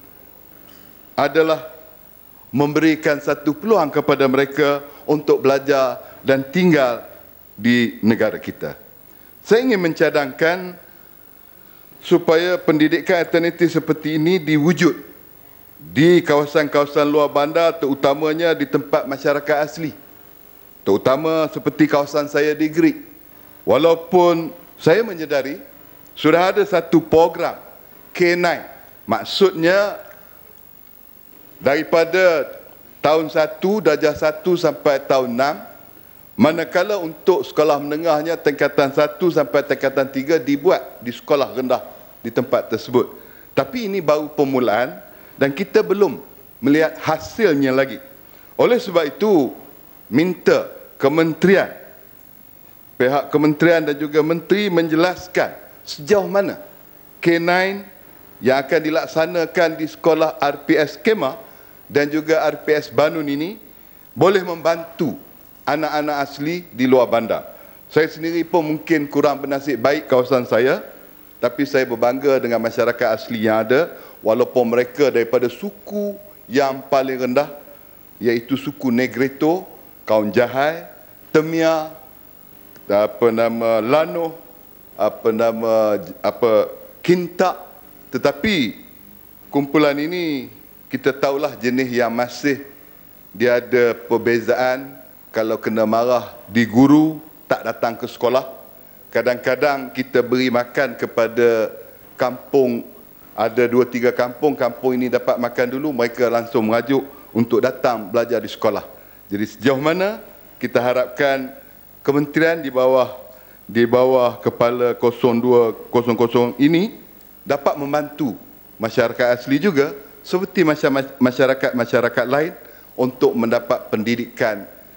adalah memberikan satu peluang kepada mereka untuk belajar dan tinggal di negara kita. Saya ingin mencadangkan supaya pendidikan alternatif seperti ini diwujud di kawasan-kawasan luar bandar, terutamanya di tempat masyarakat asli, terutama seperti kawasan saya di Greek. Walaupun saya menyedari sudah ada satu program K9, maksudnya daripada tahun 1, darjah 1 sampai tahun 6, manakala untuk sekolah menengahnya tingkatan 1 sampai tingkatan 3 dibuat di sekolah rendah di tempat tersebut. Tapi ini baru permulaan dan kita belum melihat hasilnya lagi. Oleh sebab itu, minta kementerian, pihak kementerian dan juga menteri menjelaskan sejauh mana K9 yang akan dilaksanakan di sekolah RPS Kemah dan juga RPS Banun ini boleh membantu anak-anak asli di luar bandar. Saya sendiri pun mungkin kurang bernasib baik kawasan saya, tapi saya berbangga dengan masyarakat asli yang ada, walaupun mereka daripada suku yang paling rendah, iaitu suku Negreto, kaum Jahai, Temia, Lanoh, Kintak. Tetapi kumpulan ini kita tahulah jenis yang masih dia ada perbezaan. Kalau kena marah di guru, tak datang ke sekolah. Kadang-kadang kita beri makan kepada kampung, ada 2-3 kampung, kampung ini dapat makan dulu, mereka langsung merajuk untuk datang belajar di sekolah. Jadi sejauh mana kita harapkan kementerian di bawah kepala 0200 ini dapat membantu masyarakat asli juga seperti masyarakat-masyarakat lain untuk mendapat pendidikan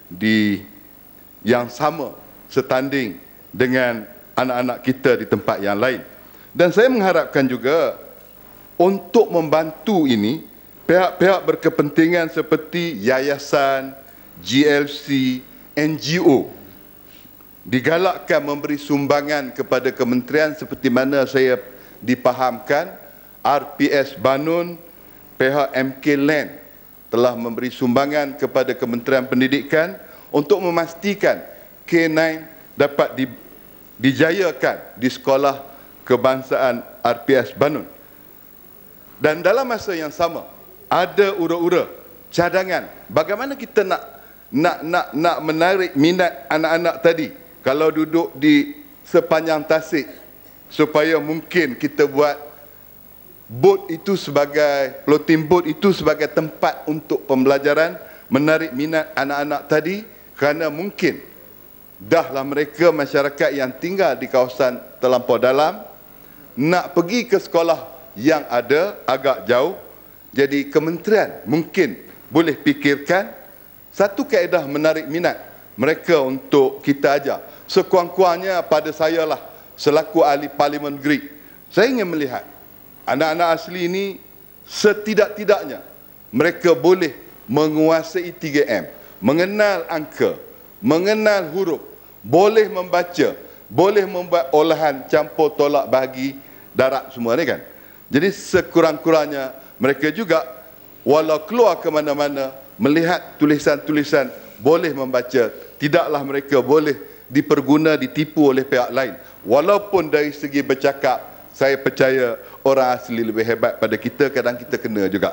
yang sama setanding dengan anak-anak kita di tempat yang lain. Dan saya mengharapkan juga untuk membantu ini, pihak-pihak berkepentingan seperti yayasan, GLC, NGO digalakkan memberi sumbangan kepada kementerian seperti mana saya dipahamkan RPS Banun, pihak MK Land telah memberi sumbangan kepada Kementerian Pendidikan untuk memastikan K9 dapat dijayakan di sekolah kebangsaan RPS Banun. Dan dalam masa yang sama ada ura-ura cadangan bagaimana kita nak menarik minat anak-anak tadi kalau duduk di sepanjang tasik, supaya mungkin kita buat boat itu sebagai floating boat itu sebagai tempat untuk pembelajaran, menarik minat anak-anak tadi, kerana mungkin dahlah mereka masyarakat yang tinggal di kawasan terlampau dalam nak pergi ke sekolah yang ada agak jauh. Jadi kementerian mungkin boleh fikirkan satu kaedah menarik minat mereka untuk kita ajar. Sekurang-kurangnya pada saya lah selaku ahli Parlimen Greek, saya ingin melihat anak-anak asli ini setidak-tidaknya mereka boleh menguasai 3M, mengenal angka, mengenal huruf, boleh membaca, boleh membuat olahan campur tolak bahagi darab semua ni kan. Jadi sekurang-kurangnya mereka juga walau keluar ke mana-mana melihat tulisan-tulisan boleh membaca, tidaklah mereka boleh diperguna, ditipu oleh pihak lain. Walaupun dari segi bercakap saya percaya orang asli lebih hebat pada kita, kadang kita kena juga.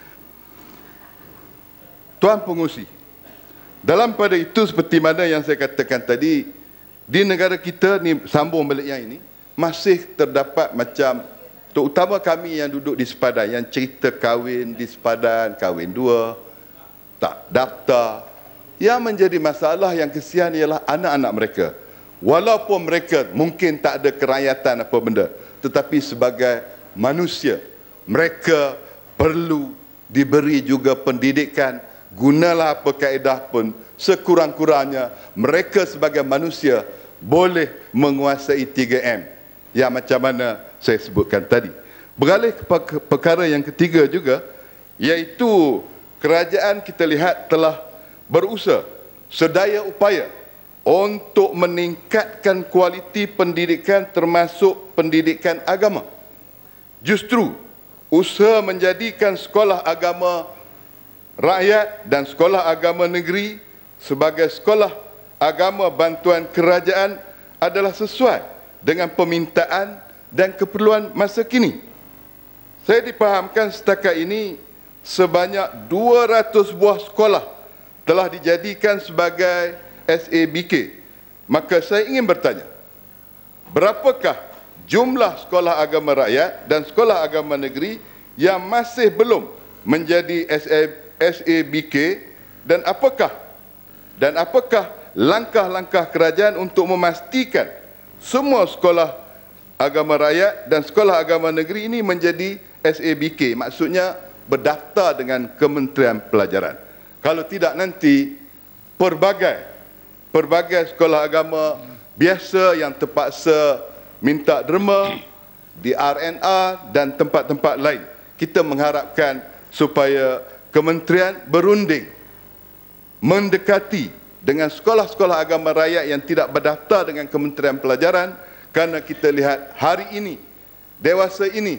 Tuan Pengerusi, dalam pada itu seperti mana yang saya katakan tadi, di negara kita ni, sambung balik yang ini, masih terdapat macam, terutama kami yang duduk di sepadan, yang cerita kahwin di sepadan, kahwin dua, tak daftar. Yang menjadi masalah yang kesian ialah anak-anak mereka. Walaupun mereka mungkin tak ada kerakyatan apa benda, tetapi sebagai manusia, mereka perlu diberi juga pendidikan. Gunalah apa kaedah pun, sekurang-kurangnya mereka sebagai manusia boleh menguasai 3M yang macam mana saya sebutkan tadi. Beralih ke perkara yang ketiga juga, iaitu kerajaan kita lihat telah berusaha sedaya upaya untuk meningkatkan kualiti pendidikan termasuk pendidikan agama. Justru usaha menjadikan sekolah agama rakyat dan sekolah agama negeri sebagai sekolah agama bantuan kerajaan adalah sesuai dengan permintaan dan keperluan masa kini. Saya dipahamkan setakat ini sebanyak 200 buah sekolah telah dijadikan sebagai SABK. Maka saya ingin bertanya, berapakah jumlah sekolah agama rakyat dan sekolah agama negeri yang masih belum menjadi SABK, dan apakah langkah-langkah kerajaan untuk memastikan semua sekolah agama rakyat dan sekolah agama negeri ini menjadi SABK, maksudnya berdaftar dengan Kementerian Pelajaran. Kalau tidak nanti pelbagai sekolah agama biasa yang terpaksa minta derma di RNR dan tempat-tempat lain. Kita mengharapkan supaya kementerian berunding mendekati dengan sekolah-sekolah agama rakyat yang tidak berdaftar dengan Kementerian Pelajaran, kerana kita lihat hari ini, dewasa ini,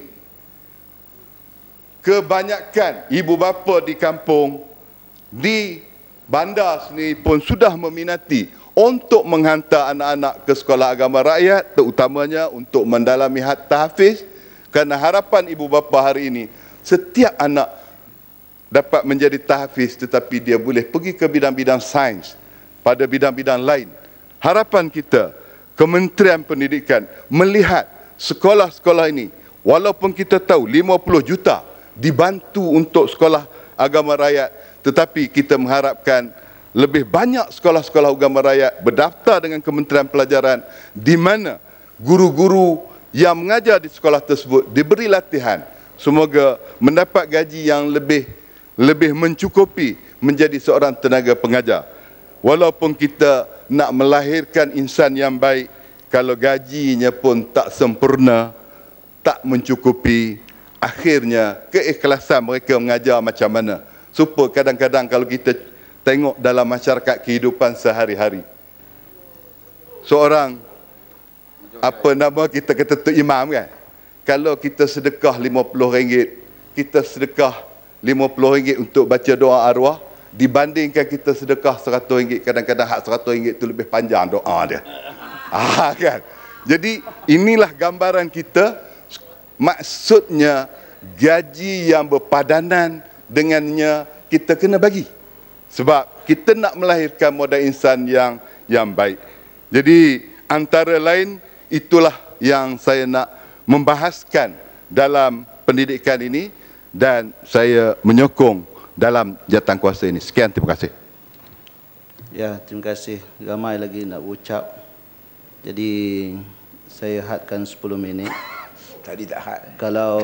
kebanyakan ibu bapa di kampung, di bandar sendiri pun sudah meminati untuk menghantar anak-anak ke sekolah agama rakyat, terutamanya untuk mendalami tahfiz, kerana harapan ibu bapa hari ini setiap anak dapat menjadi tahfiz, tetapi dia boleh pergi ke bidang-bidang sains, pada bidang-bidang lain. Harapan kita Kementerian Pendidikan melihat sekolah-sekolah ini, walaupun kita tahu 50 juta dibantu untuk sekolah agama rakyat, tetapi kita mengharapkan lebih banyak sekolah-sekolah agama rakyat berdaftar dengan Kementerian Pelajaran, di mana guru-guru yang mengajar di sekolah tersebut diberi latihan, semoga mendapat gaji yang lebih mencukupi menjadi seorang tenaga pengajar. walaupun kita nak melahirkan insan yang baik, kalau gajinya pun tak sempurna, tak mencukupi, akhirnya keikhlasan mereka mengajar macam mana. Supaya kadang-kadang kalau kita tengok dalam masyarakat kehidupan sehari-hari, seorang apa nama kita kata tu imam kan, kalau kita sedekah RM50, kita sedekah RM50 untuk baca doa arwah, dibandingkan kita sedekah RM100, kadang-kadang hak RM100 itu lebih panjang doa dia. Kan? Jadi inilah gambaran kita, maksudnya gaji yang berpadanan dengannya kita kena bagi. Sebab kita nak melahirkan modal insan yang baik. Jadi antara lain itulah yang saya nak membahaskan dalam pendidikan ini, dan saya menyokong dalam jawatankuasa ini. Sekian, terima kasih. Ya, terima kasih. Ramai lagi nak ucap. Jadi saya hadkan 10 minit. Tadi tak had. Kalau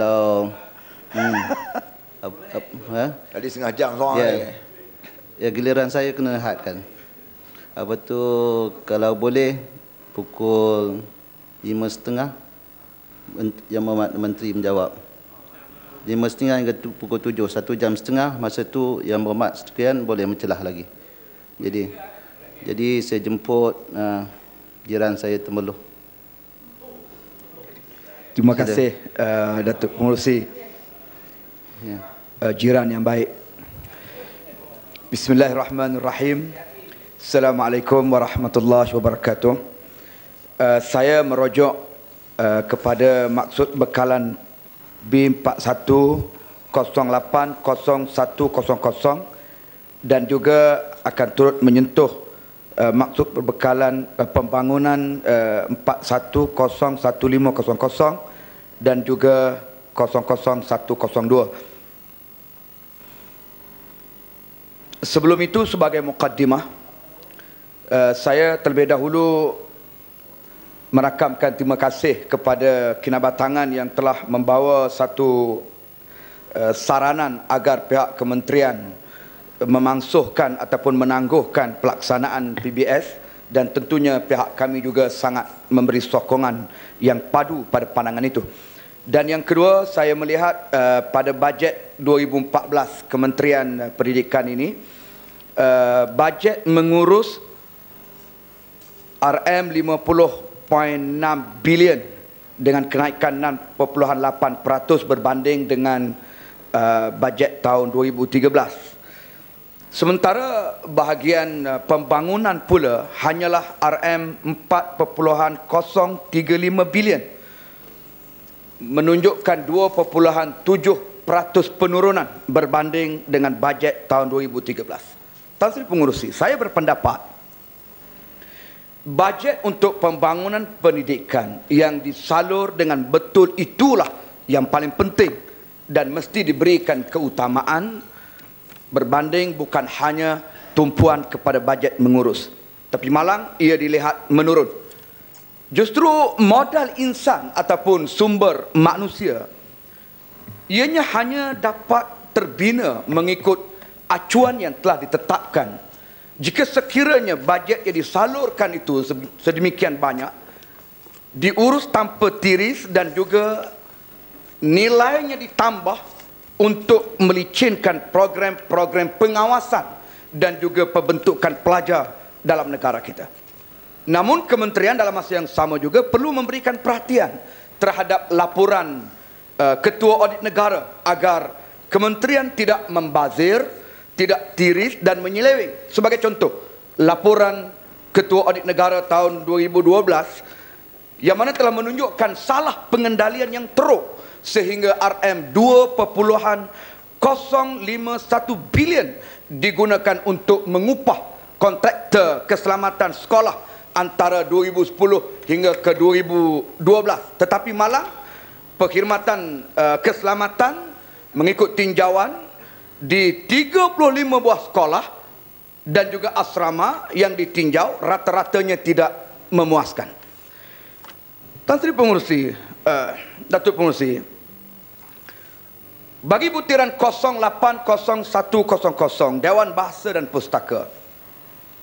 tadi setengah jam seorang ya, ni. Ya, giliran saya kena hadkan. Apa tu, kalau boleh pukul 5.30 Yang Berhormat Menteri menjawab. 5.30 hingga pukul 7, 1 jam setengah. Masa tu Yang Berhormat sekalian boleh mencelah lagi. Jadi saya jemput jiran saya Temerloh. Terima kasih Datuk Pengerusi. Ya. Jiran yang baik. Bismillahirrahmanirrahim. Assalamualaikum warahmatullahi wabarakatuh. Saya merujuk kepada maksud bekalan B41080100 dan juga akan turut menyentuh maksud perbekalan pembangunan 41011500 dan juga 00102. Sebelum itu, sebagai mukaddimah, saya terlebih dahulu merakamkan terima kasih kepada Kinabatangan yang telah membawa satu saranan agar pihak kementerian memangsuhkan ataupun menangguhkan pelaksanaan PBS, dan tentunya pihak kami juga sangat memberi sokongan yang padu pada pandangan itu. Dan yang kedua, saya melihat pada bajet 2014 Kementerian Pendidikan ini, bajet mengurus RM50.6 bilion dengan kenaikan 6.8% berbanding dengan bajet tahun 2013. Sementara bahagian pembangunan pula hanyalah RM4.035 bilion, menunjukkan 2.7% penurunan berbanding dengan bajet tahun 2013. Tan Sri Pengerusi, saya berpendapat bajet untuk pembangunan pendidikan yang disalur dengan betul itulah yang paling penting dan mesti diberikan keutamaan berbanding bukan hanya tumpuan kepada bajet mengurus. Tapi malang ia dilihat menurun. Justru modal insan ataupun sumber manusia, ianya hanya dapat terbina mengikut acuan yang telah ditetapkan. Jika sekiranya bajet yang disalurkan itu sedemikian banyak, diurus tanpa tiris dan juga nilainya ditambah untuk melicinkan program-program pengawasan dan juga pembentukan pelajar dalam negara kita. Namun kementerian dalam masa yang sama juga perlu memberikan perhatian terhadap laporan Ketua Audit Negara agar kementerian tidak membazir, tidak tiris dan menyeleweng. Sebagai contoh, laporan Ketua Audit Negara tahun 2012 yang mana telah menunjukkan salah pengendalian yang teruk sehingga RM2.051 bilion digunakan untuk mengupah kontraktor keselamatan sekolah antara 2010 hingga ke 2012. Tetapi malang perkhidmatan keselamatan mengikut tinjauan di 35 buah sekolah dan juga asrama yang ditinjau rata-ratanya tidak memuaskan. Tan Sri Pengerusi, Datuk Pengerusi, bagi butiran 080100 Dewan Bahasa dan Pustaka,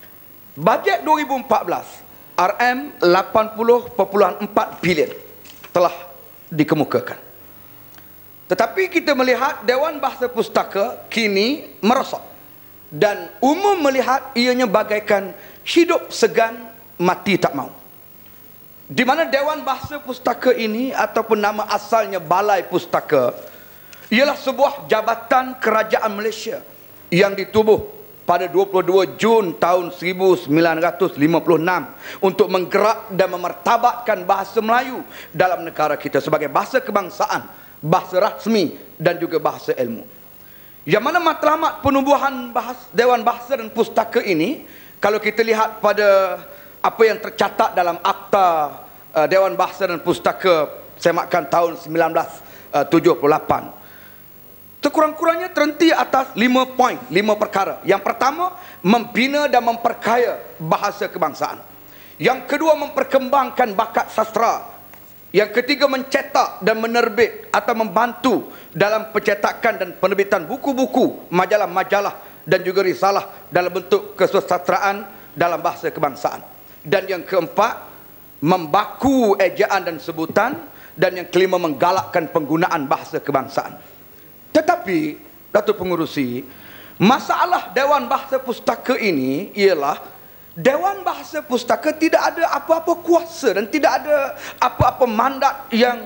Bajet 2014 RM 80.4 bilion telah dikemukakan. Tetapi kita melihat Dewan Bahasa Pustaka kini merosot dan umum melihat ianya bagaikan hidup segan mati tak mau. Di mana Dewan Bahasa Pustaka ini ataupun nama asalnya Balai Pustaka ialah sebuah jabatan kerajaan Malaysia yang ditubuh pada 22 Jun tahun 1956 untuk menggerak dan memartabatkan bahasa Melayu dalam negara kita sebagai bahasa kebangsaan, bahasa rasmi dan juga bahasa ilmu. Yang mana matlamat penubuhan Dewan Bahasa dan Pustaka ini, kalau kita lihat pada apa yang tercatat dalam Akta Dewan Bahasa dan Pustaka semakan tahun 1978, sekurang-kurangnya terhenti atas 5 poin, 5 perkara. Yang pertama, membina dan memperkaya bahasa kebangsaan. Yang kedua, memperkembangkan bakat sastra. Yang ketiga, mencetak dan menerbit atau membantu dalam pencetakan dan penerbitan buku-buku, majalah-majalah dan juga risalah dalam bentuk kesusastraan dalam bahasa kebangsaan. Dan yang keempat, membaku ejaan dan sebutan. Dan yang kelima, menggalakkan penggunaan bahasa kebangsaan. Tetapi, Datuk Pengerusi, masalah Dewan Bahasa Pustaka ini ialah Dewan Bahasa Pustaka tidak ada apa-apa kuasa dan tidak ada apa-apa mandat yang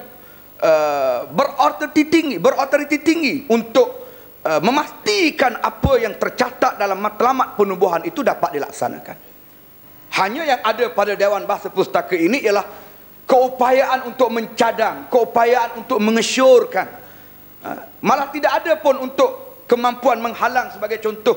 berotoriti tinggi untuk memastikan apa yang tercatat dalam matlamat penubuhan itu dapat dilaksanakan. Hanya yang ada pada Dewan Bahasa Pustaka ini ialah keupayaan untuk mencadang, keupayaan untuk mengesyorkan. Malah tidak ada pun untuk kemampuan menghalang, sebagai contoh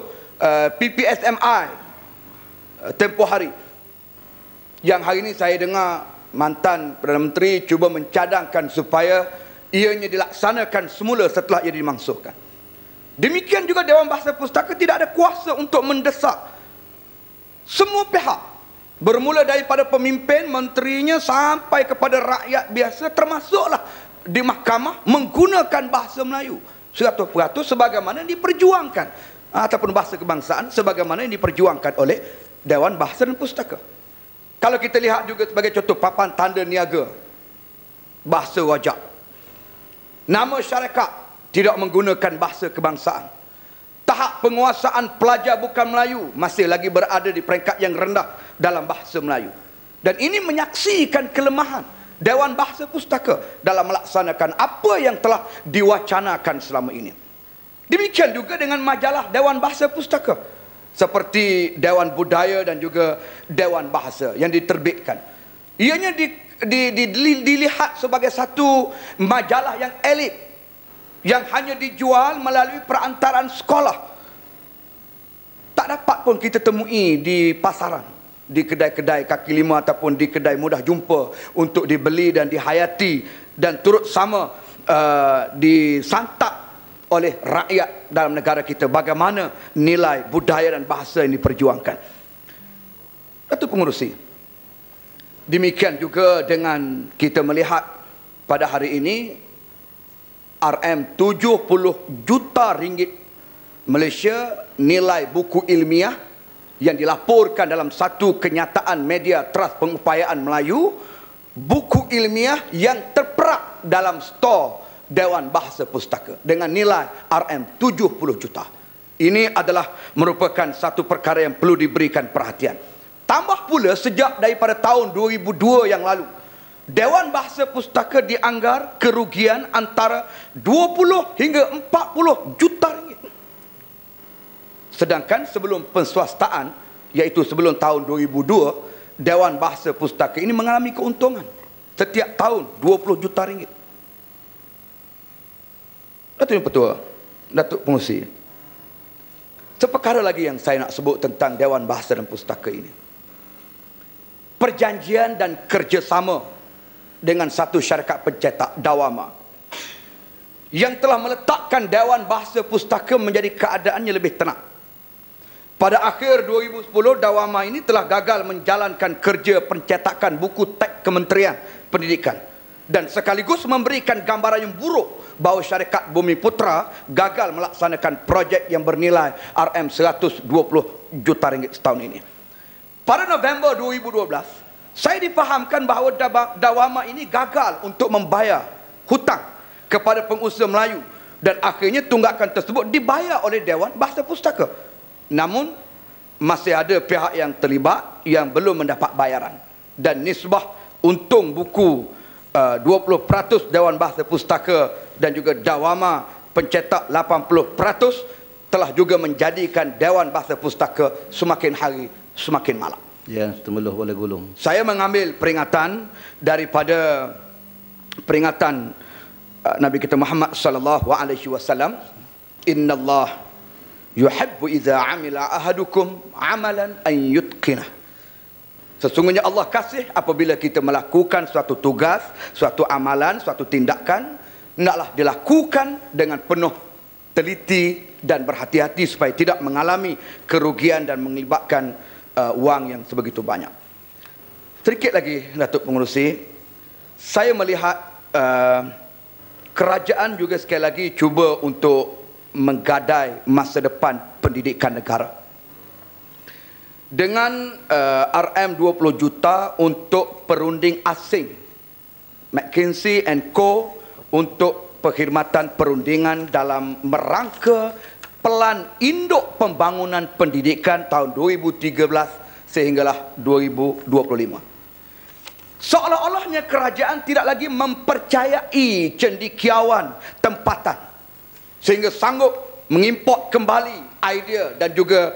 PPSMI tempoh hari. Yang hari ini saya dengar mantan Perdana Menteri cuba mencadangkan supaya ianya dilaksanakan semula setelah ia dimansuhkan. Demikian juga Dewan Bahasa Pustaka tidak ada kuasa untuk mendesak semua pihak, bermula daripada pemimpin, menterinya sampai kepada rakyat biasa, termasuklah di mahkamah, menggunakan bahasa Melayu 100% sebagaimana yang diperjuangkan, ataupun bahasa kebangsaan sebagaimana yang diperjuangkan oleh Dewan Bahasa dan Pustaka. Kalau kita lihat juga sebagai contoh papan tanda niaga bahasa wajak, nama syarikat tidak menggunakan bahasa kebangsaan. Tahap penguasaan pelajar bukan Melayu masih lagi berada di peringkat yang rendah dalam bahasa Melayu. Dan ini menyaksikan kelemahan Dewan Bahasa Pustaka dalam melaksanakan apa yang telah diwacanakan selama ini. Demikian juga dengan majalah Dewan Bahasa Pustaka, seperti Dewan Budaya dan juga Dewan Bahasa yang diterbitkan. Ianya dilihat sebagai satu majalah yang elit, yang hanya dijual melalui perantaraan sekolah. Tak dapat pun kita temui di pasaran, di kedai-kedai kaki lima ataupun di kedai mudah jumpa untuk dibeli dan dihayati dan turut sama disantap oleh rakyat dalam negara kita, bagaimana nilai budaya dan bahasa ini diperjuangkan. Datuk Pengerusi, demikian juga dengan kita melihat pada hari ini RM 70 juta ringgit Malaysia nilai buku ilmiah yang dilaporkan dalam satu kenyataan media Trust Pengupayaan Melayu, buku ilmiah yang terperak dalam stor Dewan Bahasa Pustaka dengan nilai RM 70 juta. Ini adalah merupakan satu perkara yang perlu diberikan perhatian. Tambah pula, sejak daripada tahun 2002 yang lalu, Dewan Bahasa Pustaka dianggar kerugian antara 20 hingga 40 juta ringgit. Sedangkan sebelum penswastaan, iaitu sebelum tahun 2002, Dewan Bahasa Pustaka ini mengalami keuntungan setiap tahun 20 juta ringgit. Datuk Yang Pertua, Datuk Pengerusi, seperkara lagi yang saya nak sebut tentang Dewan Bahasa dan Pustaka ini. Perjanjian dan kerjasama dengan satu syarikat pencetak, Dawama, yang telah meletakkan Dewan Bahasa Pustaka menjadi keadaannya lebih tenang. Pada akhir 2010, Dawama ini telah gagal menjalankan kerja pencetakan buku teks Kementerian Pendidikan dan sekaligus memberikan gambaran yang buruk bahawa syarikat Bumi Putra gagal melaksanakan projek yang bernilai RM 120 juta ringgit setahun ini. pada November 2012, saya difahamkan bahawa Dawama ini gagal untuk membayar hutang kepada pengusaha Melayu dan akhirnya tunggakan tersebut dibayar oleh Dewan Bahasa Pustaka. Namun masih ada pihak yang terlibat yang belum mendapat bayaran, dan nisbah untung buku 20% Dewan Bahasa Pustaka dan juga Dawama pencetak 80% telah juga menjadikan Dewan Bahasa Pustaka semakin hari semakin malang. Ya, Temeloh boleh gulung. Saya mengambil peringatan daripada peringatan Nabi kita Muhammad sallallahu alaihi wasallam, "Innallah yuhibbu idza amila ahadukum amalan an yutqinah." Sesungguhnya Allah kasih apabila kita melakukan suatu tugas, suatu amalan, suatu tindakan, hendaklah dilakukan dengan penuh teliti dan berhati-hati supaya tidak mengalami kerugian dan melibatkan wang yang sebegitu banyak. Sedikit lagi, Datuk Pengerusi, saya melihat kerajaan juga sekali lagi cuba untuk menggadai masa depan pendidikan negara dengan RM 20 juta untuk perunding asing, McKinsey & Co, untuk perkhidmatan perundingan dalam merangka Pelan Induk Pembangunan Pendidikan tahun 2013 sehinggalah 2025. Seolah-olahnya kerajaan tidak lagi mempercayai cendekiawan tempatan sehingga sanggup mengimport kembali idea dan juga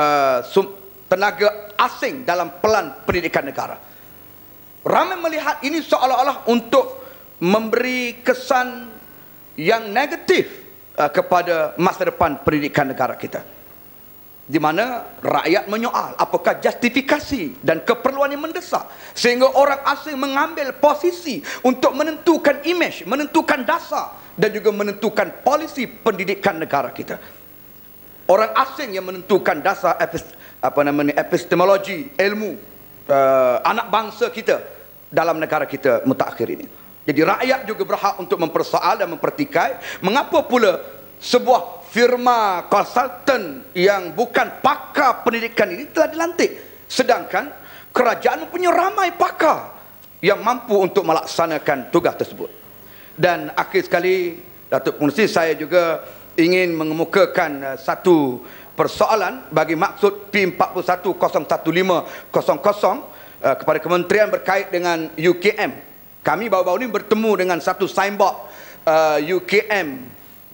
tenaga asing dalam pelan pendidikan negara. Ramai melihat ini seolah-olah untuk memberi kesan yang negatif kepada masa depan pendidikan negara kita, di mana rakyat menyoal apakah justifikasi dan keperluan yang mendesak sehingga orang asing mengambil posisi untuk menentukan imej, menentukan dasar dan juga menentukan polisi pendidikan negara kita. Orang asing yang menentukan dasar epistemologi, ilmu anak bangsa kita dalam negara kita mutakhir ini. Jadi rakyat juga berhak untuk mempersoal dan mempertikai mengapa pula sebuah firma konsultan yang bukan pakar pendidikan ini telah dilantik, sedangkan kerajaan mempunyai ramai pakar yang mampu untuk melaksanakan tugas tersebut. Dan akhir sekali, Datuk Pengerusi, saya juga ingin mengemukakan satu persoalan bagi maksud P41-01500 kepada kementerian berkait dengan UKM. Kami baru-baru ini bertemu dengan satu signboard UKM,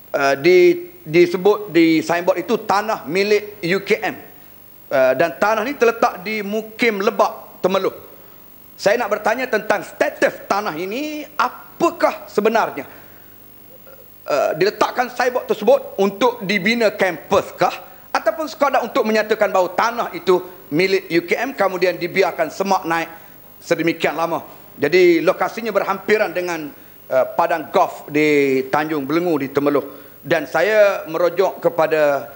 disebut di signboard itu tanah milik UKM, dan tanah ini terletak di Mukim Lebak, Temeloh. Saya nak bertanya tentang status tanah ini, apakah sebenarnya diletakkan signboard tersebut untuk dibina kampus kah, ataupun sekadar untuk menyatakan bahawa tanah itu milik UKM kemudian dibiarkan semak naik sedemikian lama. Jadi lokasinya berhampiran dengan padang golf di Tanjung Belengu di Temeloh, dan saya merujuk kepada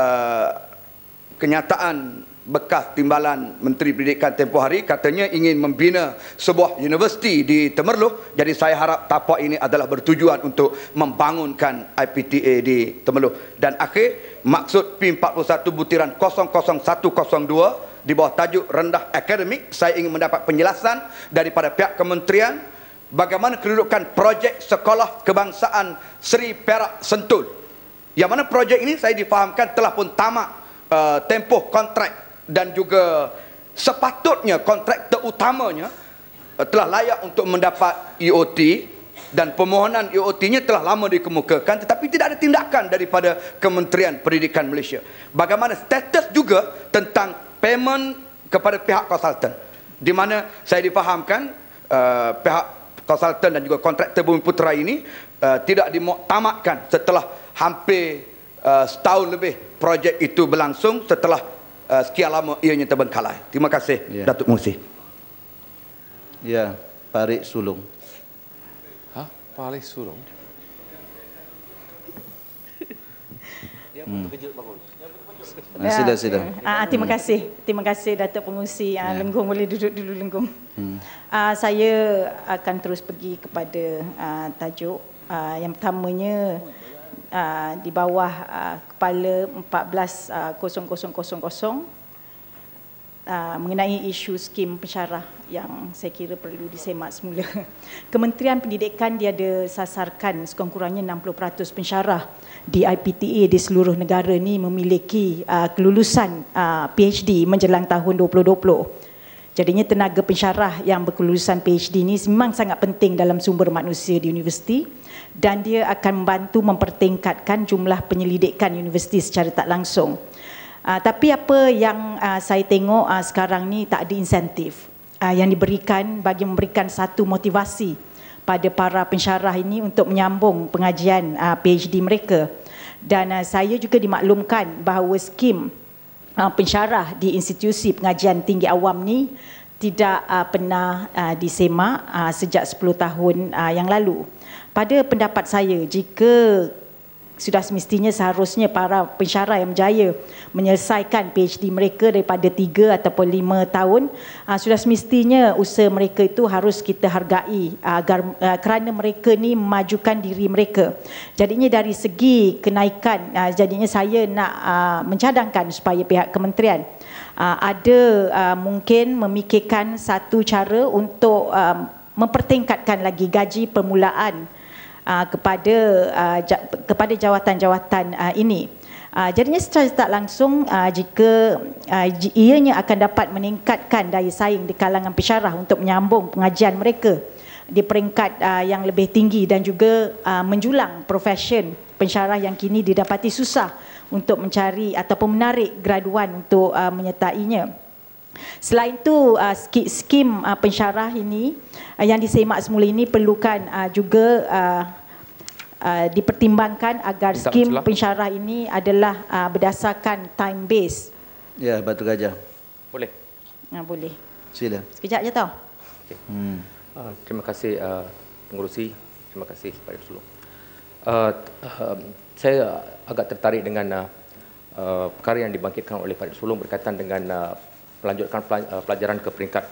kenyataan bekas timbalan Menteri Pendidikan tempoh hari, katanya ingin membina sebuah universiti di Temeloh. Jadi saya harap tapak ini adalah bertujuan untuk membangunkan IPTA di Temeloh. Dan akhir, maksud P41-00102 di bawah tajuk rendah akademik, saya ingin mendapat penjelasan daripada pihak kementerian bagaimana kedudukan projek sekolah kebangsaan Seri Perak Sentul, yang mana projek ini saya difahamkan telah pun tamat tempoh kontrak dan juga sepatutnya kontraktor utamanya telah layak untuk mendapat EOT, dan permohonan EOT-nya telah lama dikemukakan tetapi tidak ada tindakan daripada Kementerian Pendidikan Malaysia. Bagaimana status juga tentang payment kepada pihak konsultan, di mana saya difahamkan pihak konsultan dan juga kontraktor Bumi Putera ini tidak dimuktamadkan setelah hampir setahun lebih projek itu berlangsung setelah sekian lama ianya terbengkalai. Terima kasih, Datuk Pengerusi. Ya, Parik Sulung. Parik Sulung? Sida. Terima kasih Datuk Pengerusi. Lenggong boleh duduk dulu, Lenggong. Saya akan terus pergi kepada tajuk yang pertamanya di bawah kepala 14,0000 mengenai isu skim pensyarah yang saya kira perlu disemak semula. Kementerian Pendidikan dia ada sasarkan sekurang-kurangnya 60% pensyarah di IPTA di seluruh negara ni memiliki kelulusan PhD menjelang tahun 2020. Jadinya tenaga pensyarah yang berkelulusan PhD ni memang sangat penting dalam sumber manusia di universiti dan dia akan membantu mempertingkatkan jumlah penyelidikan universiti secara tak langsung. Tapi apa yang saya tengok sekarang ni tak ada insentif yang diberikan bagi memberikan satu motivasi pada para pensyarah ini untuk menyambung pengajian PhD mereka. Dan saya juga dimaklumkan bahawa skim pensyarah di institusi pengajian tinggi awam ni tidak pernah disemak sejak 10 tahun yang lalu. Pada pendapat saya, jika sudah semestinya seharusnya para pensyarah yang berjaya menyelesaikan PhD mereka daripada 3 ataupun 5 tahun, sudah semestinya usaha mereka itu harus kita hargai agar kerana mereka ni memajukan diri mereka. Jadinya dari segi kenaikan, jadinya saya nak mencadangkan supaya pihak kementerian ada mungkin memikirkan satu cara untuk mempertingkatkan lagi gaji permulaan kepada jawatan-jawatan ini. Jadinya secara tak langsung jika ianya akan dapat meningkatkan daya saing di kalangan pensyarah untuk menyambung pengajian mereka di peringkat yang lebih tinggi dan juga menjulang profesion pensyarah yang kini didapati susah untuk mencari ataupun menarik graduan untuk menyertainya. Selain itu, skim pensyarah ini yang disemak semula ini perlukan juga dipertimbangkan agar skim pensyarah ini adalah berdasarkan time base. Ya, Batu Gajah. Boleh? Boleh. Sila. Sekejap je tau. Okay. Terima kasih pengurusi. Terima kasih Pak Sulung. Saya agak tertarik dengan perkara yang dibangkitkan oleh Pak Sulung berkaitan dengan melanjutkan pelajaran ke peringkat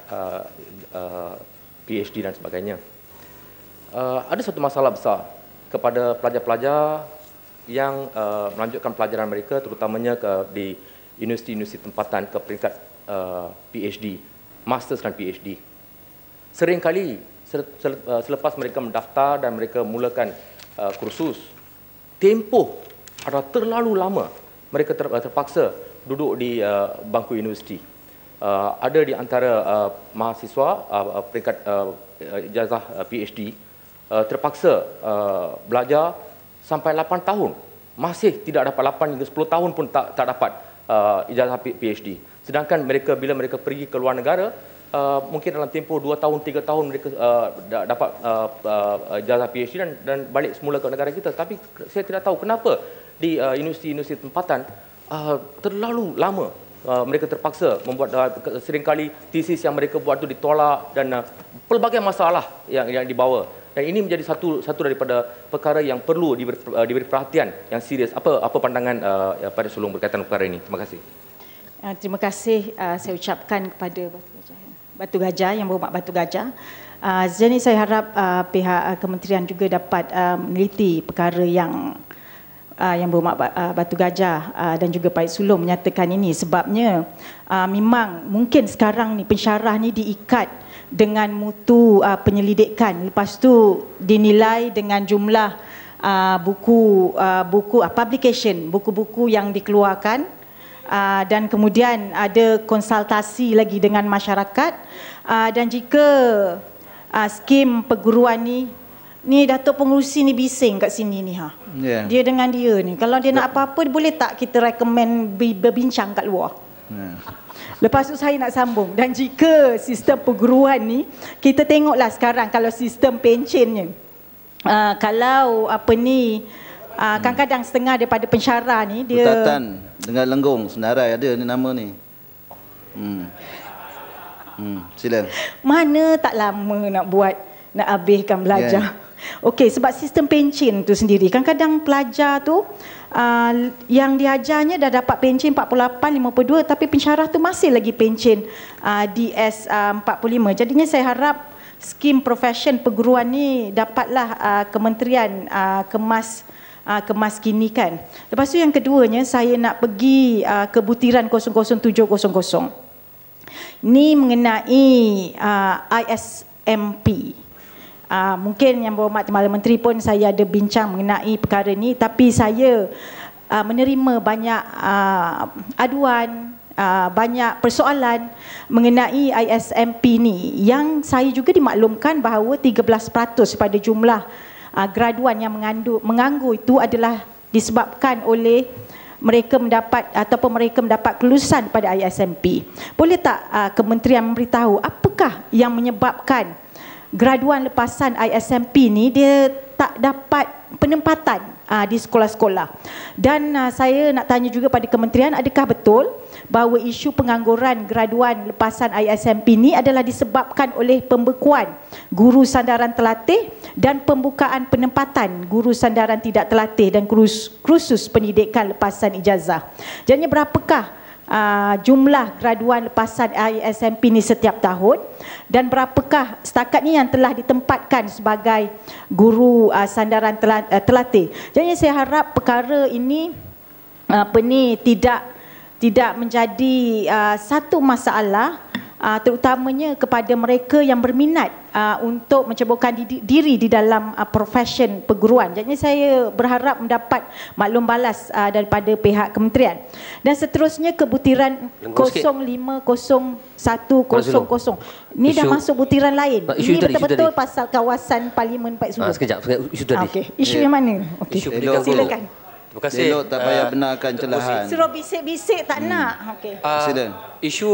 PhD dan sebagainya. Ada satu masalah besar kepada pelajar-pelajar yang melanjutkan pelajaran mereka terutamanya di universiti-universiti tempatan ke peringkat PhD, Masters dan PhD. Seringkali selepas mereka mendaftar dan mereka mulakan kursus, tempoh adalah terlalu lama. Mereka terpaksa duduk di bangku universiti. Ada di antara mahasiswa peringkat ijazah PhD terpaksa belajar sampai 8 tahun. Masih tidak dapat 8 hingga 10 tahun pun tak dapat ijazah PhD. Sedangkan bila mereka pergi ke luar negara, mungkin dalam tempoh 2 tahun, 3 tahun mereka dapat ijazah PhD dan balik semula ke negara kita. Tapi saya tidak tahu kenapa di universiti-universiti tempatan terlalu lama. Mereka terpaksa membuat seringkali tesis yang mereka buat itu ditolak dan pelbagai masalah yang dibawa. Dan ini menjadi satu daripada perkara yang perlu diberi perhatian yang serius. Apa pandangan Pak Sulung berkaitan perkara ini? Terima kasih. Terima kasih saya ucapkan kepada Batu Gajah, yang berhormat Batu Gajah. Jadi saya harap pihak kementerian juga dapat meneliti perkara yang berhormat Batu Gajah dan juga Pak Sulung menyatakan ini, sebabnya memang mungkin sekarang ni pensyarah ni diikat dengan mutu penyelidikan, lepas tu dinilai dengan jumlah publication, buku-buku yang dikeluarkan, dan kemudian ada konsultasi lagi dengan masyarakat, dan jika skim perguruan ni Datuk Pengurusi ni bising kat sini ni Yeah. Dia dengan dia ni. Kalau dia nak apa-apa, boleh tak kita recommend berbincang kat luar? Lepas tu saya nak sambung. Dan jika sistem perguruan ni, kita tengoklah sekarang kalau sistem pensionnya. Kalau kadang-kadang setengah daripada pensyarah ni dia Betatan dengan Lenggong Senarai ada ni nama ni. Sila. Mana tak lama nak buat, nak habiskan belajar. Yeah. Okey, sebab sistem pension tu sendiri, kadang-kadang pelajar tu yang diajarnya dah dapat pension 48, 52, tapi pensyarah tu masih lagi pension DS 45. Jadinya saya harap skim profession perguruan ni dapatlah kementerian kemas kini kan. Lepas tu yang keduanya, saya nak pergi ke butiran 00700. Ini mengenai ISMP. Mungkin Yang Berhormat Timbalan Menteri pun saya ada bincang mengenai perkara ini, tapi saya menerima banyak aduan, banyak persoalan mengenai ISMP ni, yang saya juga dimaklumkan bahawa 13% pada jumlah graduan yang menganggur itu adalah disebabkan oleh mereka mendapat kelulusan pada ISMP. Boleh tak kementerian memberitahu apakah yang menyebabkan graduan lepasan ISMP ni dia tak dapat penempatan di sekolah-sekolah? Dan saya nak tanya juga pada kementerian, adakah betul bahawa isu pengangguran graduan lepasan ISMP ni adalah disebabkan oleh pembekuan guru sandaran terlatih dan pembukaan penempatan guru sandaran tidak terlatih dan kursus pendidikan lepasan ijazah? Jadinya berapakah jumlah graduan lepasan ISMP ni setiap tahun, dan berapakah setakat ni yang telah ditempatkan sebagai guru sandaran terlatih? Jadi saya harap perkara ini tidak menjadi satu masalah, terutamanya kepada mereka yang berminat untuk menceburkan diri di dalam profession perguruan. Jadi saya berharap mendapat maklum balas daripada pihak kementerian. Dan seterusnya ke butiran 050100. Ini dah masuk butiran lain. Ini betul-betul pasal kawasan Parlimen Pak Sulong. Sekejap, isu tadi. Okey, isu yang mana? Okey, silakan. Terima kasih. Elok tak payah benarkan celahan. Suruh bisik-bisik tak nak. Okey. Sila. Isu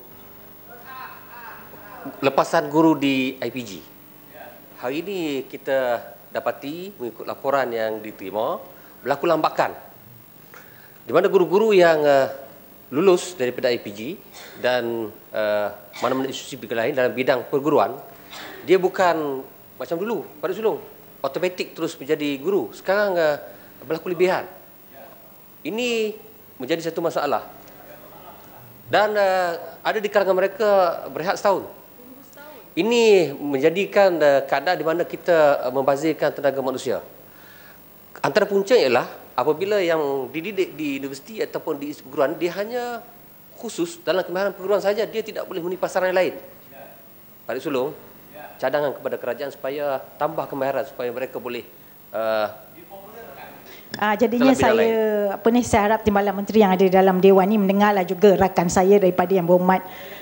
lepasan guru di IPG. Hari ini kita dapati mengikut laporan yang diterima, berlaku lambakan di mana guru-guru yang lulus daripada IPG dan mana-mana institusi lain dalam bidang perguruan, dia bukan macam dulu pada sulung automatik terus menjadi guru. Sekarang berlaku lebihan. Ini menjadi satu masalah. Dan ada di kalangan mereka berehat setahun. Ini menjadikan keadaan di mana kita membazirkan tenaga manusia. Antara punca ialah apabila yang dididik di universiti ataupun di perguruan, dia hanya khusus dalam kemahiran perguruan saja, dia tidak boleh memenuhi pasaran yang lain. Pak Sulong, cadangan kepada kerajaan supaya tambah kemahiran supaya mereka boleh jadinya saya saya harap Timbalan Menteri yang ada dalam Dewan ni mendengarlah juga rakan saya daripada Yang Berhormat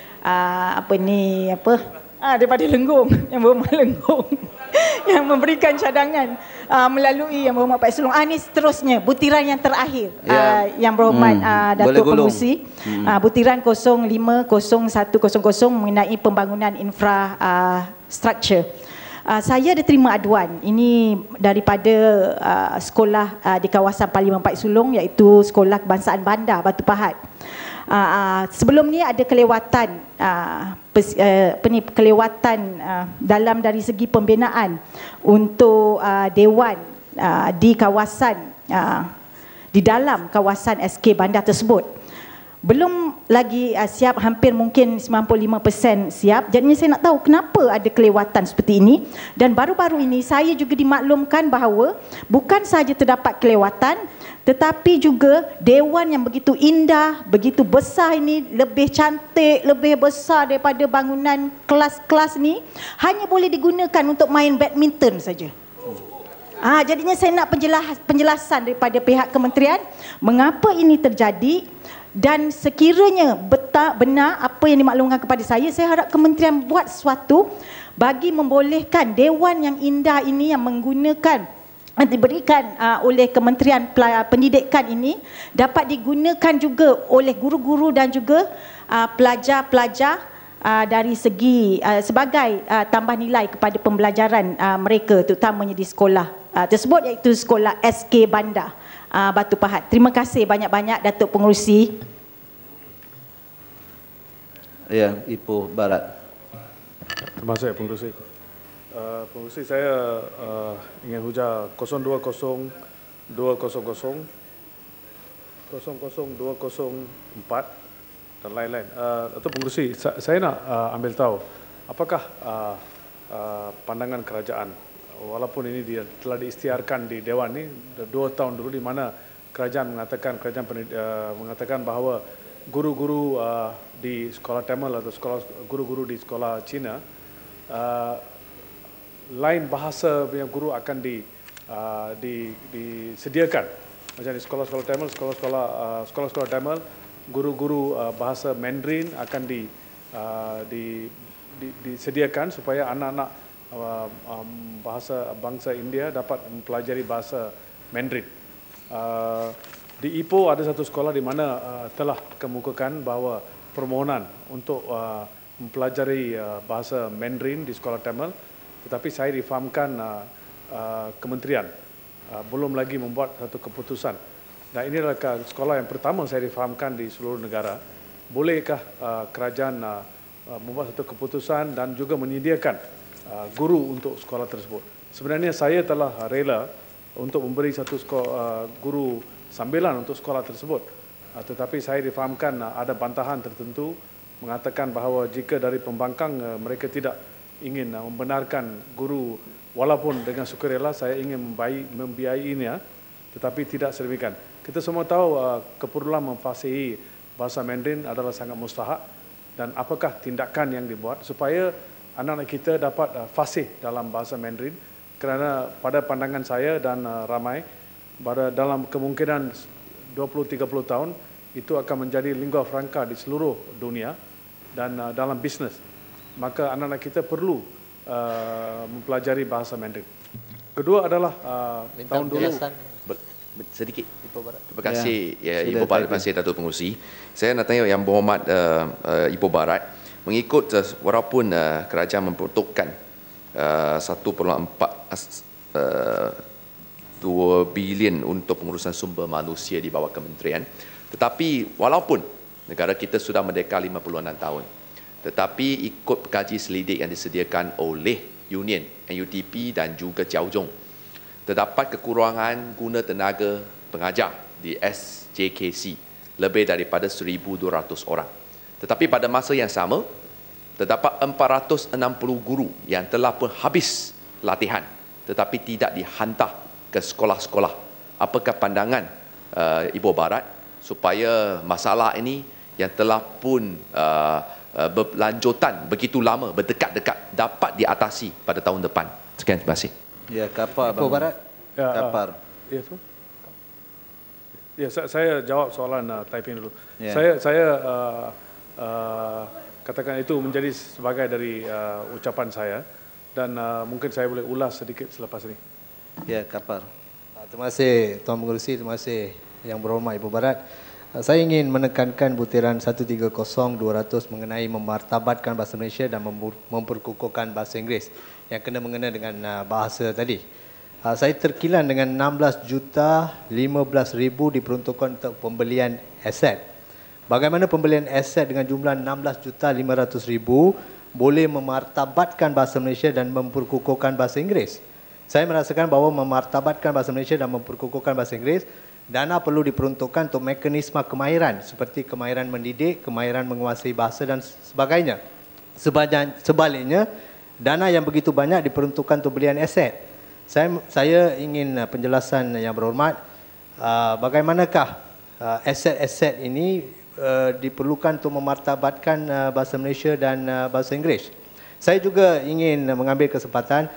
daripada Lenggong, Yang Berhormat Lenggong yang memberikan cadangan melalui Yang Berhormat Pak Sulong. Ini seterusnya butiran yang terakhir Yang Berhormat Datuk Pengerusi, butiran 050100 mengenai pembangunan infrastruktur. Saya ada terima aduan ini daripada sekolah di kawasan Parlimen Pak Sulong, iaitu Sekolah Kebangsaan Bandar Batu Pahat. Sebelum ni ada kelewatan dalam dari segi pembinaan untuk dewan di kawasan di dalam kawasan SK Bandar tersebut. Belum lagi siap, hampir mungkin 95% siap. Jadinya saya nak tahu kenapa ada kelewatan seperti ini. Dan baru-baru ini saya juga dimaklumkan bahawa bukan sahaja terdapat kelewatan, tetapi juga dewan yang begitu indah, begitu besar ini, lebih cantik, lebih besar daripada bangunan kelas-kelas ni, hanya boleh digunakan untuk main badminton saja. Jadinya saya nak penjelasan daripada pihak kementerian mengapa ini terjadi. Dan sekiranya benar apa yang dimaklumkan kepada saya harap kementerian buat sesuatu bagi membolehkan dewan yang indah ini yang menggunakan diberikan oleh Kementerian Pendidikan ini dapat digunakan juga oleh guru-guru dan juga pelajar-pelajar dari segi sebagai tambah nilai kepada pembelajaran mereka, terutamanya di sekolah tersebut, iaitu Sekolah SK Bandar Batu Pahat. Terima kasih banyak-banyak Datuk Pengerusi. Ya, Ipoh Barat. Terima kasih Pengerusi. Pengerusi, saya ingin hujah 020200 00204 dan lain-lain. Datuk Pengerusi, saya nak ambil tahu apakah pandangan kerajaan, walaupun ini dia telah diisytiharkan di Dewan ni 2 tahun dulu, di mana kerajaan mengatakan bahawa guru-guru di sekolah Tamil atau guru-guru di sekolah Cina, lain bahasa yang guru akan disediakan. Macam di sekolah-sekolah Tamil, sekolah-sekolah Tamil, guru-guru bahasa Mandarin akan disediakan supaya anak-anak bangsa India dapat mempelajari bahasa Mandarin. Di Ipoh ada satu sekolah di mana telah kemukakan bahawa permohonan untuk mempelajari bahasa Mandarin di sekolah Tamil, tetapi saya difahamkan kementerian belum lagi membuat satu keputusan. Dan ini adalah sekolah yang pertama saya difahamkan di seluruh negara. Bolehkah kerajaan membuat satu keputusan dan juga menyediakan guru untuk sekolah tersebut? Sebenarnya saya telah rela untuk memberi satu guru sambilan untuk sekolah tersebut. Tetapi saya difahamkan ada bantahan tertentu mengatakan bahawa jika dari pembangkang mereka tidak ingin membenarkan guru, walaupun dengan sukarela saya ingin membiayainya, tetapi tidak sedemikian. Kita semua tahu keperluan memfasihi bahasa Mandarin adalah sangat mustahak, dan apakah tindakan yang dibuat supaya anak-anak kita dapat fasih dalam bahasa Mandarin, kerana pada pandangan saya dan ramai, dalam kemungkinan 20-30 tahun itu akan menjadi lingua franca di seluruh dunia dan dalam bisnes. Maka anak-anak kita perlu mempelajari bahasa Mandarin. Kedua adalah tahun dulu. Sedikit. Terima kasih Ibu Barat, terima kasih Datuk Pengerusi. Saya nak tanya Yang Berhormat Ibu Barat, mengikut walaupun kerajaan memperuntukkan 1.2 bilion untuk pengurusan sumber manusia di bawah kementerian, tetapi walaupun negara kita sudah merdeka 56 tahun, tetapi ikut pekaji selidik yang disediakan oleh Union, NUTP dan juga Jiaozhong, terdapat kekurangan guna tenaga pengajar di SJKC lebih daripada 1,200 orang. Tetapi pada masa yang sama, terdapat 460 guru yang telah pun habis latihan tetapi tidak dihantar ke sekolah-sekolah. Apakah pandangan Ibu Barat supaya masalah ini yang telah pun berlanjutan begitu lama, berdekat-dekat, dapat diatasi pada tahun depan? Sekian, terima kasih. Ya, kapar Ibu Barat. Ya, kapar. Ya, so. Ya, saya jawab soalan typing dulu. Ya. Saya katakan itu menjadi sebagai dari ucapan saya, dan mungkin saya boleh ulas sedikit selepas ini. Ya, kapar. Terima kasih Tuan Pengerusi, terima kasih Yang Berhormat Ibu Barat. Saya ingin menekankan butiran 130-200 mengenai memartabatkan bahasa Malaysia dan memperkukuhkan bahasa Inggeris yang mengena dengan bahasa tadi. Saya terkilan dengan 16,15,000 diperuntukkan untuk pembelian aset. Bagaimana pembelian aset dengan jumlah 16,500,000 boleh memartabatkan bahasa Malaysia dan memperkukuhkan bahasa Inggeris? Saya merasakan bahawa memartabatkan bahasa Malaysia dan memperkukuhkan bahasa Inggeris, dana perlu diperuntukkan untuk mekanisme kemahiran seperti kemahiran mendidik, kemahiran menguasai bahasa dan sebagainya. Sebaliknya, dana yang begitu banyak diperuntukkan untuk belian aset. Saya ingin penjelasan Yang Berhormat, bagaimanakah aset-aset ini diperlukan untuk memartabatkan bahasa Malaysia dan bahasa Inggeris. Saya juga ingin mengambil kesempatan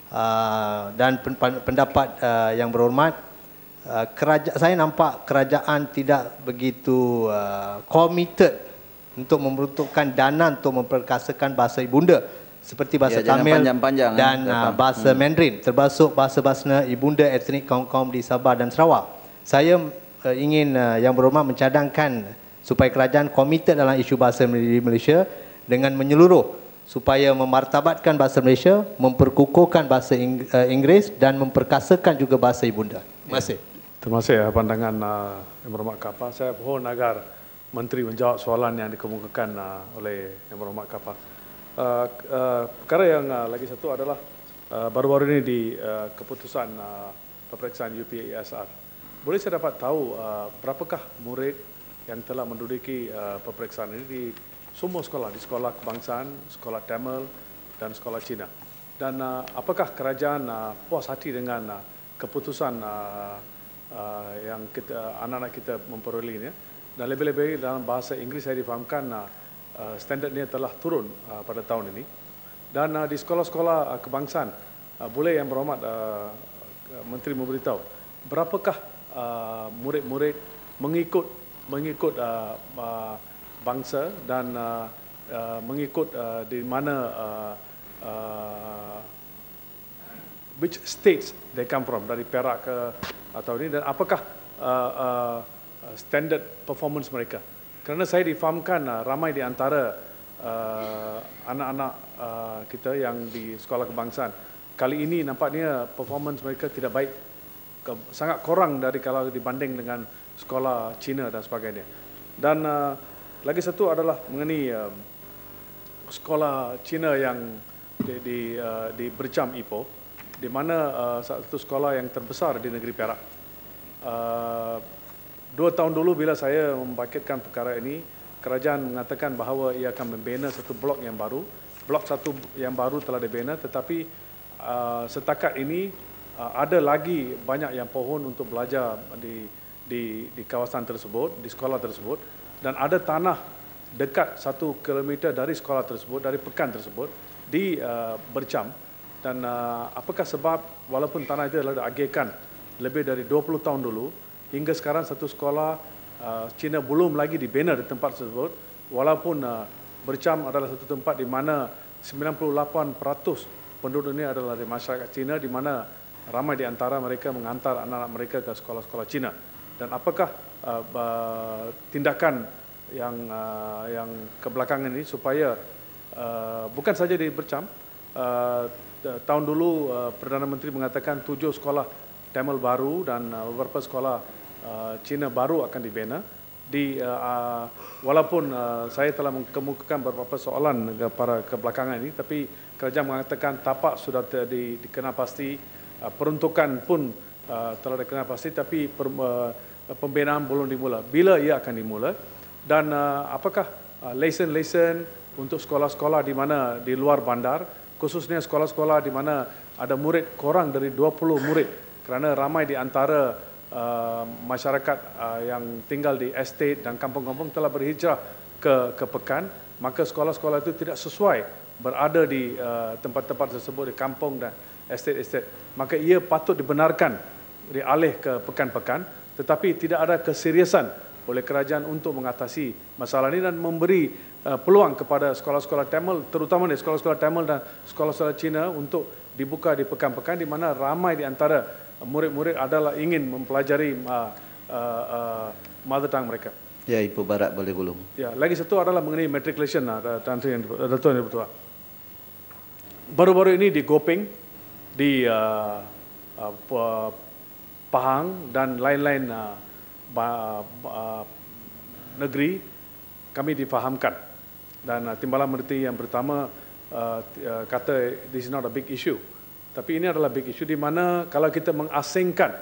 dan pendapat Yang Berhormat, saya nampak kerajaan tidak begitu committed untuk memperuntukkan dana untuk memperkasakan bahasa ibunda seperti bahasa Tamil dan bahasa Mandarin, termasuk bahasa-bahasa ibunda etnik kaum-kaum di Sabah dan Sarawak. Saya ingin Yang Berhormat mencadangkan supaya kerajaan komited dalam isu bahasa di Malaysia dengan menyeluruh supaya memartabatkan bahasa Malaysia, memperkukuhkan bahasa Inggeris dan memperkasakan juga bahasa ibunda. Terima kasih. Terima kasih pandangan Yang Berhormat Kapar. Saya mohon agar Menteri menjawab soalan yang dikemukakan oleh Yang Berhormat Kapar. Perkara yang lagi satu adalah baru-baru ini di keputusan peperiksaan UPSR. Boleh saya dapat tahu berapakah murid yang telah menduduki peperiksaan ini di semua sekolah, di sekolah kebangsaan, sekolah Tamil dan sekolah Cina? Dan apakah kerajaan puas hati dengan keputusan yang anak-anak kita memperoleh ini? Dan lebih-lebih dalam bahasa Inggeris saya difahamkan standardnya telah turun pada tahun ini. Dan di sekolah-sekolah kebangsaan, boleh Yang Berhormat Menteri memberitahu berapakah murid-murid mengikut bangsa dan mengikut di mana which states they come from, dari Perak ke atau ini, dan apakah standard performance mereka. Kerana saya difahamkan ramai di antara anak-anak kita yang di sekolah kebangsaan kali ini nampaknya performance mereka tidak baik, sangat kurang dari kalau dibanding dengan sekolah Cina dan sebagainya. Dan lagi satu adalah mengenai sekolah Cina yang di Bercam Ipoh, di mana satu sekolah yang terbesar di negeri Perak. 2 tahun dulu bila saya membangkitkan perkara ini, kerajaan mengatakan bahawa ia akan membina satu blok yang baru. Blok satu yang baru telah dibina, tetapi setakat ini ada lagi banyak yang pohon untuk belajar di kawasan tersebut, di sekolah tersebut, dan ada tanah dekat 1 kilometer dari sekolah tersebut, dari pekan tersebut di Bercam. Dan apakah sebab walaupun tanah itu telah diagihkan lebih dari 20 tahun dulu, hingga sekarang satu sekolah Cina belum lagi dibina di tempat tersebut, walaupun Bercam adalah satu tempat di mana 98% penduduk ini adalah dari masyarakat Cina, di mana ramai di antara mereka mengantar anak-anak mereka ke sekolah-sekolah Cina. Dan apakah tindakan yang kebelakangan ini supaya bukan saja di Bercam, tahun dulu Perdana Menteri mengatakan 7 sekolah Tamil baru dan beberapa sekolah Cina baru akan dibina. Walaupun saya telah mengemukakan beberapa soalan para kebelakangan ini, tapi kerajaan mengatakan tapak sudah dikenal pasti, peruntukan pun telah dikenal pasti, tapi pembinaan belum dimula. Bila ia akan dimula? Dan apakah lesen-lesen untuk sekolah-sekolah di mana di luar bandar, khususnya sekolah-sekolah di mana ada murid kurang dari 20 murid, kerana ramai di antara masyarakat yang tinggal di estate dan kampung-kampung telah berhijrah ke pekan, maka sekolah-sekolah itu tidak sesuai berada di tempat-tempat tersebut, di kampung dan estate-estate. Maka ia patut dibenarkan dialih ke pekan-pekan, tetapi tidak ada keseriusan oleh kerajaan untuk mengatasi masalah ini dan memberi peluang kepada sekolah-sekolah Tamil, terutama di sekolah-sekolah Tamil dan sekolah-sekolah Cina untuk dibuka di pekan-pekan, di mana ramai di antara murid-murid adalah ingin mempelajari mother tongue mereka. Ya, Ipoh Barat boleh gulung. Ya, lagi satu adalah mengenai matriculation, Datuk Yang Dipertua. Baru-baru ini di Gopeng, di Pahang dan lain-lain negeri, kami difahamkan. Dan Timbalan Menteri yang pertama kata this is not a big issue. Tapi ini adalah big issue, di mana kalau kita mengasingkan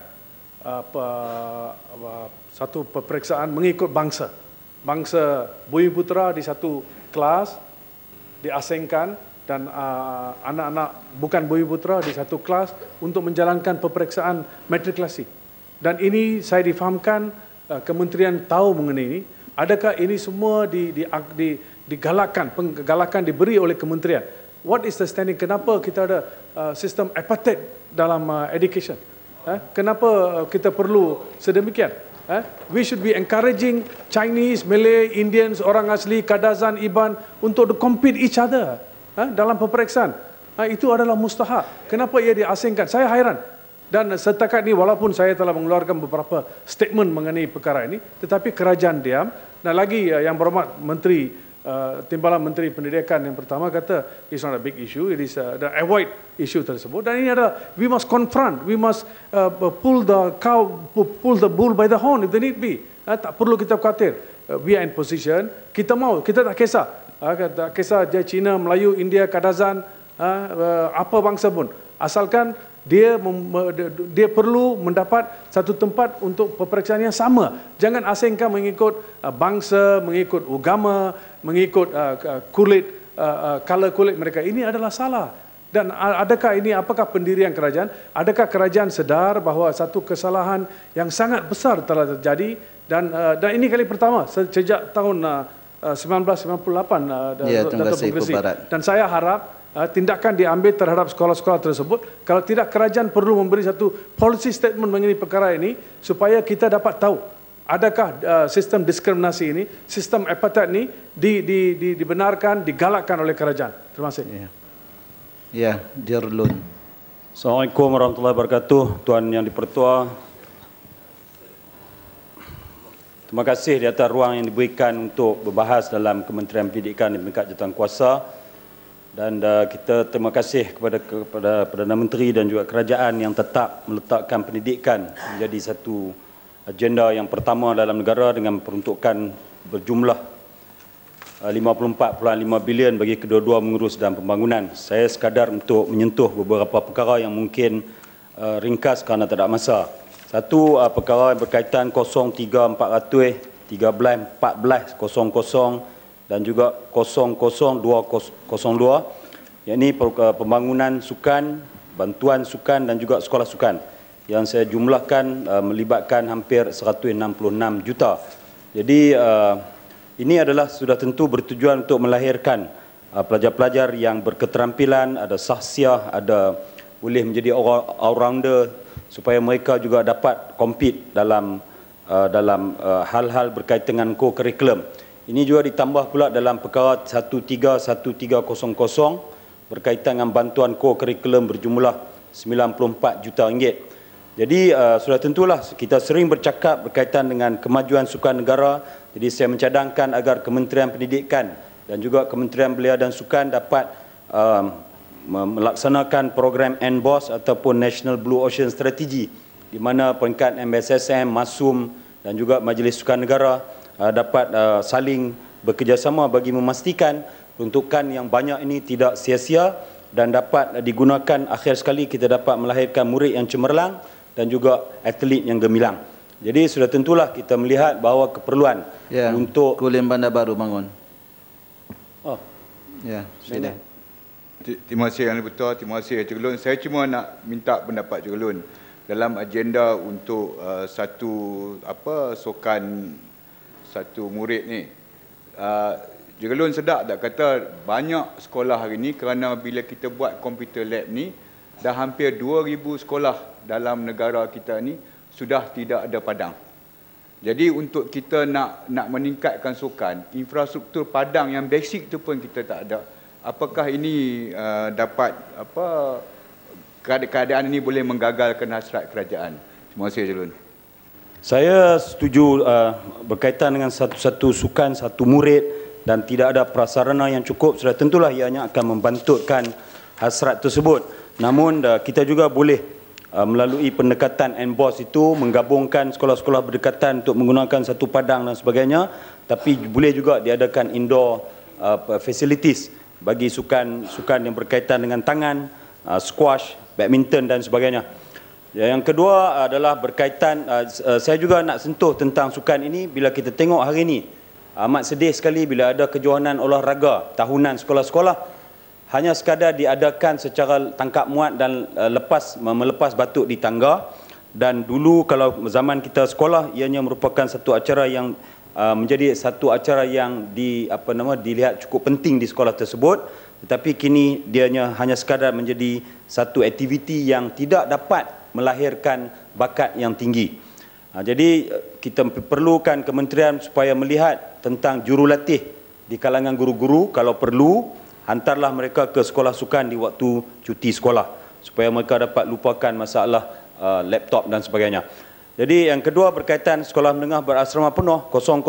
satu peperiksaan mengikut bangsa. Bangsa Bumiputera di satu kelas diasingkan dan anak-anak bukan Bumiputera di satu kelas untuk menjalankan peperiksaan matrikulasi. Dan ini saya difahamkan kementerian tahu mengenai ini. Adakah ini semua penggalakan diberi oleh kementerian? What is the standing? Kenapa kita ada sistem apartheid dalam education? Kenapa kita perlu sedemikian? We should be encouraging Chinese, Malay, Indians, orang asli, Kadazan, Iban untuk compete each other dalam peperiksaan. Itu adalah mustahak. Kenapa ia diasingkan? Saya hairan. Dan setakat ini walaupun saya telah mengeluarkan beberapa statement mengenai perkara ini, tetapi kerajaan diam. Dan lagi Yang Berhormat Menteri Timbalan Menteri Pendidikan yang pertama kata it's not a big issue, it is the avoid issue tersebut. Dan ini adalah we must confront, we must pull the bull by the horn if they need be. Tak perlu kita khawatir. We are in position, kita tak kisah. Tak kisah dia Cina, Melayu, India, Kadazan, apa bangsa pun. Asalkan dia perlu mendapat satu tempat untuk peperiksaan yang sama. Jangan asingkan mengikut bangsa, mengikut agama, mengikut kulit, color kulit mereka. Ini adalah salah. Dan adakah ini, apakah pendirian kerajaan? Adakah kerajaan sedar bahawa satu kesalahan yang sangat besar telah terjadi dan ini kali pertama sejak tahun 1998 terima kasih Ibu Barat. Dan saya harap tindakan diambil terhadap sekolah-sekolah tersebut. Kalau tidak, kerajaan perlu memberi satu policy statement mengenai perkara ini supaya kita dapat tahu adakah sistem diskriminasi ini, sistem apartheid ini dibenarkan, digalakkan oleh kerajaan. Terima kasih. Ya, Jerlun. Assalamualaikum warahmatullahi wabarakatuh. Tuan Yang di-Pertua, terima kasih di atas ruang yang diberikan untuk berbahas dalam Kementerian Pendidikan di peringkat jawatankuasa. Dan kita terima kasih kepada Perdana Menteri dan juga kerajaan yang tetap meletakkan pendidikan menjadi satu agenda yang pertama dalam negara dengan peruntukan berjumlah 54.5 bilion bagi kedua-dua mengurus dalam pembangunan. Saya sekadar untuk menyentuh beberapa perkara yang mungkin ringkas kerana tak ada masa. Satu, perkara yang berkaitan 03400 131400 dan juga 00202, yakni pembangunan sukan, bantuan sukan dan juga sekolah sukan yang saya jumlahkan melibatkan hampir 166 juta. Jadi ini adalah sudah tentu bertujuan untuk melahirkan pelajar-pelajar yang berketerampilan, ada sahsiah, ada boleh menjadi all-rounder supaya mereka juga dapat compete dalam hal-hal berkaitan dengan co-curriculum. Ini juga ditambah pula dalam perkara 131300 berkaitan dengan bantuan co-curriculum berjumlah 94 juta ringgit. Jadi sudah tentulah kita sering bercakap berkaitan dengan kemajuan sukan negara. Jadi saya mencadangkan agar Kementerian Pendidikan dan juga Kementerian Belia dan Sukan dapat melaksanakan program NBOS ataupun National Blue Ocean Strategy, di mana peringkat MSSM, MASUM dan juga Majlis Sukan Negara dapat saling bekerjasama bagi memastikan peruntukan yang banyak ini tidak sia-sia dan dapat digunakan. Akhir sekali kita dapat melahirkan murid yang cemerlang dan juga atlet yang gemilang. Jadi sudah tentulah kita melihat bahawa keperluan untuk Kulim Bandar Baru bangun. Oh. Ya, sila. Terima kasih Yang Betul, terima kasih Encik Lun. Saya cuma nak minta pendapat Encik Lun dalam agenda untuk sokan satu murid ni. Encik Lun sedar tak kata banyak sekolah hari ni kerana bila kita buat computer lab ni dah hampir 2000 sekolah dalam negara kita ni sudah tidak ada padang. Jadi untuk kita nak meningkatkan sukan, infrastruktur padang yang basic tu pun kita tak ada. Apakah ini dapat keadaan ini boleh menggagalkan hasrat kerajaan? Terima kasih Jalun. Saya setuju berkaitan dengan satu sukan, satu murid dan tidak ada prasarana yang cukup, sudah tentulah ianya akan membantutkan hasrat tersebut. Namun kita juga boleh melalui pendekatan NBOS itu menggabungkan sekolah-sekolah berdekatan untuk menggunakan satu padang dan sebagainya, tapi boleh juga diadakan indoor facilities bagi sukan yang berkaitan dengan tangan, squash, badminton dan sebagainya. Yang kedua adalah berkaitan, saya juga nak sentuh tentang sukan ini. Bila kita tengok hari ini, amat sedih sekali bila ada kejohanan olahraga tahunan sekolah-sekolah hanya sekadar diadakan secara tangkap muat dan melepas batuk di tangga. Dan dulu kalau zaman kita sekolah, ianya merupakan satu acara yang menjadi satu acara yang dilihat cukup penting di sekolah tersebut, tetapi kini dianya hanya sekadar menjadi satu aktiviti yang tidak dapat melahirkan bakat yang tinggi. Jadi kita perlukan kementerian supaya melihat tentang jurulatih di kalangan guru-guru. Kalau perlu, hantarlah mereka ke sekolah sukan di waktu cuti sekolah supaya mereka dapat lupakan masalah laptop dan sebagainya. Jadi yang kedua berkaitan sekolah menengah berasrama penuh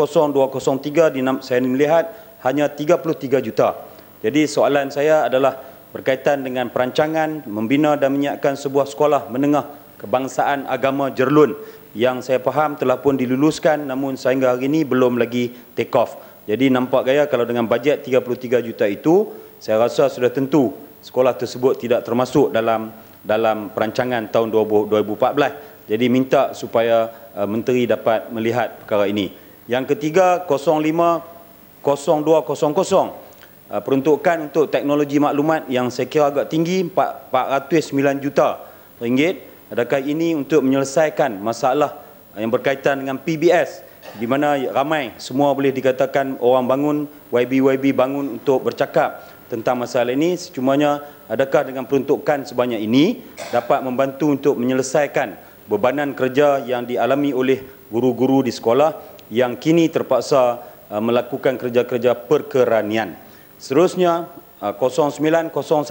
00203 saya melihat hanya 33 juta. Jadi soalan saya adalah berkaitan dengan perancangan membina dan menyiapkan sebuah sekolah menengah kebangsaan agama Jerlun yang saya faham telah pun diluluskan namun sehingga hari ini belum lagi take off. Jadi nampak gaya kalau dengan bajet 33 juta itu, saya rasa sudah tentu sekolah tersebut tidak termasuk dalam perancangan tahun 2014. Jadi minta supaya menteri dapat melihat perkara ini. Yang ketiga 050200 peruntukan untuk teknologi maklumat yang saya kira agak tinggi, 409 juta ringgit. Adakah ini untuk menyelesaikan masalah yang berkaitan dengan PBS, di mana ramai semua boleh dikatakan orang bangun, YB bangun untuk bercakap tentang masalah ini. Secumanya adakah dengan peruntukan sebanyak ini dapat membantu untuk menyelesaikan bebanan kerja yang dialami oleh guru-guru di sekolah yang kini terpaksa melakukan kerja-kerja perkeranian. Seterusnya 090100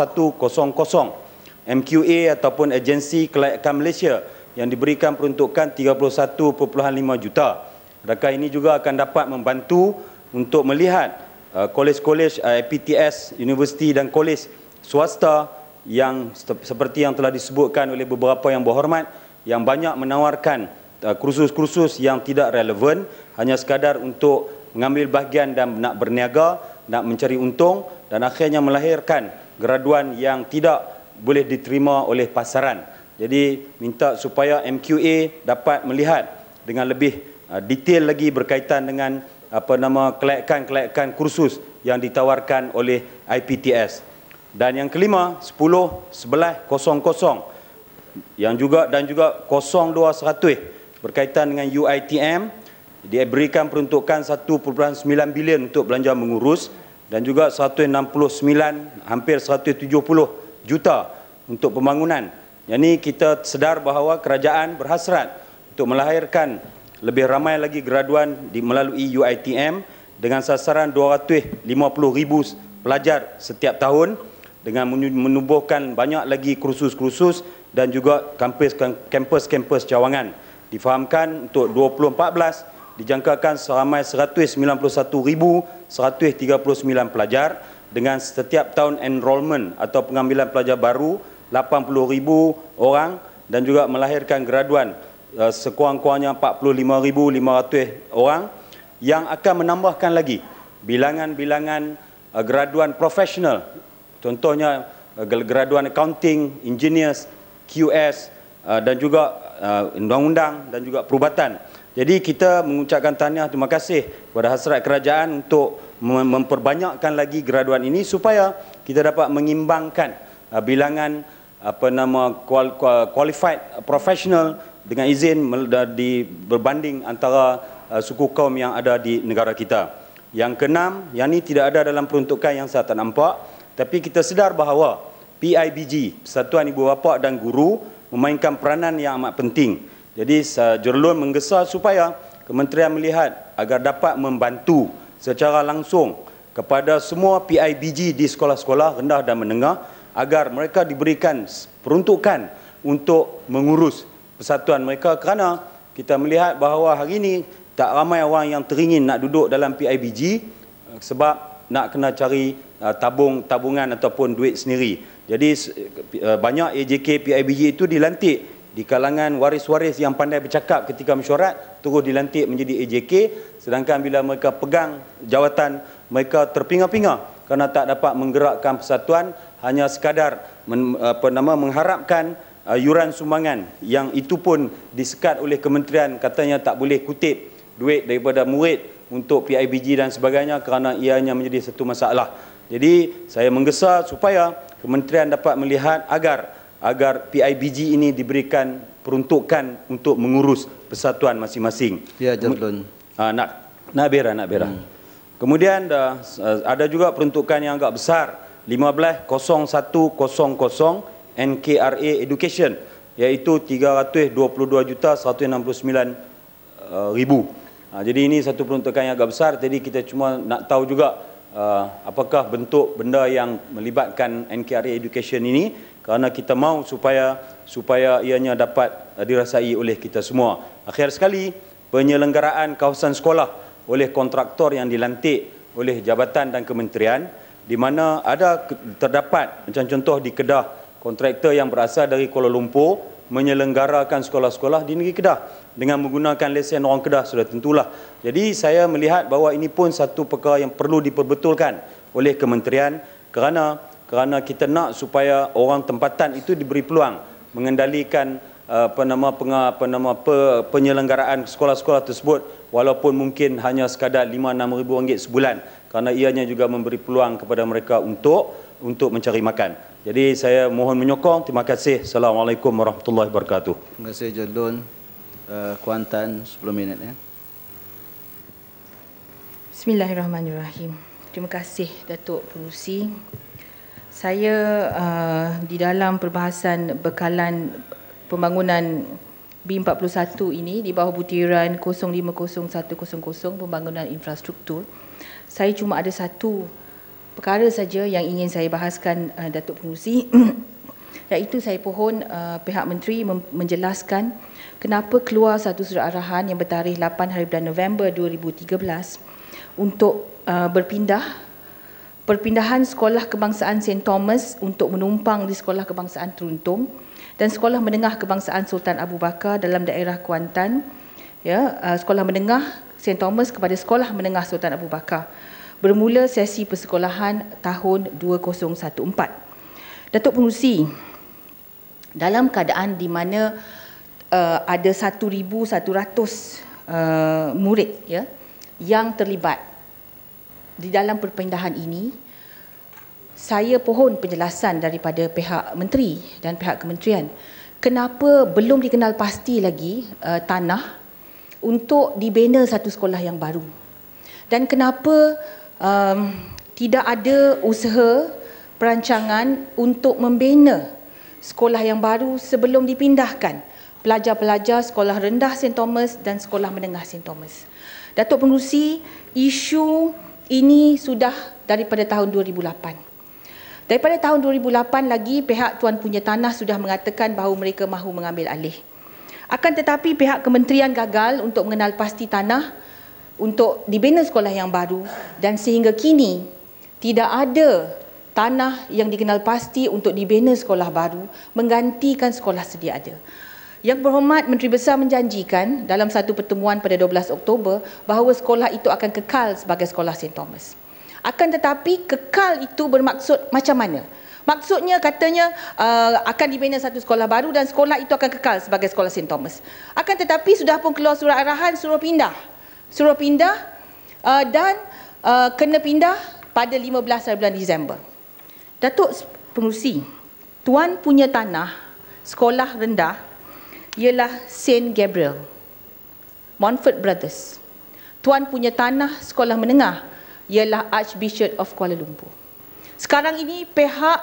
MQA ataupun Agensi Kelayakan Malaysia yang diberikan peruntukan 31.5 juta. Adakah ini juga akan dapat membantu untuk melihat kolej-kolej IPTS, universiti dan kolej swasta yang seperti yang telah disebutkan oleh beberapa yang berhormat, yang banyak menawarkan kursus-kursus yang tidak relevan, hanya sekadar untuk mengambil bahagian dan nak berniaga, nak mencari untung, dan akhirnya melahirkan graduan yang tidak boleh diterima oleh pasaran. Jadi minta supaya MQA dapat melihat dengan lebih detail lagi berkaitan dengan kelayakan kursus yang ditawarkan oleh IPTS. Dan yang kelima 10-11-00 yang juga 0200 berkaitan dengan UiTM, diberikan peruntukan 1.9 bilion untuk belanja mengurus, dan juga 169 hampir 170 juta untuk pembangunan. Yang ini kita sedar bahawa kerajaan berhasrat untuk melahirkan lebih ramai lagi graduan melalui UiTM dengan sasaran 250,000 pelajar setiap tahun, dengan menubuhkan banyak lagi kursus-kursus dan juga kampus-kampus cawangan. Difahamkan untuk 2014 dijangkakan seramai 191,139 pelajar dengan setiap tahun enrolment atau pengambilan pelajar baru 80,000 orang, dan juga melahirkan graduan sekurang-kurangnya 45,500 orang, yang akan menambahkan lagi bilangan-bilangan graduan profesional, contohnya graduan accounting, engineers, QS dan juga undang-undang dan juga perubatan. Jadi kita mengucapkan tahniah, terima kasih kepada hasrat kerajaan untuk memperbanyakkan lagi graduan ini supaya kita dapat mengimbangkan bilangan qualified professional dengan izin berbanding antara suku kaum yang ada di negara kita. Yang keenam, yang ini tidak ada dalam peruntukan yang saya tak nampak, tapi kita sedar bahawa PIBG, Persatuan Ibu Bapa dan Guru, memainkan peranan yang amat penting. Jadi Jurulun menggesa supaya kementerian melihat agar dapat membantu secara langsung kepada semua PIBG di sekolah-sekolah rendah dan menengah, agar mereka diberikan peruntukan untuk mengurus persatuan mereka, kerana kita melihat bahawa hari ini tak ramai orang yang teringin nak duduk dalam PIBG sebab nak kena cari tabungan ataupun duit sendiri. Jadi banyak AJK PIBG itu dilantik di kalangan waris-waris yang pandai bercakap ketika mesyuarat, terus dilantik menjadi AJK, sedangkan bila mereka pegang jawatan, mereka terpinga-pinga kerana tak dapat menggerakkan persatuan, hanya sekadar mengharapkan yuran sumbangan yang itu pun disekat oleh kementerian, katanya tak boleh kutip duit daripada murid untuk PIBG dan sebagainya kerana ianya menjadi satu masalah. Jadi saya menggesa supaya kementerian dapat melihat agar PIBG ini diberikan peruntukan untuk mengurus persatuan masing-masing. Ya, Jadlun. Nak bera. Kemudian ada juga peruntukan yang agak besar, 150100 NKRA Education, iaitu 322,169,000. Jadi ini satu peruntukan yang agak besar. Jadi kita cuma nak tahu juga apakah bentuk benda yang melibatkan NKRA Education ini, kerana kita mahu supaya ianya dapat dirasai oleh kita semua. Akhir sekali, penyelenggaraan kawasan sekolah oleh kontraktor yang dilantik oleh jabatan dan kementerian, di mana ada terdapat macam contoh di Kedah, kontraktor yang berasal dari Kuala Lumpur menyelenggarakan sekolah-sekolah di negeri Kedah dengan menggunakan lesen orang Kedah, sudah tentulah. Jadi saya melihat bahawa ini pun satu perkara yang perlu diperbetulkan oleh kementerian, kerana kita nak supaya orang tempatan itu diberi peluang mengendalikan penyelenggaraan sekolah-sekolah tersebut, walaupun mungkin hanya sekadar 5-6 ribu ringgit sebulan. kerana ianya juga memberi peluang kepada mereka untuk mencari makan. Jadi saya mohon menyokong. Terima kasih. Assalamualaikum warahmatullahi wabarakatuh. Terima kasih Jodlun. Kuantan 10 minit ya. Bismillahirrahmanirrahim. Terima kasih Datuk Pengerusi. Saya di dalam perbahasan bekalan pembangunan B41 ini di bawah butiran 050100 pembangunan infrastruktur, saya cuma ada satu perkara saja yang ingin saya bahaskan Datuk Pengerusi, iaitu saya pohon pihak menteri menjelaskan kenapa keluar satu surat arahan yang bertarikh 8 hari bulan November 2013 untuk perpindahan Sekolah Kebangsaan St. Thomas untuk menumpang di Sekolah Kebangsaan Teruntum dan Sekolah Menengah Kebangsaan Sultan Abu Bakar dalam daerah Kuantan, ya, Sekolah Menengah St. Thomas kepada Sekolah Menengah Sultan Abu Bakar bermula sesi persekolahan tahun 2014. Datuk Pengerusi, dalam keadaan di mana ada 1,100 murid, ya, yang terlibat di dalam perpindahan ini, saya pohon penjelasan daripada pihak menteri dan pihak kementerian kenapa belum dikenal pasti lagi tanah untuk dibina satu sekolah yang baru, dan kenapa tidak ada usaha perancangan untuk membina sekolah yang baru sebelum dipindahkan pelajar-pelajar sekolah rendah St. Thomas dan sekolah menengah St. Thomas. Datuk Pengerusi, isu ini sudah daripada tahun 2008. Daripada tahun 2008 lagi pihak Tuan Punya Tanah sudah mengatakan bahawa mereka mahu mengambil alih. Akan tetapi pihak kementerian gagal untuk mengenal pasti tanah untuk dibina sekolah yang baru, dan sehingga kini tidak ada tanah yang dikenal pasti untuk dibina sekolah baru menggantikan sekolah sedia ada. Yang Berhormat Menteri Besar menjanjikan dalam satu pertemuan pada 12 Oktober bahawa sekolah itu akan kekal sebagai sekolah St. Thomas. Akan tetapi kekal itu bermaksud macam mana? Maksudnya katanya akan dibina satu sekolah baru dan sekolah itu akan kekal sebagai sekolah St. Thomas. Akan tetapi sudah pun keluar surat arahan suruh pindah dan kena pindah pada 15 hari bulan Disember. Datuk Pengerusi, Tuan Punya Tanah sekolah rendah ialah St. Gabriel, Montfort Brothers. Tuan Punya Tanah sekolah menengah ialah Archbishop of Kuala Lumpur. Sekarang ini pihak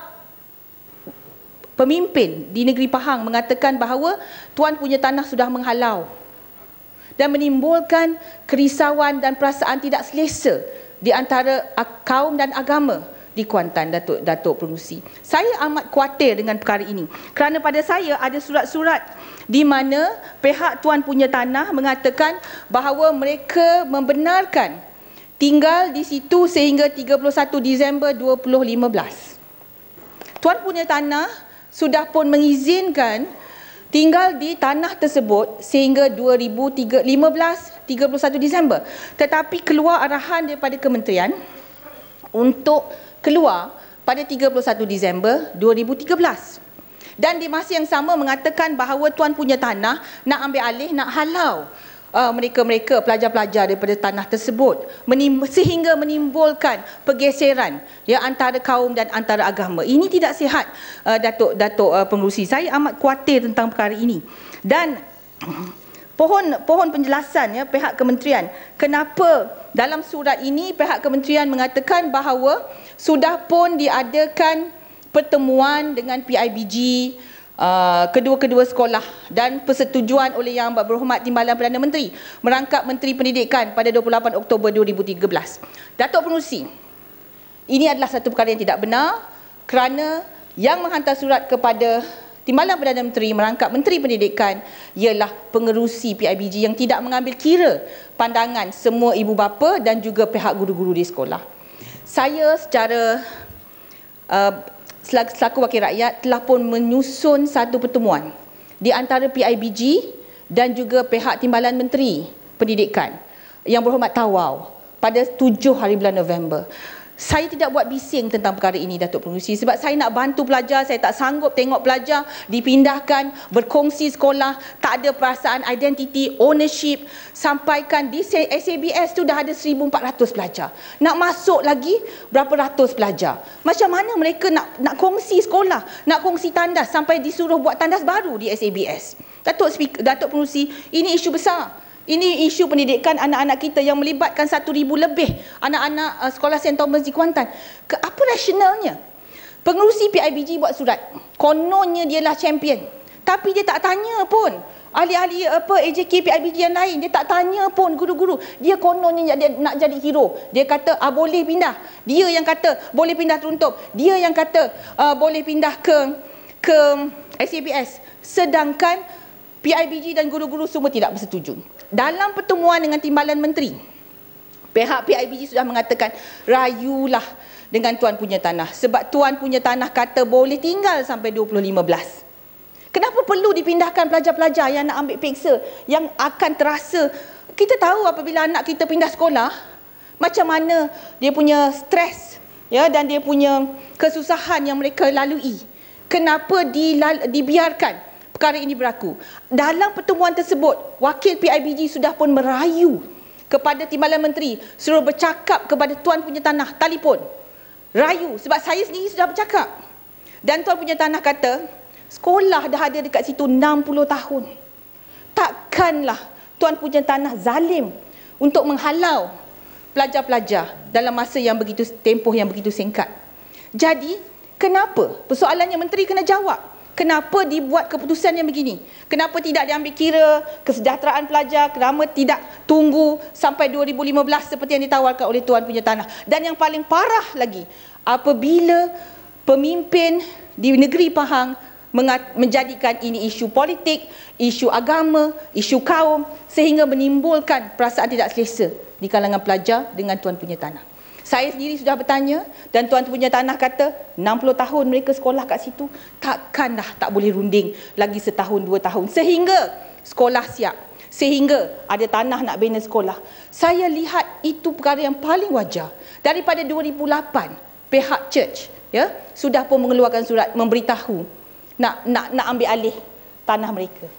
pemimpin di negeri Pahang mengatakan bahawa Tuan Punya Tanah sudah menghalau dan menimbulkan kerisauan dan perasaan tidak selesa di antara kaum dan agama di Kuantan, Datuk Pengerusi. Saya amat khawatir dengan perkara ini kerana pada saya ada surat-surat di mana pihak Tuan Punya Tanah mengatakan bahawa mereka membenarkan tinggal di situ sehingga 31 Disember 2015. Tuan Punya Tanah sudah pun mengizinkan tinggal di tanah tersebut sehingga 2015 31 Disember. Tetapi keluar arahan daripada kementerian untuk keluar pada 31 Disember 2013. Dan di masa yang sama mengatakan bahawa Tuan Punya Tanah nak ambil alih, nak halau mereka-mereka pelajar-pelajar daripada tanah tersebut sehingga menimbulkan pergeseran, ya, antara kaum dan antara agama. Ini tidak sihat, Datuk Pengerusi. Saya amat khawatir tentang perkara ini. Dan pohon penjelasan, ya, pihak kementerian kenapa dalam surat ini pihak kementerian mengatakan bahawa sudah pun diadakan pertemuan dengan PIBG, kedua-kedua sekolah dan persetujuan oleh Yang Berhormat Timbalan Perdana Menteri merangkap Menteri Pendidikan pada 28 Oktober 2013. Datuk Pengerusi, ini adalah satu perkara yang tidak benar kerana yang menghantar surat kepada Timbalan Perdana Menteri merangkap Menteri Pendidikan ialah pengerusi PIBG yang tidak mengambil kira pandangan semua ibu bapa dan juga pihak guru-guru di sekolah. Saya secara selaku wakil rakyat telah pun menyusun satu pertemuan di antara PIBG dan juga pihak Timbalan Menteri Pendidikan Yang Berhormat Tawau pada 7 hari bulan November. Saya tidak buat bising tentang perkara ini, Datuk Pengerusi, sebab saya nak bantu pelajar. Saya tak sanggup tengok pelajar dipindahkan, berkongsi sekolah, tak ada perasaan identiti, ownership. Sampaikan di SABS tu dah ada 1,400 pelajar. Nak masuk lagi berapa ratus pelajar. Macam mana mereka nak kongsi sekolah, nak kongsi tandas sampai disuruh buat tandas baru di SABS. Datuk Pengerusi, ini isu besar. Ini isu pendidikan anak-anak kita yang melibatkan 1,000 lebih anak-anak sekolah St. Thomas di Kuantan. Apa rasionalnya? Pengerusi PIBG buat surat. Kononnya dialah champion. Tapi dia tak tanya pun ahli-ahli AJK PIBG yang lain. Dia tak tanya pun guru-guru. Dia kononnya nak jadi hero. Dia kata boleh pindah. Dia yang kata boleh pindah teruntuk. Dia yang kata boleh pindah ke SABS. Sedangkan PIBG dan guru-guru semua tidak bersetuju. Dalam pertemuan dengan Timbalan Menteri, pihak PIBG sudah mengatakan rayulah dengan tuan punya tanah. Sebab tuan punya tanah kata boleh tinggal sampai 2015. Kenapa perlu dipindahkan pelajar-pelajar yang nak ambil peksa, yang akan terasa? Kita tahu apabila anak kita pindah sekolah, macam mana dia punya stres, ya, dan dia punya kesusahan yang mereka lalui. Kenapa dibiarkan perkara ini berlaku? Dalam pertemuan tersebut, wakil PIBG sudah pun merayu kepada Timbalan Menteri suruh bercakap kepada tuan punya tanah, telefon. Rayu, sebab saya sendiri sudah bercakap. Dan tuan punya tanah kata, sekolah dah ada dekat situ 60 tahun. Takkanlah tuan punya tanah zalim untuk menghalau pelajar-pelajar dalam masa yang begitu, tempoh yang begitu singkat. Jadi, kenapa? Persoalannya menteri kena jawab. Kenapa dibuat keputusan yang begini? Kenapa tidak diambil kira kesejahteraan pelajar? Kenapa tidak tunggu sampai 2015 seperti yang ditawarkan oleh tuan punya tanah? Dan yang paling parah lagi, apabila pemimpin di negeri Pahang menjadikan ini isu politik, isu agama, isu kaum, sehingga menimbulkan perasaan tidak selesa di kalangan pelajar dengan tuan punya tanah. Saya sendiri sudah bertanya dan tuan punya tanah kata 60 tahun mereka sekolah kat situ, takkanlah tak boleh runding lagi setahun 2 tahun sehingga sekolah siap, sehingga ada tanah nak bina sekolah. Saya lihat itu perkara yang paling wajar. Daripada 2008 pihak church, ya, sudah pun mengeluarkan surat memberitahu nak ambil alih tanah mereka.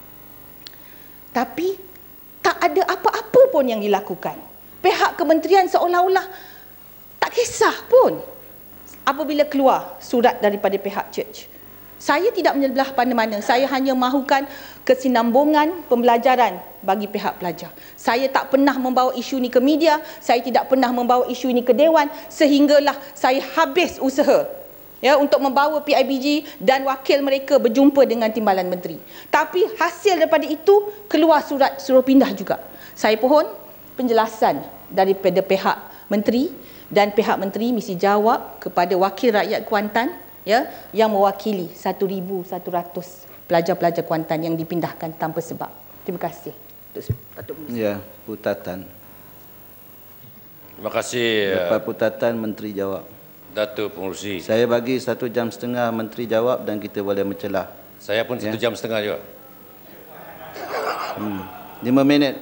Tapi tak ada apa-apa pun yang dilakukan. Pihak kementerian seolah-olah tak kisah pun apabila keluar surat daripada pihak church. Saya tidak menyebelah mana-mana. Saya hanya mahukan kesinambungan pembelajaran bagi pihak pelajar. Saya tak pernah membawa isu ini ke media. Saya tidak pernah membawa isu ini ke Dewan. Sehinggalah saya habis usaha, ya, untuk membawa PIBG dan wakil mereka berjumpa dengan Timbalan Menteri. Tapi hasil daripada itu keluar surat suruh pindah juga. Saya pohon penjelasan daripada pihak menteri, dan pihak menteri mesti jawab kepada wakil rakyat Kuantan, ya, yang mewakili 1,100 pelajar-pelajar Kuantan yang dipindahkan tanpa sebab. Terima kasih. Datuk Menteri. Ya, Putatan. Terima kasih. Lepas Putatan, Menteri jawab. Datuk Pengerusi. Saya bagi 1 jam setengah Menteri jawab dan kita boleh mencelah. Saya pun 1 jam setengah juga. 5 minit.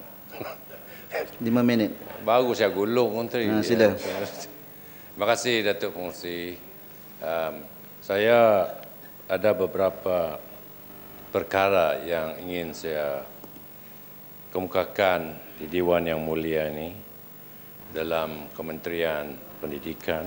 5 minit. Baru saya gulung Menteri. Sila. Terima kasih Datuk Pengerusi. Saya ada beberapa perkara yang ingin saya kemukakan di Dewan Yang Mulia ini dalam Kementerian Pendidikan.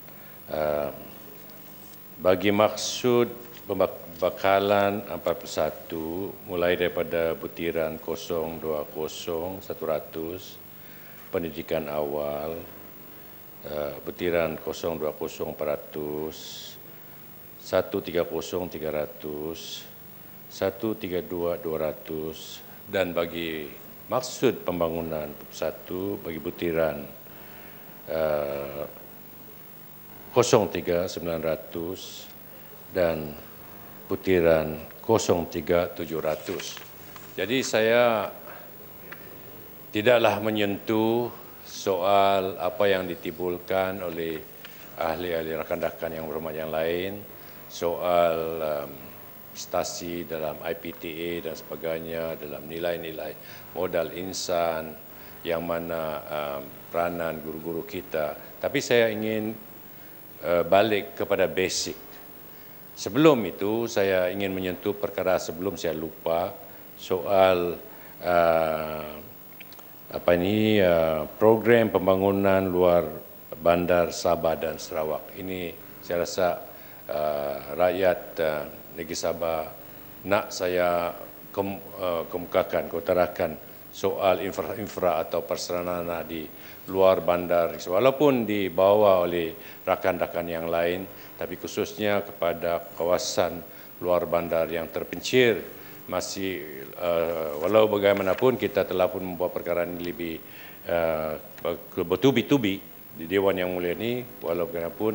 Bagi maksud pembekalan 41 mulai daripada butiran 020 100 pendidikan awal, butiran 020 400, 130 300, 132 200, dan bagi maksud pembangunan 1 bagi butiran 03 900 dan butiran 03 700. Jadi saya tidaklah menyentuh soal apa yang ditimbulkan oleh ahli-ahli rakan-rakan yang berhormat yang lain, soal prestasi dalam IPTA dan sebagainya, dalam nilai-nilai modal insan, yang mana peranan guru-guru kita. Tapi saya ingin balik kepada basic. Sebelum itu saya ingin menyentuh perkara sebelum saya lupa soal program pembangunan luar bandar Sabah dan Sarawak. Ini saya rasa rakyat negeri Sabah nak saya kemukakan, utarakan soal infra atau prasarana di luar bandar. Walaupun dibawa oleh rakan-rakan yang lain, tapi khususnya kepada kawasan luar bandar yang terpencil, masih walau bagaimanapun kita telah pun membuat perkara ini lebih bertubi-tubi di Dewan Yang Mulia ini, walau bagaimanapun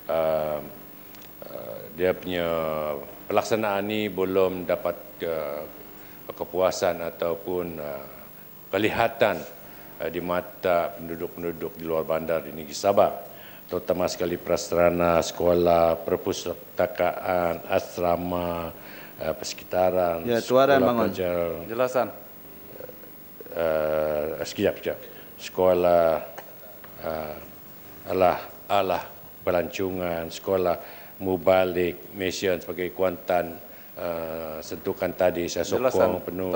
dia punya pelaksanaan ini belum dapat kepuasan ataupun kelihatan di mata penduduk-penduduk di luar bandar di negeri Sabah, terutama sekali prasarana, sekolah, perpustakaan, asrama, persekitaran, ya, Tuan bangun. Jelasan. Sekejap. Sekolah alah pelancongan, sekolah mubalik, mission sebagai Kuantan, sentuhkan tadi saya sokong penuh.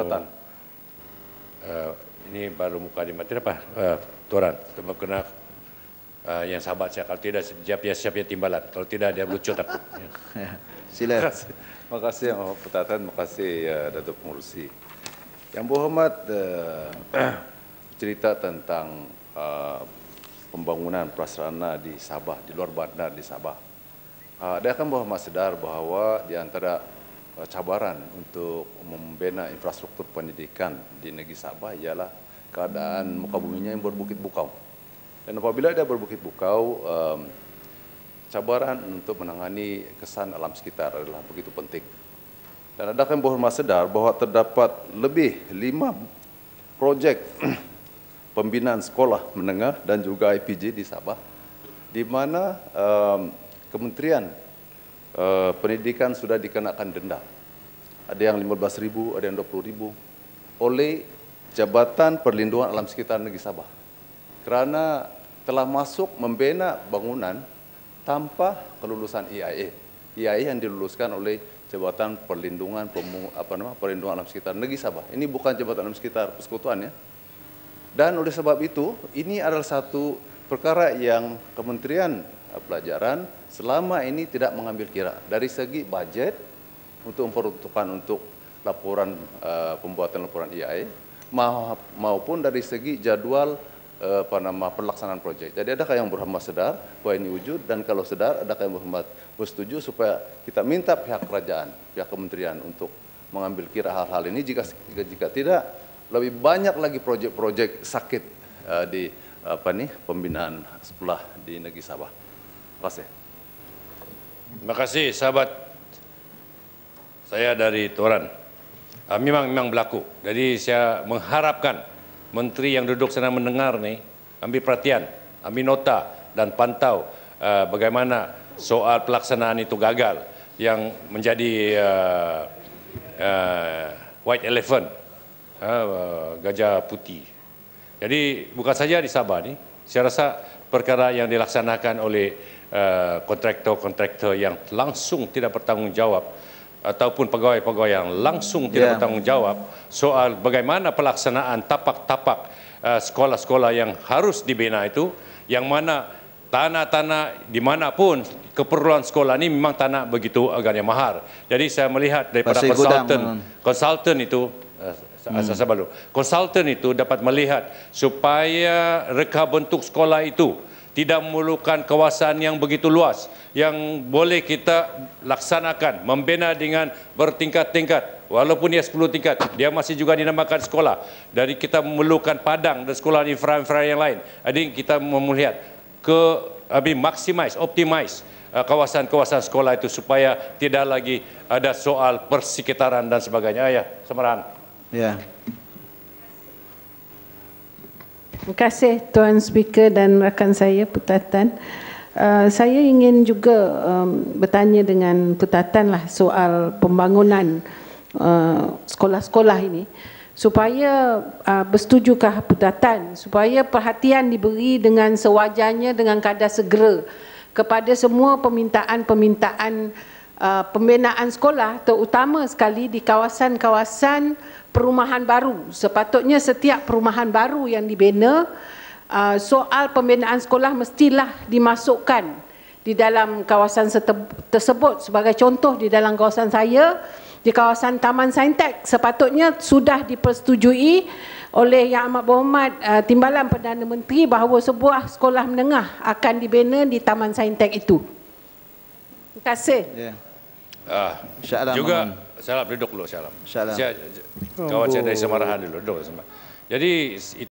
Ini baru muka di mati apa? Tuan, sebab kena yang sahabat saya, kalau tidak siap timbalan, kalau tidak dia lucut aku. Sila. Terima kasih Petatan, terima kasih Datuk Pengerusi. Yang berhormat cerita tentang pembangunan prasarana di Sabah, di luar bandar di Sabah. Dia akan berhormat sedar bahawa di antara cabaran untuk membina infrastruktur pendidikan di negeri Sabah ialah keadaan muka buminya yang berbukit-bukau. Dan apabila dia berbukit-bukau, cabaran untuk menangani kesan alam sekitar adalah begitu penting. Dan ada yang berhormat sedar bahawa terdapat lebih 5 projek pembinaan sekolah menengah dan juga IPJ di Sabah, di mana Kementerian Pendidikan sudah dikenakan denda. Ada yang 15.000, ada yang 20.000 oleh Jabatan Perlindungan Alam Sekitar Negeri Sabah. Kerana telah masuk membina bangunan tanpa kelulusan EIA. EIA yang diluluskan oleh Jabatan Perlindungan Perlindungan Alam Sekitar Negeri Sabah. Ini bukan Jabatan Alam Sekitar Persekutuan ya. Dan oleh sebab itu, ini adalah satu perkara yang Kementerian Pelajaran selama ini tidak mengambil kira dari segi bajet untuk memperuntukkan untuk laporan pembuatan laporan EIA maupun dari segi jadual pelaksanaan projek. Jadi adakah yang berhormat sedar bahwa ini wujud, dan kalau sedar adakah yang berhormat bersetuju supaya kita minta pihak kerajaan, pihak kementerian untuk mengambil kira hal-hal ini, jika tidak lebih banyak lagi projek-projek sakit di pembinaan sekolah di negeri Sabah. Terima kasih. Terima kasih sahabat saya dari Toran. Memang berlaku. Jadi saya mengharapkan menteri yang duduk sana mendengar ni ambil perhatian, ambil nota dan pantau bagaimana soal pelaksanaan itu gagal yang menjadi white elephant, gajah putih. Jadi bukan saja di Sabah ni, saya rasa perkara yang dilaksanakan oleh kontraktor-kontraktor yang langsung tidak bertanggungjawab ataupun pegawai-pegawai yang langsung tidak bertanggungjawab soal bagaimana pelaksanaan tapak-tapak sekolah-sekolah yang harus dibina itu, yang mana tanah-tanah dimanapun keperluan sekolah ini memang tanah begitu agaknya mahal. Jadi saya melihat daripada konsultan itu, konsultan itu dapat melihat supaya reka bentuk sekolah itu tidak memerlukan kawasan yang begitu luas, yang boleh kita laksanakan, membina dengan bertingkat-tingkat. Walaupun dia 10 tingkat, dia masih juga dinamakan sekolah. Dari kita memerlukan padang dan sekolah infra-infra yang lain. Jadi kita melihat optimize kawasan-kawasan sekolah itu supaya tidak lagi ada soal persekitaran dan sebagainya. Ya, Semarahan. Ya. Terima kasih Tuan Speaker dan rakan saya Petatan. Saya ingin juga bertanya dengan Petatan lah soal pembangunan sekolah-sekolah ini. supaya bersetujukah Putatan supaya perhatian diberi dengan sewajarnya dengan kadar segera kepada semua permintaan-permintaan pembinaan sekolah, terutama sekali di kawasan-kawasan perumahan baru. Sepatutnya setiap perumahan baru yang dibina, soal pembinaan sekolah mestilah dimasukkan di dalam kawasan tersebut. Sebagai contoh, di dalam kawasan saya, di kawasan Taman Saintek, sepatutnya sudah dipersetujui oleh Yang Amat Berhormat Timbalan Perdana Menteri bahawa sebuah sekolah menengah akan dibina di Taman Saintek itu. Terima kasih. Juga Syalam duduk dulu Syalam. Kawan saya dari Semarahan dulu duduk. Jadi